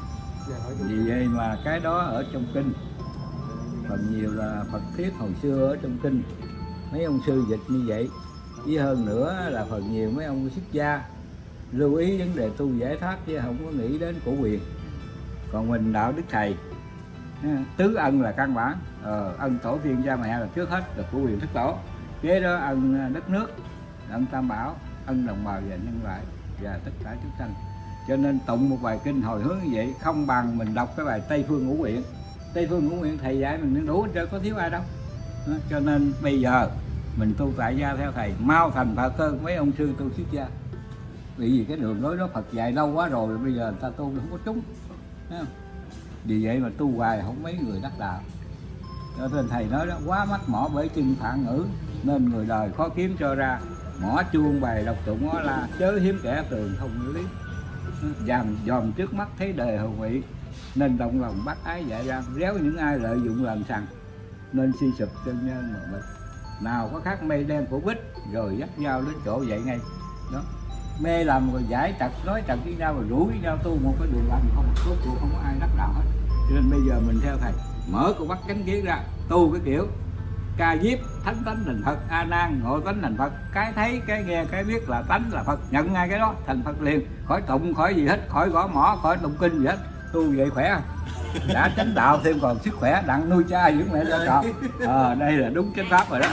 Vì vậy mà cái đó ở trong kinh phần nhiều là Phật thiết hồi xưa ở trong kinh, mấy ông sư dịch như vậy. Với hơn nữa là phần nhiều mấy ông xuất gia lưu ý vấn đề tu giải thoát chứ không có nghĩ đến cổ quyền. Còn mình đạo đức thầy tứ ân là căn bản, ờ, ân tổ tiên cha mẹ là trước hết, là cổ quyền thất tổ, kế đó ân đất nước, ân tam bảo, ân đồng bào và nhân loại và tất cả chúng sanh. Cho nên tụng một bài kinh hồi hướng như vậy không bằng mình đọc cái bài Tây Phương Ngũ Nguyện. Tây Phương Ngũ Nguyện thầy dạy mình đủ hết trơn, có thiếu ai đâu. Đó, cho nên bây giờ mình tu tại gia theo thầy mau thành Phật hơn mấy ông sư tu xuất gia. Vì vì cái đường lối đó Phật dạy lâu quá rồi, bây giờ người ta tu không có trúng. Thấy không? Vì vậy mà tu hoài không mấy người đắc đạo. Cho nên thầy nói đó, quá mắc mỏ bởi chân phạn ngữ, nên người đời khó kiếm cho ra. Mỏ chuông bài đọc tụng ngó la, chớ hiếm kẻ tường không lý. Dòm dòm trước mắt thấy đời hầu vị, nên động lòng bắt ái dạy ra. Réo những ai lợi dụng làm sằng, nên suy sụp chân nhân mà mệt. Nào có khác mây đen của bích, rồi dắt nhau đến chỗ vậy ngay. Đó, mê lầm rồi giải trật, nói trật với nhau rồi rủ với nhau tu một cái đường lành, không có cuộc không có ai đắc đạo hết. Cho nên bây giờ mình theo thầy mở con mắt cánh kiến ra, tu cái kiểu ca diếp thánh tánh thành Phật, a nan ngộ tánh thành Phật, cái thấy cái nghe cái biết là tánh là Phật, nhận ngay cái đó thành Phật liền, khỏi tụng khỏi gì hết, khỏi gõ mỏ, khỏi tụng kinh gì hết. Tu vậy khỏe không? Đã chánh đạo thêm còn sức khỏe đặng nuôi cha dưỡng mẹ cho con. À, đây là đúng chánh pháp rồi đó.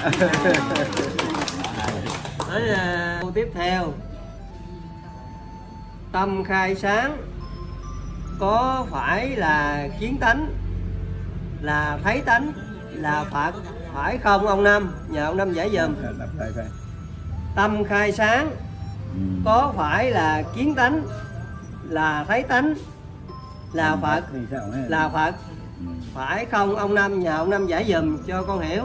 Tới uh, câu tiếp theo. Tâm khai sáng có phải là kiến tánh, là thấy tánh, là Phật phải không ông Năm? Nhờ ông Năm giải dùm. Tâm khai sáng có phải là kiến tánh, là thấy tánh, là Phật, là Phật phải không ông Năm? Nhờ ông Năm giải dùm cho con hiểu.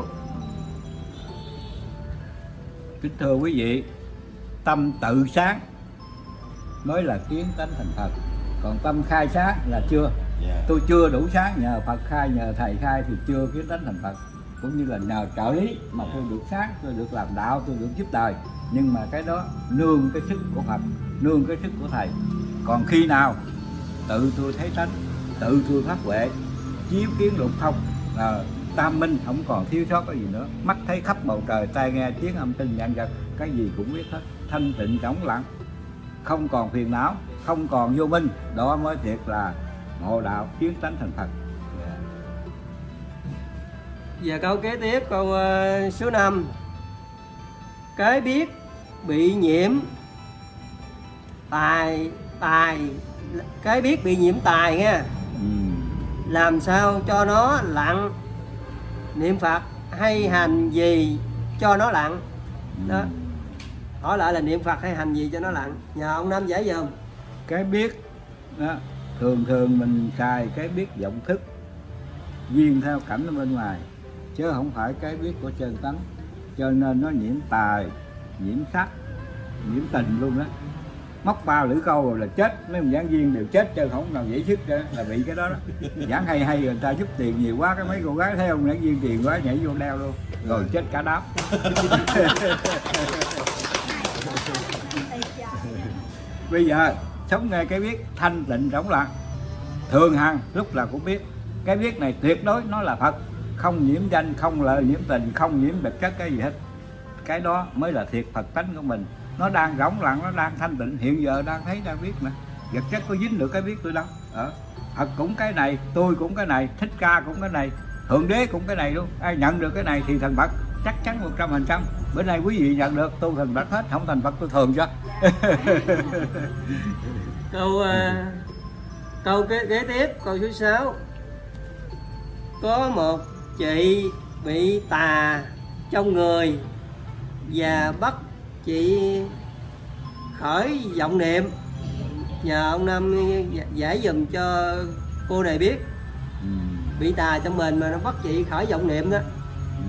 Kính thưa quý vị, tâm tự sáng mới là kiến tánh thành Phật, còn tâm khai sáng là chưa. Tôi chưa đủ sáng, nhờ Phật khai, nhờ thầy khai thì chưa kiến tánh thành Phật. Cũng như là nhờ trợ lý mà tôi được sáng, tôi được làm đạo, tôi được giúp đời, nhưng mà cái đó nương cái sức của Phật, nương cái sức của thầy. Còn khi nào tự tôi thấy tánh, tự tôi phát huệ, chiếu kiến lục thông, à, tam minh không còn thiếu sót cái gì nữa, mắt thấy khắp bầu trời, tai nghe tiếng âm thanh vạn vật, cái gì cũng biết hết, thanh tịnh trống lặng, không còn phiền não, không còn vô minh, đó mới thiệt là ngộ đạo kiến tánh thành Phật. Yeah. Giờ câu kế tiếp, câu uh, số năm. Cái biết bị nhiễm tài tài cái biết bị nhiễm tài nha. Ừ. Làm sao cho nó lặng, niệm Phật hay hành gì cho nó lặng đó. Hỏi lại là niệm Phật hay hành gì cho nó lặng, nhờ ông Năm giải dùm. Cái biết đó, thường thường mình xài cái biết vọng thức duyên theo cảnh ở bên ngoài, chứ không phải cái biết của chân tánh, cho nên nó nhiễm tài, nhiễm sắc, nhiễm tình luôn đó. Móc bao lưỡi câu rồi là chết, mấy ông giảng viên đều chết chứ không nào dễ sức đó, là bị cái đó đó. Giảng hay hay người ta giúp tiền nhiều quá, cái mấy cô gái thấy ông giảng viên tiền quá nhảy vô đeo luôn, rồi chết cả đám. Bây giờ sống nghe cái biết thanh tịnh rỗng lặng, thường hằng lúc là cũng biết. Cái biết này tuyệt đối nó là Phật, không nhiễm danh, không lời nhiễm tình, không nhiễm vật chất cái gì hết. Cái đó mới là thiệt Phật tánh của mình. Nó đang rỗng lặng, nó đang thanh tịnh, hiện giờ đang thấy đang biết mà. Vật chất có dính được cái biết tôi đâu. Ở Phật cũng cái này, tôi cũng cái này, Thích Ca cũng cái này, Thượng Đế cũng cái này luôn. Ai nhận được cái này thì thành Phật, chắc chắn một trăm phần trăm. Bữa nay quý vị nhận được tôi thành Phật hết, không thành Phật tôi thường cho. Câu uh, câu kế, kế tiếp, câu số sáu. Có một chị bị tà trong người và bắt chị khởi vọng niệm, nhờ ông Năm giải dùm cho cô này biết. Ừ. Bị tà trong mình mà nó bắt chị khởi vọng niệm đó. Ừ.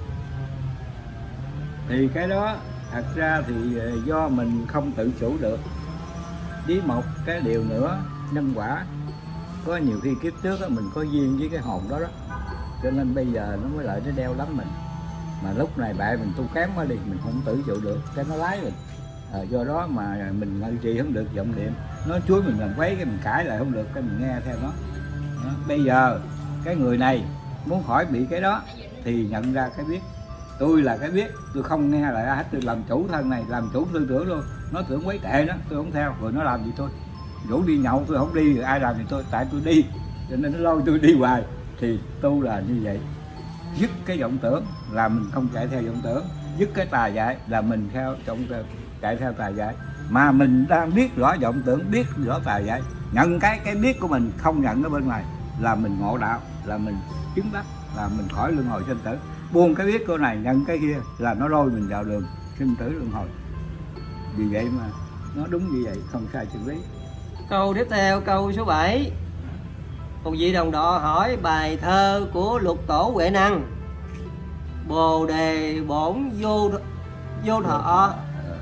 Thì cái đó thật ra thì do mình không tự chủ được. Với một cái điều nữa, nhân quả. Có nhiều khi kiếp trước đó, mình có duyên với cái hồn đó đó, cho nên bây giờ nó mới lại nó đeo đắm mình. Mà lúc này bạn mình tu kém quá đi, mình không tự chủ được, cái nó lái mình. À, do đó mà mình ngự trì không được vọng niệm, nó chuối mình làm quấy cái mình cãi lại không được, cái mình nghe theo nó. Đó. Bây giờ cái người này muốn khỏi bị cái đó thì nhận ra cái biết, tôi là cái biết, tôi không nghe lại hết, tôi làm chủ thân này, làm chủ tư tưởng luôn. Nó tưởng quấy kệ nó, tôi không theo, rồi nó làm gì tôi, rủ đi nhậu tôi không đi, rồi ai làm thì tôi, tại tôi đi, cho nên nó lôi tôi đi hoài. Thì tu là như vậy, dứt cái vọng tưởng là mình không chạy theo vọng tưởng, dứt cái tà dại là mình theo trọng chạy theo tà dại. Mà mình đang biết rõ vọng tưởng, biết rõ tà dại, nhận cái cái biết của mình, không nhận ở bên ngoài, là mình ngộ đạo, là mình chứng đắc, là mình khỏi luân hồi sinh tử. Buông cái biết của này, nhận cái kia là nó lôi mình vào đường sinh tử luân hồi. Vì vậy mà nó đúng như vậy, không sai chân lý. Câu tiếp theo, câu số bảy. Một vị đồng đọ hỏi bài thơ của Lục Tổ Huệ Năng: Bồ đề bổn vô vô thọ,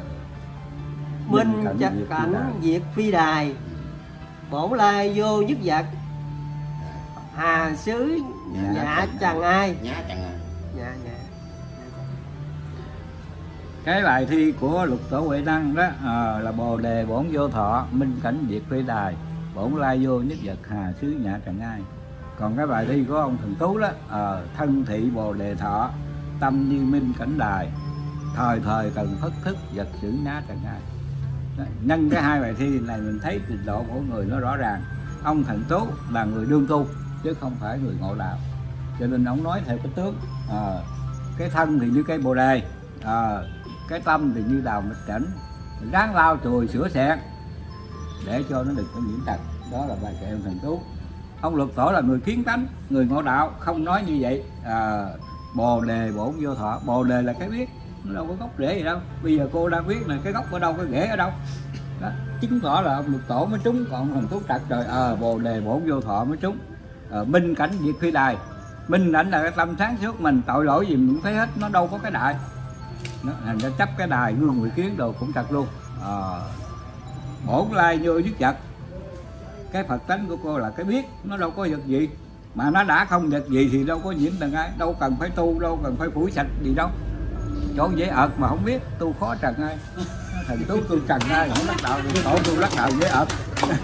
minh chặt cảnh diệt phi đài, bổn lai vô nhất vật, hà xứ nhạ chẳng ai. Nhã chẳng ai. Nhạ nhạ. Cái bài thi của Lục Tổ Huệ Năng đó à, là bồ đề bổn vô thọ, minh cảnh diệt phi đài, bổn lai vô nhất vật, hà xứ nhã chẳng ai. Còn cái bài thi của ông Thần Tú đó à, thân thị bồ đề thọ, tâm như minh cảnh đài, thời thời cần phất thức, vật xử nhã chẳng ai. Đó, nhân cái hai bài thi này mình thấy trình độ của người nó rõ ràng. Ông Thần Tú là người đương tu chứ không phải người ngộ đạo, cho nên ông nói theo cái tướng à, cái thân thì như cây bồ đề, à, cái tâm thì như đào mịch cảnh, ráng lau chùi sửa xẹt để cho nó đừng có nhiễm trần. Đó là bài kệ ông Thần Tú. Ông Lục Tổ là người kiến tánh, người ngộ đạo, không nói như vậy. à, Bồ đề bổn vô thọ, bồ đề là cái biết, nó đâu có gốc rễ gì đâu. Bây giờ cô đang biết là cái gốc ở đâu, cái rễ ở đâu đó, chứng tỏ là ông Lục Tổ mới trúng. Còn ông Thần Tú trật rồi, à, bồ đề bổn vô thọ mới trúng. à, Minh cảnh diệt phi đài, minh cảnh là cái tâm sáng suốt mình, tội lỗi gì mình cũng thấy hết, nó đâu có cái đại. Nó thành ra chấp cái đài gương ngụy kiến đồ cũng trật luôn. à, Bổn lai vô nhất vật, cái Phật tánh của cô là cái biết, nó đâu có vật gì. Mà nó đã không vật gì thì đâu có nhiễm tầng ai, đâu cần phải tu, đâu cần phải phủi sạch gì đâu. Chỗ dễ ợt mà không biết, tu khó trần ai. Thần Tú tu trần ai, không đắc đạo, tổ tu đắc đạo dễ ợt.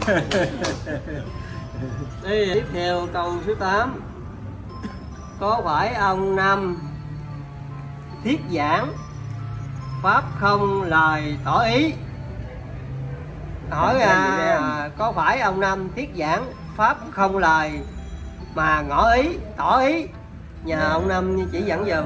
Đi tiếp theo câu số tám. Có phải ông Năm thiết giảng pháp không lời tỏ ý? Hỏi à, có phải ông Năm thiết giảng pháp không lời mà ngỏ ý, tỏ ý, nhờ ông Năm chỉ dẫn dùm.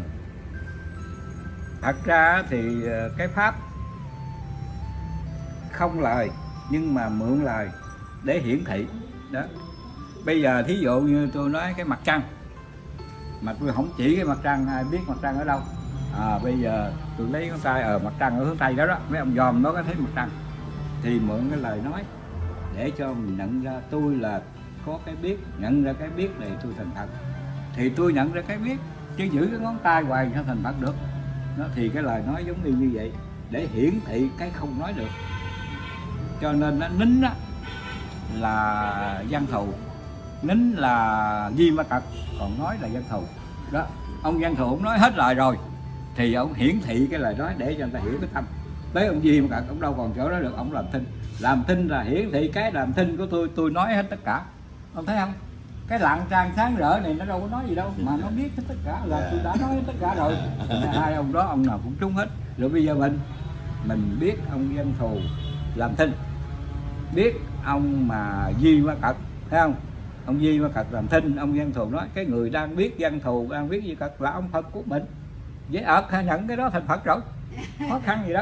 Thật ra thì cái pháp không lời nhưng mà mượn lời để hiển thị đó. Bây giờ thí dụ như tôi nói cái mặt trăng mà tôi không chỉ cái mặt trăng, ai biết mặt trăng ở đâu. À, bây giờ tôi lấy ngón tay ở mặt trăng ở hướng tây đó đó, mấy ông dòm nó có thấy mặt trăng thì mượn cái lời nói để cho mình nhận ra tôi là có cái biết, nhận ra cái biết này tôi thành Phật, thì tôi nhận ra cái biết, chứ giữ cái ngón tay hoài sao thành Phật được. Nó thì cái lời nói giống như như vậy để hiển thị cái không nói được. Cho nên nó nín đó là văn thù, nín là Di Ma Cật, còn nói là văn thù đó. Ông văn thù ông nói hết lời rồi thì ông hiển thị cái lời nói để cho người ta hiểu cái tâm. Tới ông Di Ma Cật ông đâu còn chỗ đó được, ông làm thinh. Làm thinh là hiển thị cái làm thinh của tôi, tôi nói hết tất cả. Ông thấy không? Cái lặng trang sáng rỡ này nó đâu có nói gì đâu, mà nó biết hết tất cả, là tôi đã nói hết tất cả rồi. Hai ông đó ông nào cũng trúng hết. Rồi bây giờ mình mình biết ông văn thù làm thinh, biết ông mà Di Ma Cật, thấy không? Ông Di Ma Cật làm thinh, ông văn thù nói cái người đang biết văn thù, đang biết Di Cật là ông Phật của mình. Dễ ợt hay nhận cái đó thành Phật rồi, khó khăn gì đó.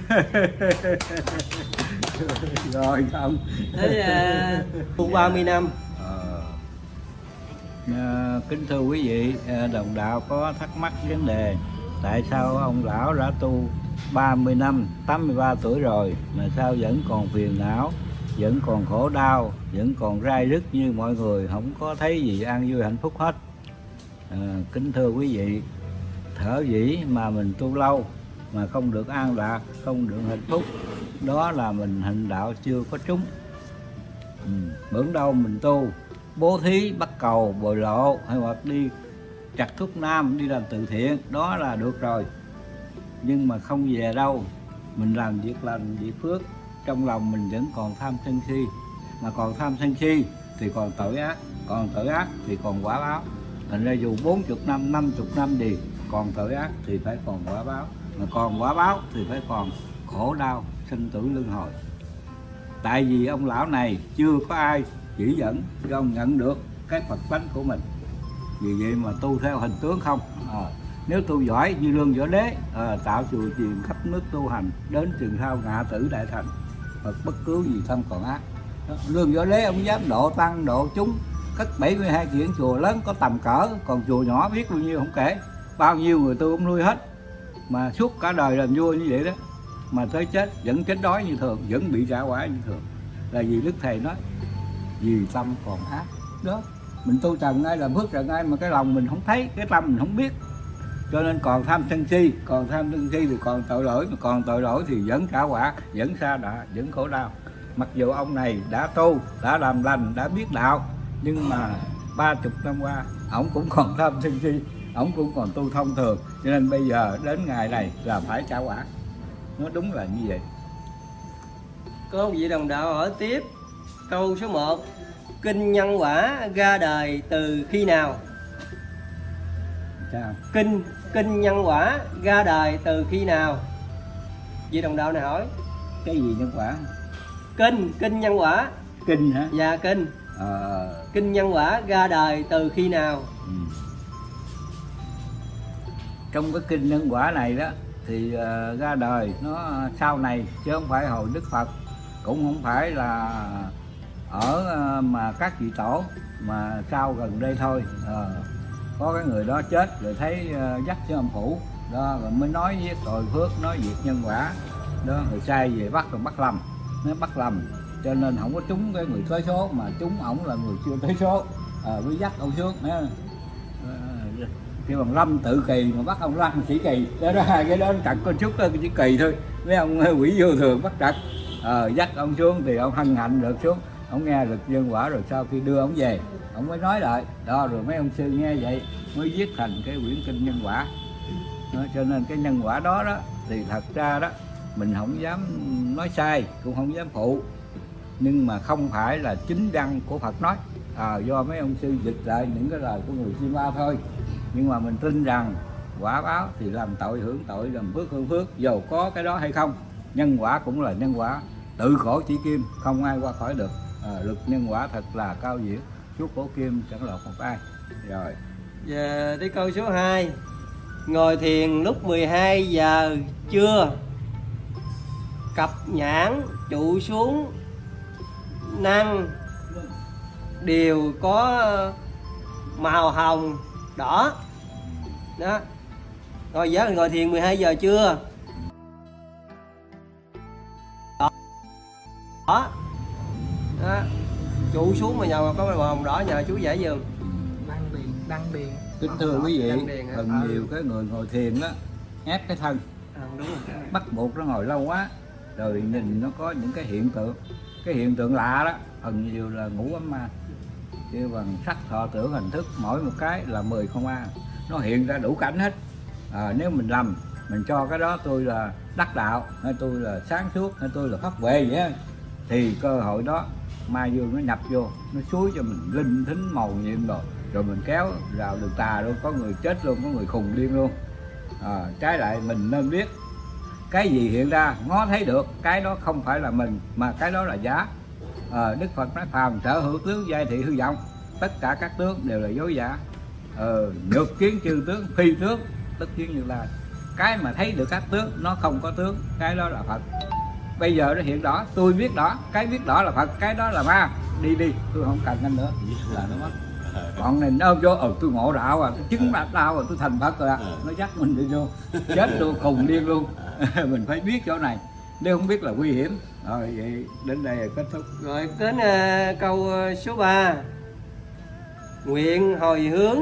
Rồi xong. Thế uh, ba mươi năm. Ờ. À, kính thưa quý vị, đồng đạo có thắc mắc vấn đề tại sao ông lão đã tu ba mươi năm, tám mươi ba tuổi rồi mà sao vẫn còn phiền não, vẫn còn khổ đau, vẫn còn rai rứt như mọi người, không có thấy gì an vui hạnh phúc hết. À, kính thưa quý vị, thở dĩ mà mình tu lâu mà không được an lạc, không được hạnh phúc, đó là mình hành đạo chưa có trúng. Ừ. Bữa đâu mình tu bố thí, bắt cầu, bồi lộ, hay hoặc đi chặt thuốc nam, đi làm từ thiện, đó là được rồi. Nhưng mà không về đâu, mình làm việc lành, việc phước, trong lòng mình vẫn còn tham sân si. Mà còn tham sân si thì còn tội ác, còn tội ác thì còn quả báo. Thành ra dù bốn mươi năm, năm mươi năm gì, còn tội ác thì phải còn quả báo. Mà còn quả báo thì phải còn khổ đau, sinh tử luân hồi. Tại vì ông lão này chưa có ai chỉ dẫn cho ông nhận được cái Phật tánh của mình. Vì vậy mà tu theo hình tướng không. À, nếu tu giỏi như Lương Võ Đế, à, tạo chùa chiền khắp nước tu hành, đến chừng sau ngạ tử đại thành, Phật bất cứu gì tâm còn ác. Đó. Lương Võ Đế ông dám độ tăng, độ chúng, cất bảy mươi hai kiện chùa lớn có tầm cỡ, còn chùa nhỏ biết bao nhiêu không kể. Bao nhiêu người tu ông nuôi hết, mà suốt cả đời làm vua như vậy đó, mà tới chết vẫn chết đói như thường, vẫn bị trả quả như thường. Là vì Đức Thầy nói vì tâm còn ác đó. Mình tu trần ai làm phước trần ai mà cái lòng mình không thấy, cái tâm mình không biết, cho nên còn tham sân si, còn tham sân si thì còn tội lỗi, mà còn tội lỗi thì vẫn trả quả, vẫn sa đọa, vẫn khổ đau. Mặc dù ông này đã tu, đã làm lành, đã biết đạo, nhưng mà ba chục năm qua ổng cũng còn tham sân si, ổng cũng còn tu thông thường, cho nên bây giờ đến ngày này là phải trả quả. Nó đúng là như vậy. Có một vị đồng đạo hỏi tiếp câu số một: kinh nhân quả ra đời từ khi nào? Sao? Kinh kinh nhân quả ra đời từ khi nào? Vị đồng đạo này hỏi. Cái gì nhân quả? Kinh kinh nhân quả. Kinh hả? Dạ kinh. Ờ... Kinh nhân quả ra đời từ khi nào? Ừ. Trong cái kinh nhân quả này đó thì uh, ra đời nó sau này, chứ không phải hồi Đức Phật, cũng không phải là ở uh, mà các vị tổ, mà sau gần đây thôi. Uh, có cái người đó chết rồi thấy uh, dắt cho âm phủ đó, rồi mới nói với tội phước, nói việc nhân quả đó, người sai về bắt rồi bắt lầm, nó bắt lầm, cho nên không có trúng cái người tới số, mà trúng ổng là người chưa tới số. Uh, mới dắt ông xuống uh, kêu bằng Lâm tự kỳ mà bắt ông Lăng sĩ kỳ đó, đó hai cái đó chặt có chút chỉ kỳ thôi. Mấy ông quỷ vô thường bắt chặt, ờ, dắt ông xuống thì ông hân hạnh được xuống, ông nghe được nhân quả rồi sau khi đưa ông về ông mới nói lại đó, rồi mấy ông sư nghe vậy mới viết thành cái quyển kinh nhân quả đó. Cho nên cái nhân quả đó đó thì thật ra đó mình không dám nói sai, cũng không dám phụ, nhưng mà không phải là chính văn của Phật nói, à, do mấy ông sư dịch lại những cái lời của người Chim Ba thôi. Nhưng mà mình tin rằng quả báo thì làm tội hưởng tội, làm phước hưởng phước, dầu có cái đó hay không. Nhân quả cũng là nhân quả, tự khổ chỉ kim, không ai qua khỏi được. À, luật nhân quả thật là cao diệu, suốt cổ kim chẳng lọt một ai. Rồi Giờ tới câu số hai: ngồi thiền lúc mười hai giờ trưa, cặp nhãn trụ xuống năng đều có màu hồng đỏ đó. Rồi giá ngồi thiền mười hai giờ trưa đó. Đó. Đó. Trụ xuống mà nhờ có màu hồng đỏ nhờ chú giải giùm. Đăng điền, đăng điền. Kính thưa quý vị, Đăng điền hả? phần nhiều cái người ngồi thiền đó ép cái thân, À, đúng rồi. bắt buộc nó ngồi lâu quá, rồi nhìn nó có những cái hiện tượng, cái hiện tượng lạ đó, phần nhiều là ngủ ấm ma, kêu bằng sắc thọ tưởng hình thức, mỗi một cái là mười không a, nó hiện ra đủ cảnh hết. À, nếu mình lầm, mình cho cái đó tôi là đắc đạo, hay tôi là sáng suốt, hay tôi là pháp huệ vậy á, thì cơ hội đó ma dương nó nhập vô, nó xúi cho mình linh thính màu nhiệm rồi, rồi mình kéo vào đường tà luôn, có người chết luôn, có người khùng điên luôn. À, trái lại mình nên biết cái gì hiện ra ngó thấy được, cái đó không phải là mình mà cái đó là giả. À, Đức Phật nói phàm sở hữu tướng giai thị hư vọng, tất cả các tướng đều là dối giả. Ờ, nhược kiến chư tướng phi tướng, tất kiến như lai. Cái mà thấy được các tướng nó không có tướng, cái đó là Phật. Bây giờ nó hiện đỏ, tôi biết đỏ, cái biết đỏ là Phật, cái đó là ma. Đi đi, tôi không cần anh nữa là nó mất. Bọn này ôm vô, ừ tôi ngộ đạo à, tôi chứng đạt đạo rồi, tôi thành Phật rồi à. Nó dắt mình đi vô, chết luôn, khùng điên luôn. Mình phải biết chỗ này, nếu không biết là nguy hiểm. Rồi vậy đến đây là kết thúc. Rồi đến uh, câu số ba. Nguyện hồi hướng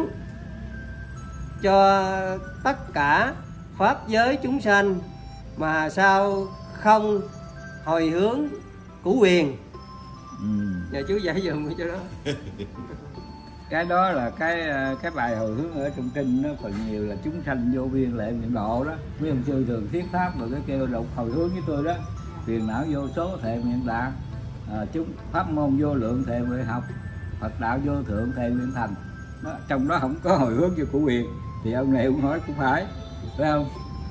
cho tất cả pháp giới chúng sanh mà sao không hồi hướng cửu quyền. Ừ. Nhờ chú giải dùm cho đó. Cái đó là cái cái bài hồi hướng ở trong kinh, nó phần nhiều là chúng sanh vô biên lệ niệm độ đó. Mấy ông sư thường thiết pháp rồi cái kêu đọc hồi hướng với tôi đó. Phiền não vô số thệ nguyện đạt, à, chúng pháp môn vô lượng thệ nguyện học, Phật đạo vô thượng thệ nguyện thành. Đó, trong đó không có hồi hướng cho cửu quyền thì ông này cũng nói cũng phải, phải không?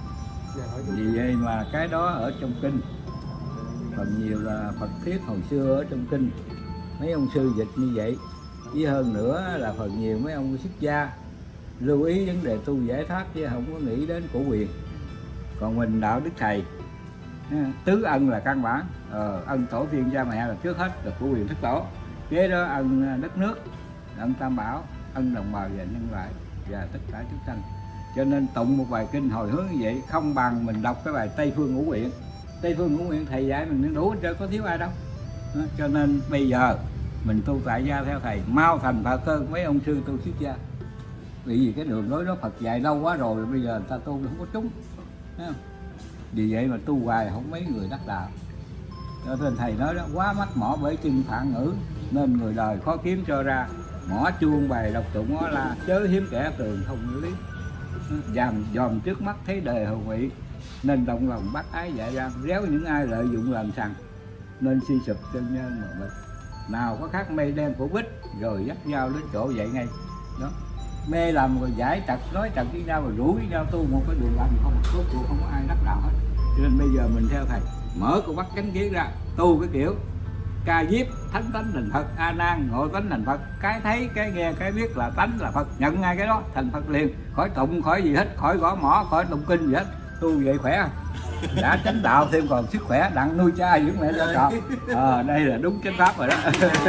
Vì vậy mà cái đó ở trong kinh phần nhiều là Phật thiết hồi xưa ở trong kinh, mấy ông sư dịch như vậy. Với hơn nữa là phần nhiều mấy ông xuất gia lưu ý vấn đề tu giải thoát chứ không có nghĩ đến cổ quyền. Còn mình đạo đức thầy, tứ ân là căn bản, ờ, ân tổ tiên cha mẹ là trước hết, là cổ quyền thất tổ, kế đó ân đất nước, ân tam bảo, ân đồng bào và nhân loại và tất cả chúng sanh. Cho nên tụng một bài kinh hồi hướng như vậy không bằng mình đọc cái bài Tây Phương Ngũ Nguyện. Tây Phương Ngũ Nguyện thầy dạy mình đủ hết trơn, có thiếu ai đâu. Đó, cho nên bây giờ mình tu tại gia theo thầy mau thành Phật hơn mấy ông sư tu xuất gia. Vì cái đường lối đó Phật dạy lâu quá rồi, bây giờ người ta tu không có trúng. Thấy không? Vì vậy mà tu hoài không mấy người đắc đạo. Cho nên thầy nói đó, quá mắc mỏ bởi chân phạn ngữ, nên người đời khó kiếm cho ra. Mỏ chuông bài đọc tụng ngó la, chớ hiếm kẻ tường không lý. Dòm dòm trước mắt thấy đời hầu vị, nên động lòng bắt ái dạy ra, réo những ai lợi dụng làm sằng, nên suy sụp chân nhân mà mình. Nào có khác mây đen của bích, rồi dắt nhau đến chỗ vậy ngay. Đó, mê làm rồi giải trật, nói trật với nhau rồi rủ với nhau tu một cái đường lành, không có cuộc không có ai đắc đạo hết. Cho nên bây giờ mình theo thầy mở con mắt chánh kiến ra, tu cái kiểu ca diếp thánh tánh thành Phật, a nan ngộ tánh thành Phật, cái thấy cái nghe cái biết là tánh là Phật, nhận ngay cái đó thành Phật liền, khỏi tụng khỏi gì hết, khỏi gõ mỏ, khỏi tụng kinh gì hết. Tu vậy khỏe, đã chánh đạo thêm còn sức khỏe, đặng nuôi cha dưỡng mẹ cho trọn. À, đây là đúng chánh pháp rồi đó.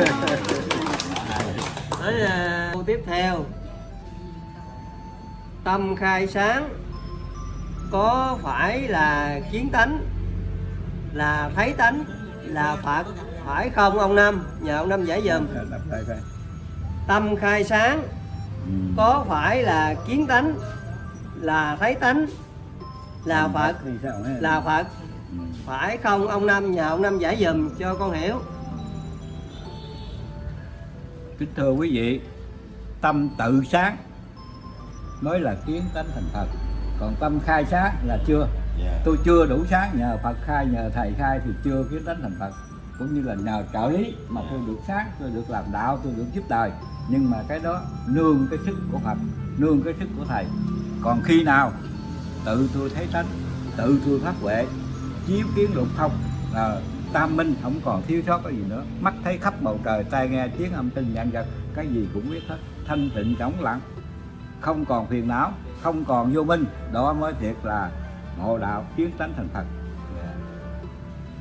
Tới uh, câu tiếp theo. Tâm khai sáng có phải là kiến tánh, là thấy tánh, là Phật phải không ông Năm? Nhờ ông Năm giải dùm. Tâm khai sáng có phải là kiến tánh, là thấy tánh, là Phật, là Phật phải không ông Năm? Nhờ ông Năm giải dùm cho con hiểu. Kính thưa quý vị, tâm tự sáng nói là kiến tánh thành Phật, còn tâm khai sáng là chưa. Tôi chưa đủ sáng, nhờ Phật khai, nhờ thầy khai thì chưa kiến tánh thành Phật. Cũng như là nhờ trợ lý mà tôi được sáng, tôi được làm đạo, tôi được giúp đời. Nhưng mà cái đó nương cái sức của Phật, nương cái sức của thầy. Còn khi nào tự tôi thấy tánh, tự tôi phát huệ, chiếu kiến lục thông, à, tam minh không còn thiếu sót cái gì nữa. Mắt thấy khắp bầu trời, tai nghe tiếng âm thanh vạn vật, cái gì cũng biết hết, thanh tịnh trống lặng, không còn phiền não, không còn vô minh, đó mới thiệt là ngộ đạo kiến tánh thành Phật.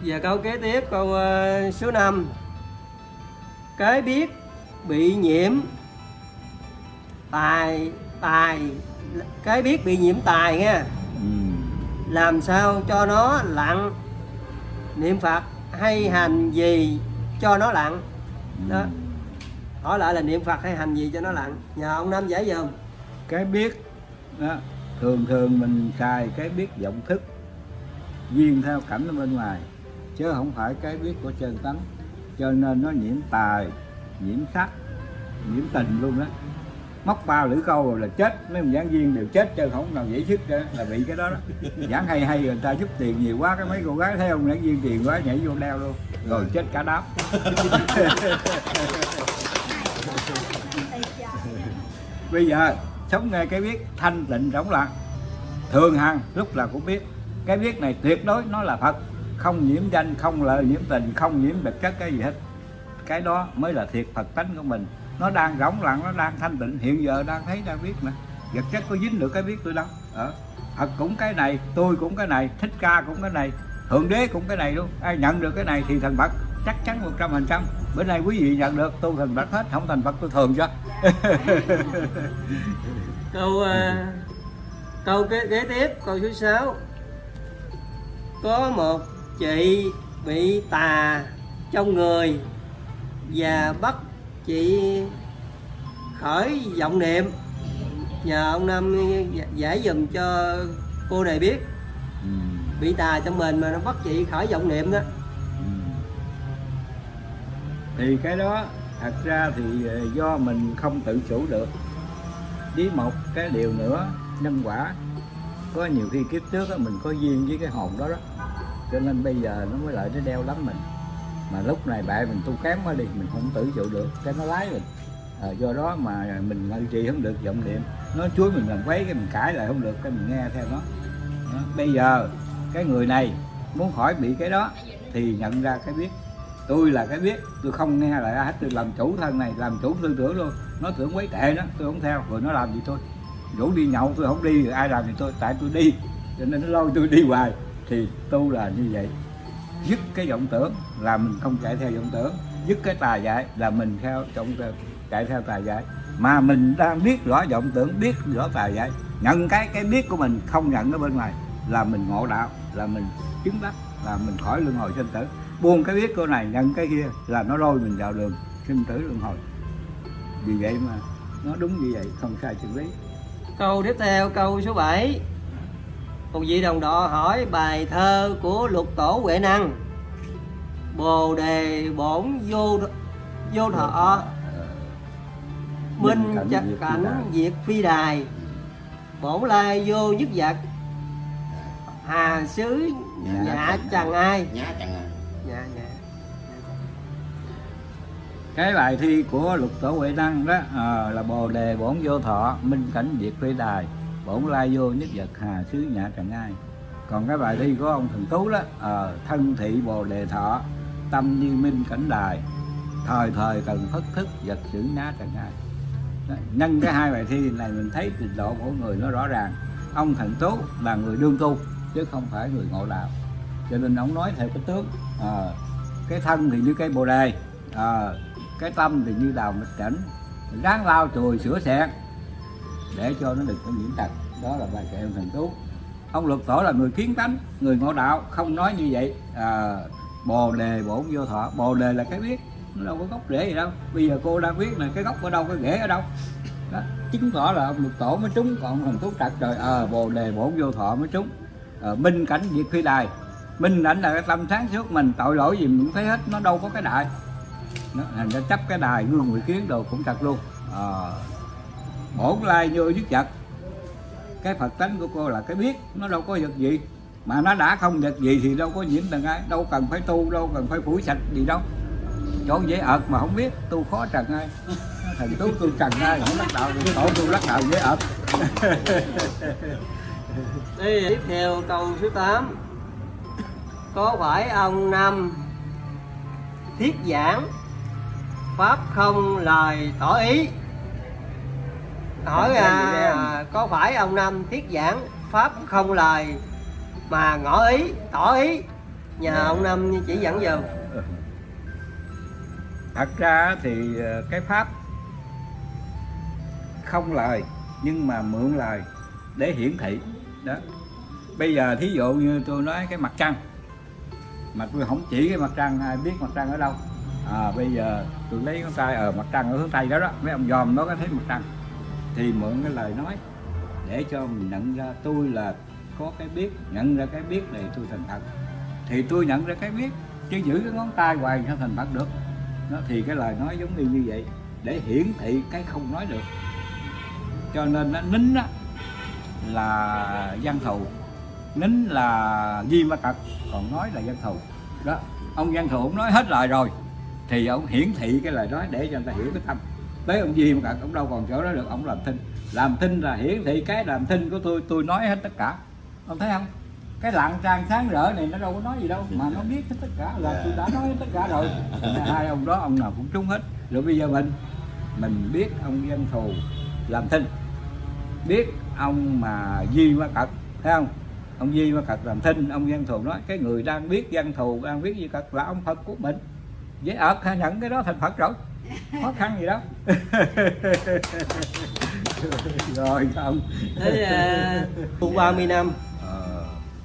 Và câu kế tiếp, câu uh, số năm. Cái biết bị nhiễm tài tài cái biết bị nhiễm tài nha. Ừ. Làm sao cho nó lặng? Niệm Phật hay hành gì cho nó lặng? Đó. Hỏi lại là niệm Phật hay hành gì cho nó lặng? Nhờ ông Năm giải dùm. Cái biết đó, thường thường mình xài cái biết vọng thức, duyên theo cảnh ở bên ngoài, chứ không phải cái biết của chân tánh, cho nên nó nhiễm tài, nhiễm sắc, nhiễm tình luôn đó. Móc bao lưỡi câu rồi là chết, mấy ông giảng viên đều chết chứ không nào dễ sức đó, là bị cái đó đó. Giảng hay hay người ta giúp tiền nhiều quá, cái mấy cô gái thấy ông giảng viên tiền quá nhảy vô đeo luôn, rồi chết cả đám. Bây giờ sống nghe cái biết thanh tịnh rỗng lặng, thường hằng lúc là cũng biết. Cái biết này tuyệt đối nó là Phật, không nhiễm danh, không lợi nhiễm tình, không nhiễm vật chất cái gì hết. Cái đó mới là thiệt Phật tánh của mình. Nó đang rỗng lặng, nó đang thanh tịnh, hiện giờ đang thấy đang biết mà. Vật chất có dính được cái biết tôi đâu. Ở Phật cũng cái này, tôi cũng cái này, Thích Ca cũng cái này, Thượng Đế cũng cái này luôn. Ai nhận được cái này thì thành Phật chắc chắn một trăm phần trăm. Bữa nay quý vị nhận được tôi thành Phật hết, không thành Phật tôi thường cho. Câu uh, câu kế, kế tiếp, câu số sáu. Có một chị bị tà trong người và bắt chị khởi vọng niệm. Nhờ ông Năm giải dùm cho cô này biết. Ừ. Bị tà trong mình mà nó bắt chị khởi vọng niệm đó. Ừ. Thì cái đó thật ra thì do mình không tự chủ được. Với một cái điều nữa, nhân quả. Có nhiều khi kiếp trước đó, mình có duyên với cái hồn đó đó, cho nên bây giờ nó mới lại nó đeo lắm mình. Mà lúc này bạn mình tu kém quá đi, mình không tự chủ được, cái nó lái mình. À, do đó mà mình ngự trì không được vọng niệm, nó chuối mình làm quấy cái mình cãi lại không được, cái mình nghe theo nó. Đó. Bây giờ cái người này muốn khỏi bị cái đó thì nhận ra cái biết, tôi là cái biết, tôi không nghe lại ai hết, tôi làm chủ thân này, làm chủ tư tưởng luôn. Nó tưởng quấy tệ đó, tôi không theo, rồi nó làm gì tôi, rủ đi nhậu tôi không đi, rồi ai làm gì tôi, tại tôi đi, cho nên nó lôi tôi đi hoài. Thì tu là như vậy, dứt cái vọng tưởng là mình không chạy theo vọng tưởng, dứt cái tà dại là mình theo trong chạy theo tà dại. Mà mình đang biết rõ vọng tưởng, biết rõ tà dại, nhận cái cái biết của mình, không nhận ở bên ngoài, là mình ngộ đạo, là mình chứng đắc, là mình khỏi luân hồi sinh tử. Buông cái biết của này, nhận cái kia là nó lôi mình vào đường sinh tử luân hồi. Vì vậy mà nó đúng như vậy, không sai chân lý. Câu tiếp theo, câu số bảy. Một vị đồng độ hỏi bài thơ của Lục Tổ Huệ Năng: Bồ đề bổn vô vô thọ, minh chặt cảnh diệt phi đài, bổn lai vô nhất vật, hà xứ nhạ chẳng ai. Nhã chẳng ai. Nhạ nhạ. Cái bài thi của Lục Tổ Huệ Năng đó à, là bồ đề bổn vô thọ, minh cảnh diệt phi đài, bổn lai vô nhất vật, hà xứ nhã chẳng ai. Còn cái bài thi của ông Thần Tú đó à, thân thị bồ đề thọ, tâm như minh cảnh đài, thời thời cần phất thức, vật xử nhã chẳng ai. Đó, nhân cái hai bài thi này mình thấy trình độ của người nó rõ ràng. Ông Thần Tú là người đương tu chứ không phải người ngộ đạo, cho nên ông nói theo cái tướng à, cái thân thì như cây bồ đề, à, cái tâm thì như đào mịch cảnh, ráng lau chùi sửa xẹt để cho nó đừng có nhiễm tật. Đó là bài kệ ông Thần Tú. Ông Lục Tổ là người kiến tánh, người ngộ đạo, không nói như vậy. à, Bồ đề bổn vô thọ, bồ đề là cái biết, nó đâu có gốc rễ gì đâu. Bây giờ cô đang biết là cái gốc ở đâu, cái rễ ở đâu đó, chứng tỏ là ông Lục Tổ mới trúng. Còn ông Thần Tú trật rồi, à, bồ đề bổn vô thọ mới trúng. à, minh cảnh diệt phi đài, minh cảnh là cái tâm sáng suốt mình, tội lỗi gì mình cũng thấy hết, nó đâu có cái đại. Nó thành ra chấp cái đài gương ngụy kiến đồ cũng trật luôn. à, Bổn lai vô nhất vật, cái Phật tánh của cô là cái biết, nó đâu có vật gì, mà nó đã không vật gì thì đâu có nhiễm tầng ai, đâu cần phải tu, đâu cần phải phủi sạch gì đâu. Chỗ dễ ợt mà không biết, tu khó trần ai. Thần Tú tu trần ai không đắc đạo, tổ tu đắc đạo dễ ợt. Đi tiếp theo câu số tám. Có phải ông Năm thiết giảng pháp không lời tỏ ý? Hỏi à, có phải ông Năm thiết giảng pháp không lời mà ngỏ ý, tỏ ý? nhà ông Năm chỉ dẫn dùm. Thật ra thì cái pháp không lời nhưng mà mượn lời để hiển thị đó. Bây giờ thí dụ như tôi nói cái mặt trăng mà tôi không chỉ cái mặt trăng, ai biết mặt trăng ở đâu. À, bây giờ tôi lấy ngón tay ở mặt trăng ở hướng tây đó đó, mấy ông dòm nó có thấy mặt trăng thì mượn cái lời nói để cho mình nhận ra tôi là có cái biết, nhận ra cái biết này tôi thành Phật, thì tôi nhận ra cái biết, chứ giữ cái ngón tay hoài sao thành Phật được. Nó thì cái lời nói giống như như vậy để hiển thị cái không nói được. Cho nên nó nín đó là văn thù, nín là Di Ma Cật, còn nói là văn thù đó. Ông văn thù ông nói hết lời rồi thì ông hiển thị cái lời nói để cho người ta hiểu cái tâm. Tới ông Di Ma Cật ông đâu còn chỗ đó được, ông làm thinh. Làm thinh là hiển thị cái làm thinh của tôi, tôi nói hết tất cả. Ông thấy không? Cái lặng trang sáng rỡ này nó đâu có nói gì đâu mà nó biết hết tất cả, là tôi đã nói hết tất cả rồi. Hai ông đó ông nào cũng trúng hết. Rồi bây giờ mình mình biết ông văn thù làm thinh, biết ông mà Di Ma Cật, thấy không? Ông Di Ma Cật làm thinh, ông văn thù nói cái người đang biết văn thù, đang biết Di Cật là ông Phật của mình. Dễ ợt nhận cái đó thành Phật rồi, khó khăn gì đâu. Rồi xong. Thế uh, ba mươi năm. Ờ.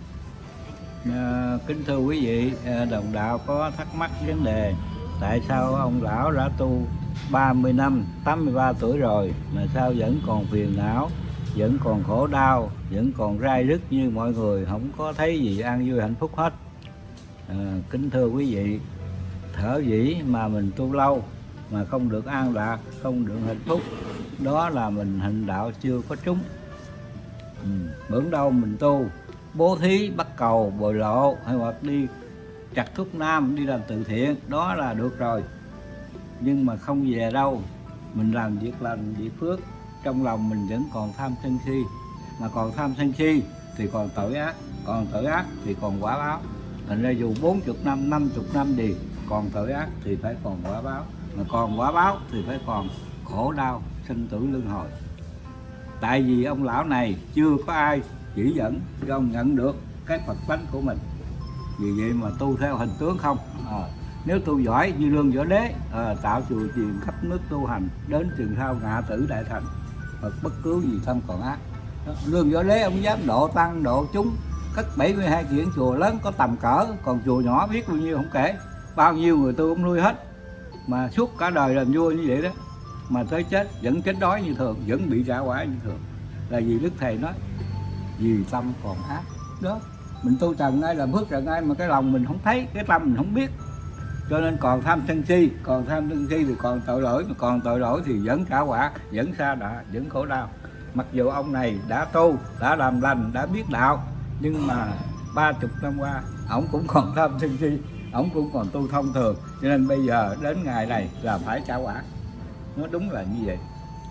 À, kính thưa quý vị, đồng đạo có thắc mắc vấn đề tại sao ông lão đã tu ba mươi năm, tám mươi ba tuổi rồi mà sao vẫn còn phiền não, vẫn còn khổ đau, vẫn còn rai rứt như mọi người, không có thấy gì an vui hạnh phúc hết. À, kính thưa quý vị, thở dĩ mà mình tu lâu mà không được an lạc, không được hạnh phúc, đó là mình hành đạo chưa có trúng. Ừ. Bữa đâu mình tu bố thí, bắt cầu, bồi lộ, hay hoặc đi chặt thuốc nam, đi làm từ thiện, đó là được rồi. Nhưng mà không về đâu, mình làm việc lành, việc phước, trong lòng mình vẫn còn tham sân si. Mà còn tham sân si thì còn tội ác, còn tội ác thì còn quả báo. Thành ra dù bốn mươi năm, năm mươi năm gì, còn tội ác thì phải còn quả báo. Mà còn quả báo thì phải còn khổ đau, sinh tử luân hồi. Tại vì ông lão này chưa có ai chỉ dẫn cho ông nhận được cái Phật tánh của mình. Vì vậy mà tu theo hình tướng không. À, nếu tu giỏi như Lương Võ Đế, à, tạo chùa chiền khắp nước tu hành, đến chừng sau ngạ tử đại thành, Phật bất cứu gì không còn ác. Đó, Lương Võ Đế ông dám độ tăng, độ chúng, cất bảy mươi hai kiện chùa lớn có tầm cỡ, còn chùa nhỏ biết bao nhiêu không kể. Bao nhiêu người tu ông nuôi hết, mà suốt cả đời làm vua như vậy đó, mà tới chết vẫn chết đói như thường, vẫn bị trả quả như thường. Là vì Đức Thầy nói vì tâm còn ác đó. Mình tu trần ai làm phước trần ai mà cái lòng mình không thấy, cái tâm mình không biết, cho nên còn tham sân si, còn tham sân si thì còn tội lỗi, mà còn tội lỗi thì vẫn trả quả, vẫn sa đọa, vẫn khổ đau. Mặc dù ông này đã tu, đã làm lành, đã biết đạo, nhưng mà ba chục năm qua ổng cũng còn tham sân si, ổng cũng còn tu thông thường, cho nên bây giờ đến ngày này là phải trả quả. Nó đúng là như vậy.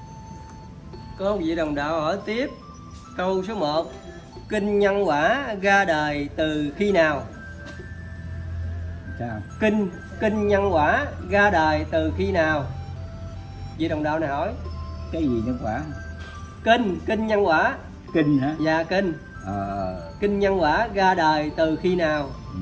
Có một vị đồng đạo hỏi tiếp câu số một: kinh nhân quả ra đời từ khi nào? Sao? Kinh kinh nhân quả ra đời từ khi nào? Vị đồng đạo này hỏi. Cái gì nhân quả? Kinh kinh nhân quả. Kinh hả? Dạ kinh. Ờ... Kinh nhân quả ra đời từ khi nào? Ừ.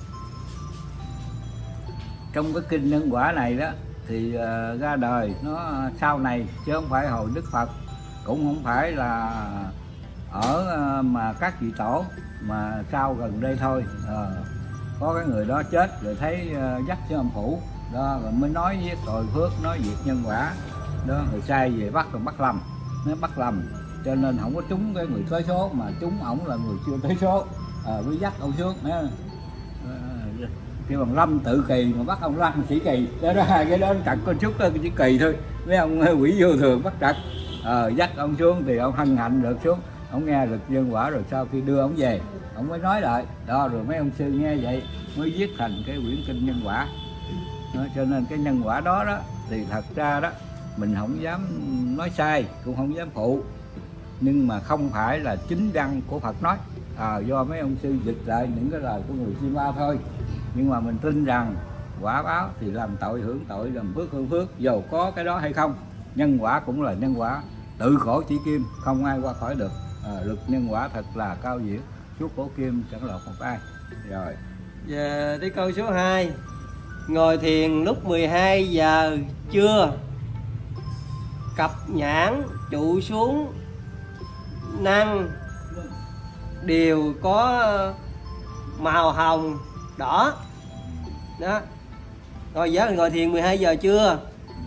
Trong cái kinh nhân quả này đó thì uh, ra đời nó sau này, chứ không phải hồi Đức Phật, cũng không phải là ở uh, mà các vị tổ, mà sau gần đây thôi. Uh, có cái người đó chết rồi thấy uh, dắt cho âm phủ đó, rồi mới nói với tội phước, nói việc nhân quả đó, người sai về bắt rồi bắt lầm, nó bắt lầm, cho nên không có trúng cái người tới số, mà trúng ổng là người chưa tới số, uh, mới dắt ông xuống. Uh, kêu bằng Lâm tự kỳ mà bắt ông Lăng chỉ kỳ đó, đó hai cái đó chặt có chút chỉ kỳ thôi. Mấy ông quỷ vô thường bắt chặt, ờ, dắt ông xuống thì ông hân hạnh được xuống, ông nghe được nhân quả rồi sau khi đưa ông về ông mới nói lại đó, rồi mấy ông sư nghe vậy mới viết thành cái quyển kinh nhân quả đó. Cho nên cái nhân quả đó đó thì thật ra đó mình không dám nói sai, cũng không dám phụ, nhưng mà không phải là chính văn của Phật nói, à, do mấy ông sư dịch lại những cái lời của người Chim Ba thôi. Nhưng mà mình tin rằng quả báo thì làm tội hưởng tội, làm phước hưởng phước, dầu có cái đó hay không. Nhân quả cũng là nhân quả, tự khổ chỉ kim, không ai qua khỏi được. À, luật nhân quả thật là cao diệu, suốt cổ kim chẳng lọt một ai. Rồi Giờ tới câu số hai. Ngồi thiền lúc mười hai giờ trưa, cặp nhãn trụ xuống năng đều có màu hồng đỏ. Đó. Rồi giờ ngồi thiền mười hai giờ trưa.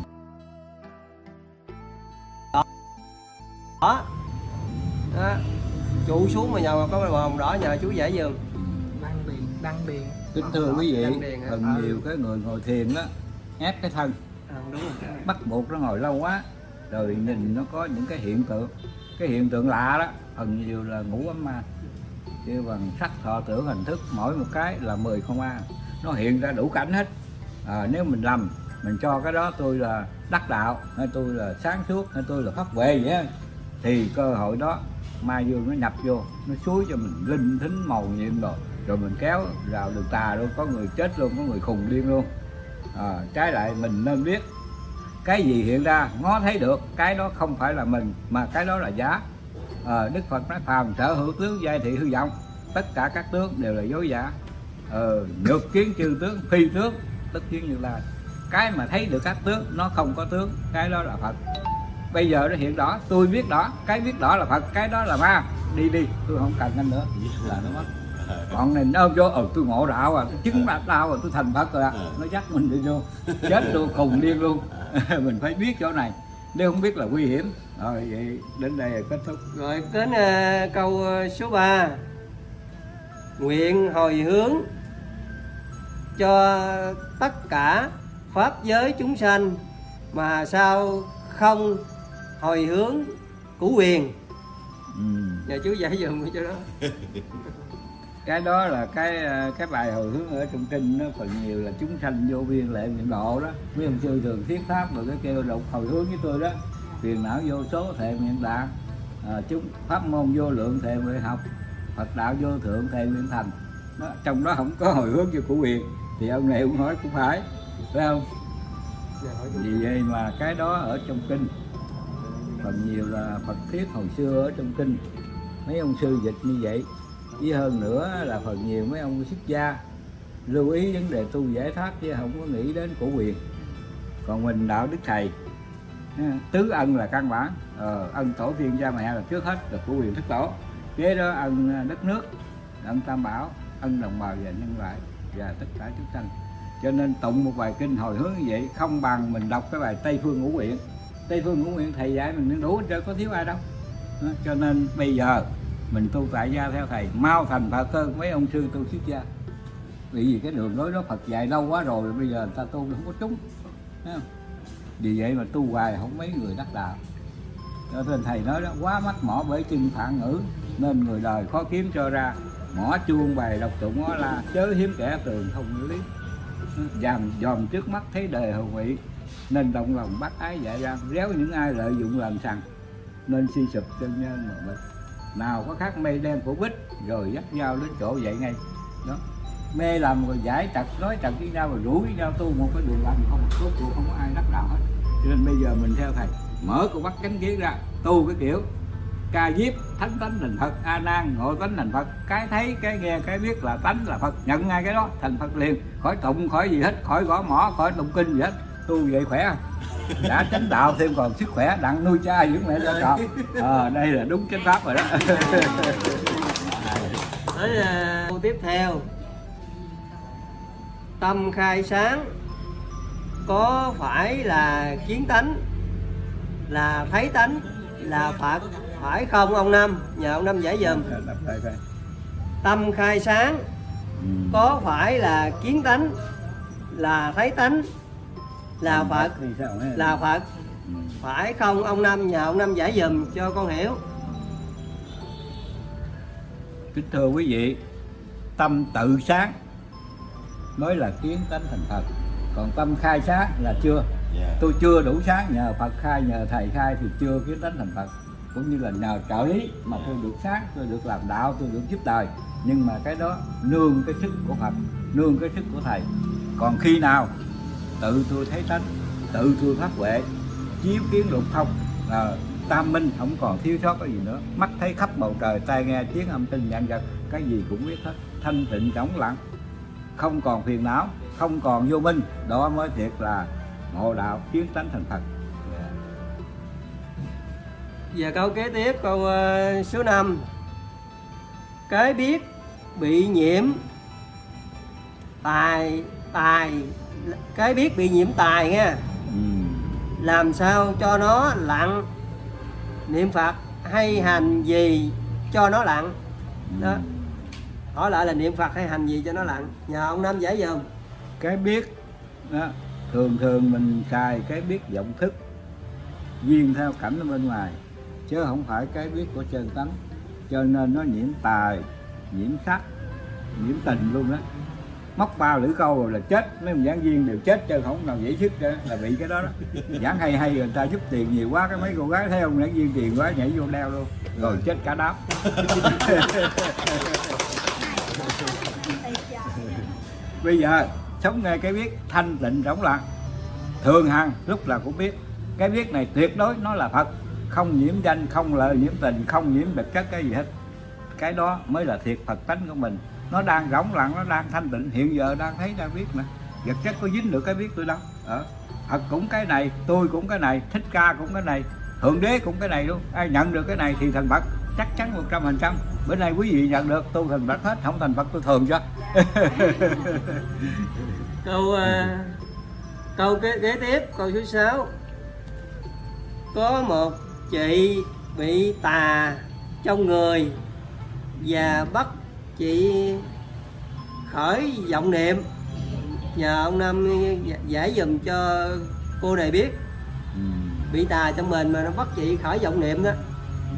Đó. Đó. Đó. Trụ xuống mà nhờ có màu hồng đỏ, nhờ chú giải giùm. Đăng điền, đăng điền. Kính thưa quý vị, Đăng điền hả? phần nhiều cái người ngồi thiền đó ép cái thân, À, đúng rồi. bắt buộc nó ngồi lâu quá, rồi nhìn nó có những cái hiện tượng, cái hiện tượng lạ đó, phần nhiều là ngủ ấm ma, kêu bằng sắc thọ tưởng hành thức, mỗi một cái là mười không a, nó hiện ra đủ cảnh hết. À, nếu mình lầm, mình cho cái đó tôi là đắc đạo, hay tôi là sáng suốt, hay tôi là pháp huệ vậy á, thì cơ hội đó ma dương nó nhập vô, nó xúi cho mình linh thính màu nhiệm rồi, rồi mình kéo vào đường tà luôn, có người chết luôn, có người khùng điên luôn. À, trái lại mình nên biết cái gì hiện ra ngó thấy được, cái đó không phải là mình, mà cái đó là giả. À, Đức Phật nói phàm sở hữu tướng giai thị hư vọng, tất cả các tướng đều là dối giả. Ờ, nhược kiến chư tướng phi tướng, tất kiến như lai. Cái mà thấy được các tướng nó không có tướng, cái đó là Phật. Bây giờ nó hiện đỏ, tôi biết đỏ, cái biết đỏ là Phật, cái đó là ma. Đi đi, tôi không cần anh nữa là nó mất. Bọn này ôm vô, ừ tôi ngộ đạo à, tôi chứng đạt đạo rồi, tôi thành Phật rồi à. Nó dắt mình đi vô, chết luôn, khùng điên luôn. Mình phải biết chỗ này, nếu không biết là nguy hiểm. Rồi vậy đến đây là kết thúc. Rồi đến uh, câu số ba. Nguyện hồi hướng cho tất cả pháp giới chúng sanh, mà sao không hồi hướng cửu quyền? Ừ. Nhờ chú giải dùm cho đó. Cái đó là cái cái bài hồi hướng ở trong kinh, nó phần nhiều là chúng sanh vô biên lệ nguyện độ đó. Mấy ông sư thường thuyết pháp rồi cái kêu đọc hồi hướng với tôi đó. Phiền não vô số thệ nguyện đạt, à, chúng pháp môn vô lượng thệ nguyện học, Phật đạo vô thượng thệ nguyện thành. Đó, trong đó không có hồi hướng cho cửu quyền thì ông này ông nói cũng phải, phải không? Vì vậy mà cái đó ở trong kinh phần nhiều là Phật thuyết hồi xưa ở trong kinh, mấy ông sư dịch như vậy. Với hơn nữa là phần nhiều mấy ông xuất gia lưu ý vấn đề tu giải thoát, chứ không có nghĩ đến cổ quyền. Còn mình đạo đức thầy, tứ ân là căn bản, ờ, ân tổ tiên cha mẹ là trước hết, là cổ quyền thất tổ, kế đó ân đất nước, ân tam bảo, ân đồng bào và nhân loại và tất cả chúng sanh. Cho nên tụng một bài kinh hồi hướng như vậy không bằng mình đọc cái bài Tây Phương Ngũ Nguyện. Tây Phương Ngũ Nguyện thầy dạy mình đủ hết trơn, có thiếu ai đâu. Đó, cho nên bây giờ mình tu tại gia theo thầy mau thành Phật hơn mấy ông sư tu xuất gia. Vì cái đường lối đó Phật dạy lâu quá rồi, bây giờ người ta tu không có trúng. Thấy không? Vì vậy mà tu hoài không mấy người đắc đạo. Cho nên thầy nói đó, quá mắc mỏ bởi chân phạn ngữ, nên người đời khó kiếm cho ra. Mỏ chuông bài đọc tụng ngó la, chớ hiếm kẻ tường không ngữ lý. Dòm dòm trước mắt thấy đời hầu vị, nên động lòng bác ái dạy ra. Réo những ai lợi dụng làm sằng, nên suy sụp chân nhân mà mình. Nào có khác mây đen của bích, rồi dắt nhau đến chỗ vậy ngay. Đó, mê làm rồi giải trật, nói trật với nhau rồi rủ với nhau tu một cái đường lành, không có cuộc không có ai đắc đạo hết. Cho nên bây giờ mình theo thầy mở con mắt chánh kiến ra, tu cái kiểu ca diếp thánh tánh thành Phật, a nan ngộ tánh thành Phật, cái thấy cái nghe cái biết là tánh là Phật, nhận ngay cái đó thành Phật liền, khỏi tụng khỏi gì hết, khỏi gõ mỏ, khỏi tụng kinh gì hết. Tu vậy khỏe không? Đã chánh đạo thêm còn sức khỏe, đặng nuôi cha dưỡng mẹ cho trọn. Ờ, đây là đúng chánh pháp rồi đó. Tới uh, câu tiếp theo. Tâm khai sáng có phải là kiến tánh, là thấy tánh, là Phật phải không ông Năm? Nhờ ông Năm giải dùm. Tâm khai sáng có phải là kiến tánh, là thấy tánh, là Phật, là Phật phải không ông Năm? Nhờ ông Năm giải dùm cho con hiểu. Kính thưa quý vị, tâm tự sáng mới là kiến tánh thành Phật, còn tâm khai sáng là chưa. Tôi chưa đủ sáng, nhờ Phật khai, nhờ thầy khai thì chưa kiến tánh thành Phật. Cũng như là nhờ trợ lý mà tôi được sáng, tôi được làm đạo, tôi được giúp đời. Nhưng mà cái đó nương cái sức của Phật, nương cái sức của thầy. Còn khi nào tự tôi thấy tánh, tự tôi phát huệ, chiếu kiến lục thông, à, tam minh, không còn thiếu sót cái gì nữa. Mắt thấy khắp bầu trời, tai nghe tiếng âm thanh vạn vật, cái gì cũng biết hết, thanh tịnh trống lặng, không còn phiền não, không còn vô minh, đó mới thiệt là ngộ đạo kiến tánh thành Phật. Và câu kế tiếp, câu uh, số năm. Cái biết bị nhiễm tài tài cái biết bị nhiễm tài nha. Ừ. Làm sao cho nó lặng? Niệm Phật hay hành gì cho nó lặng? Đó. Hỏi lại là niệm Phật hay hành gì cho nó lặng? Nhờ ông Năm giải dùm. Cái biết đó, thường thường mình xài cái biết vọng thức duyên theo cảnh ở bên ngoài, chứ không phải cái biết của chân tánh, cho nên nó nhiễm tài, nhiễm sắc, nhiễm tình luôn đó. Móc bao lưỡi câu rồi là chết, mấy ông giảng viên đều chết chứ không nào dễ sức nữa, là bị cái đó đó. Giảng hay hay người ta giúp tiền nhiều quá, cái mấy cô gái thấy ông giảng viên tiền quá nhảy vô đeo luôn, rồi chết cả đám. Bây giờ sống nghe cái biết thanh tịnh rỗng lặng, thường hằng lúc là cũng biết. Cái biết này tuyệt đối nó là Phật, không nhiễm danh, không lợi nhiễm tình, không nhiễm vật chất cái gì hết. Cái đó mới là thiệt Phật tánh của mình. Nó đang rỗng lặng, nó đang thanh tịnh, hiện giờ đang thấy đang biết mà. Vật chất có dính được cái biết tôi đâu. Ở Phật cũng cái này, tôi cũng cái này, Thích Ca cũng cái này, Thượng Đế cũng cái này luôn. Ai nhận được cái này thì thành Phật chắc chắn một trăm phần trăm. Bữa nay quý vị nhận được tôi thành Phật hết, không thành Phật tôi thường cho. Câu uh, câu kế, kế tiếp, câu số sáu. Có một chị bị tà trong người và bắt chị khởi vọng niệm. Nhờ ông Năm giải dùm cho cô này biết. Ừ. Bị tà trong mình mà nó bắt chị khởi vọng niệm đó. Ừ.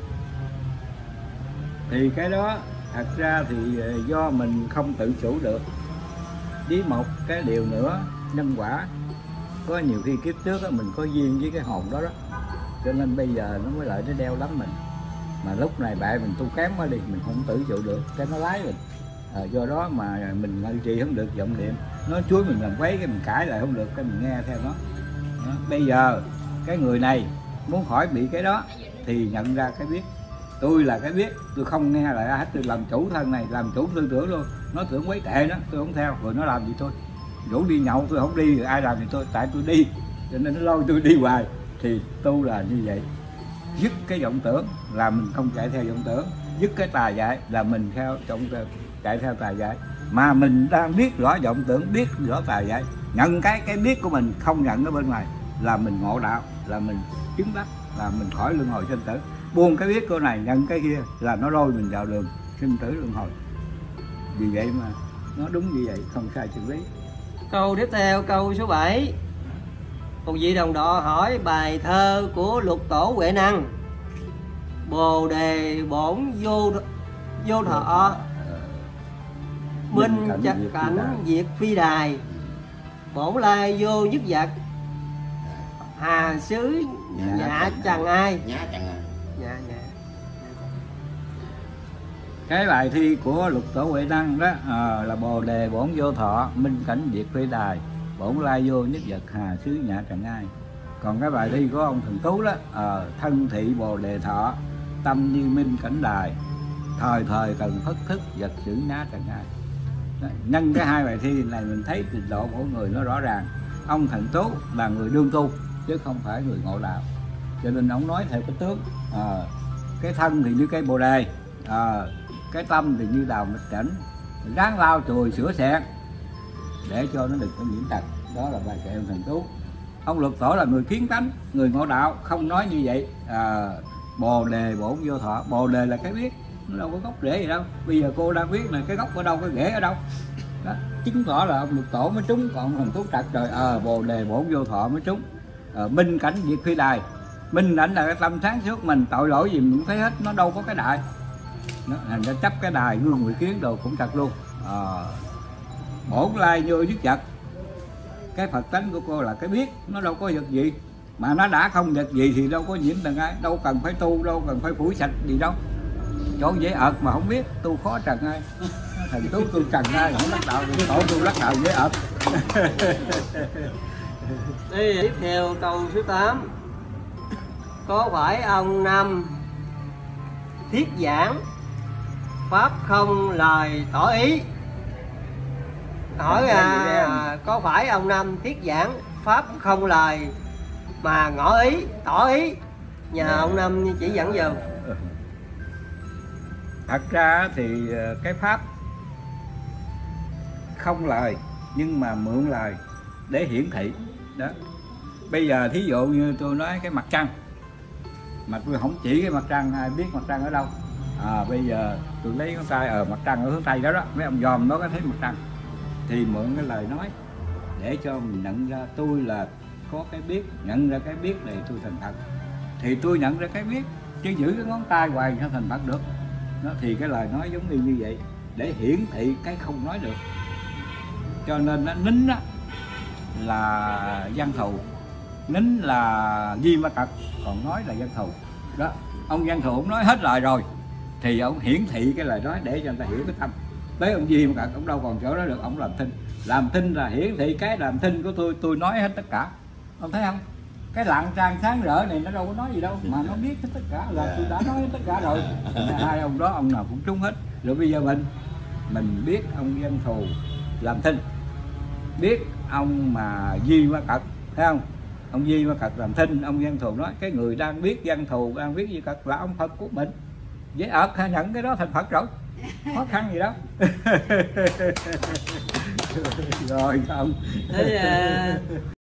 Thì cái đó thật ra thì do mình không tự chủ được. Với một cái điều nữa, nhân quả. Có nhiều khi kiếp trước đó, mình có duyên với cái hồn đó đó, cho nên bây giờ nó mới lại nó đeo lắm mình. Mà lúc này bạn mình tu kém quá đi, mình không tự chủ được, cái nó lái mình. À, do đó mà mình ngự trì không được vọng niệm, nó chuối mình làm quấy cái mình cãi lại không được, cái mình nghe theo nó. Đó. Bây giờ cái người này muốn khỏi bị cái đó thì nhận ra cái biết, tôi là cái biết, tôi không nghe lại ai hết, tôi làm chủ thân này, làm chủ tư tưởng luôn. Nó tưởng quấy tệ đó, tôi không theo, rồi nó làm gì thôi. Rủ đi nhậu tôi không đi, ai làm thì tôi, tại tôi đi, cho nên nó lôi tôi đi hoài. Thì tu là như vậy, dứt cái vọng tưởng là mình không chạy theo vọng tưởng, dứt cái tà dại là mình theo trong chạy theo tà dại. Mà mình đang biết rõ vọng tưởng, biết rõ tà dại, nhận cái cái biết của mình, không nhận ở bên ngoài, là mình ngộ đạo, là mình chứng đắc, là mình khỏi luân hồi sinh tử. Buông cái biết của này, nhận cái kia là nó lôi mình vào đường sinh tử luân hồi. Vì vậy mà nó đúng như vậy, không sai chân lý. Câu tiếp theo, câu số bảy. Một vị đồng đọ hỏi bài thơ của Lục Tổ Huệ Năng: Bồ đề bổn vô vô thọ, minh chặt cảnh diệt phi đài, bổn lai vô nhất vật, hà xứ nhạ chẳng ai. Nhã chẳng ai. Nhạ nhạ. Cái bài thi của Lục Tổ Huệ Năng đó à, là bồ đề bổn vô thọ, minh cảnh diệt phi đài, bổn lai vô nhất vật, hà xứ nhã chẳng ai. Còn cái bài thi của ông Thần Tú đó à, thân thị bồ đề thọ, tâm như minh cảnh đài, thời thời cần phất thức, vật xử nhã chẳng ai. Đó, nhân cái hai bài thi này mình thấy trình độ của người nó rõ ràng. Ông Thần Tú là người đương tu chứ không phải người ngộ đạo, cho nên ông nói theo cái tướng à, cái thân thì như cây bồ đề, à, cái tâm thì như đào mịch cảnh, ráng lau chùi sửa xẹt để cho nó đừng có nhiễm tật. Đó là bài kệ ông Thần Tú. Ông Lục Tổ là người kiến tánh, người ngộ đạo, không nói như vậy. À, bồ đề bổn vô thọ, bồ đề là cái biết, nó đâu có gốc rễ gì đâu. Bây giờ cô đang biết là cái gốc ở đâu, cái rễ ở đâu đó, chứng tỏ là ông Lục Tổ mới trúng. Còn ông Thần Tú trật rồi, à, bồ đề bổn vô thọ mới trúng. À, minh cảnh diệt phi đài, minh cảnh là cái tâm sáng suốt mình, tội lỗi gì mình cũng thấy hết, nó đâu có cái đại. Nó thành ra chấp cái đài gương ngụy kiến đồ cũng trật luôn. À, bổn lai vô nhất vật, cái Phật tánh của cô là cái biết, nó đâu có vật gì, mà nó đã không vật gì thì đâu có nhiễm tầng ai, đâu cần phải tu, đâu cần phải phủi sạch gì đâu. Chỗ dễ ợt mà không biết, tu khó trần ai. Thần Tú tu trần ai không đắc đạo, thì tổ tu đắc đạo dễ ợt. Đi tiếp theo câu số tám. Có phải ông Năm thuyết giảng pháp không lời tỏ ý? hỏi Cảm ơn à, chị em. à, có phải ông Năm thuyết giảng pháp không lời mà ngỏ ý tỏ ý, nhờ ông Năm chỉ dẫn dùm. Thật ra thì ờ, cái pháp không lời nhưng mà mượn lời để hiển thị đó. Bây giờ thí dụ như tôi nói cái mặt trăng mà tôi không chỉ cái mặt trăng, ai biết mặt trăng ở đâu. À, bây giờ tôi lấy ngón tay ở mặt trăng ở hướng tây đó đó, mấy ông dòm nó có thấy mặt trăng thì mượn cái lời nói để cho mình nhận ra tôi là có cái biết, nhận ra cái biết này tôi thành Phật, thì tôi nhận ra cái biết, chứ giữ cái ngón tay hoài sao thành Phật được. Nó thì cái lời nói giống như như vậy để hiển thị cái không nói được. Cho nên nó nín á là văn thù, nín là Di Ma Cật, còn nói là văn thù đó. Ông văn thù ông nói hết lời rồi thì ông hiển thị cái lời nói để cho người ta hiểu cái tâm. Tới ông Di Ma Cật ông đâu còn chỗ đó được, ông làm thinh. Làm thinh là hiển thị cái làm thinh của tôi, tôi nói hết tất cả. Ông thấy không? Cái lặng trang sáng rỡ này nó đâu có nói gì đâu mà nó biết hết tất cả, là tôi đã nói hết tất cả rồi. Hai ông đó ông nào cũng trúng hết. Rồi bây giờ mình mình biết ông văn thù làm thinh, biết ông mà Di Ma Cật, thấy không? Ông Di Ma Cật làm thinh, ông văn thù nói cái người đang biết văn thù, đang biết Di Cật là ông Phật của mình. Dễ ợt nhận cái đó thành Phật rồi, khó khăn gì đâu. Rồi xong. Thế, à,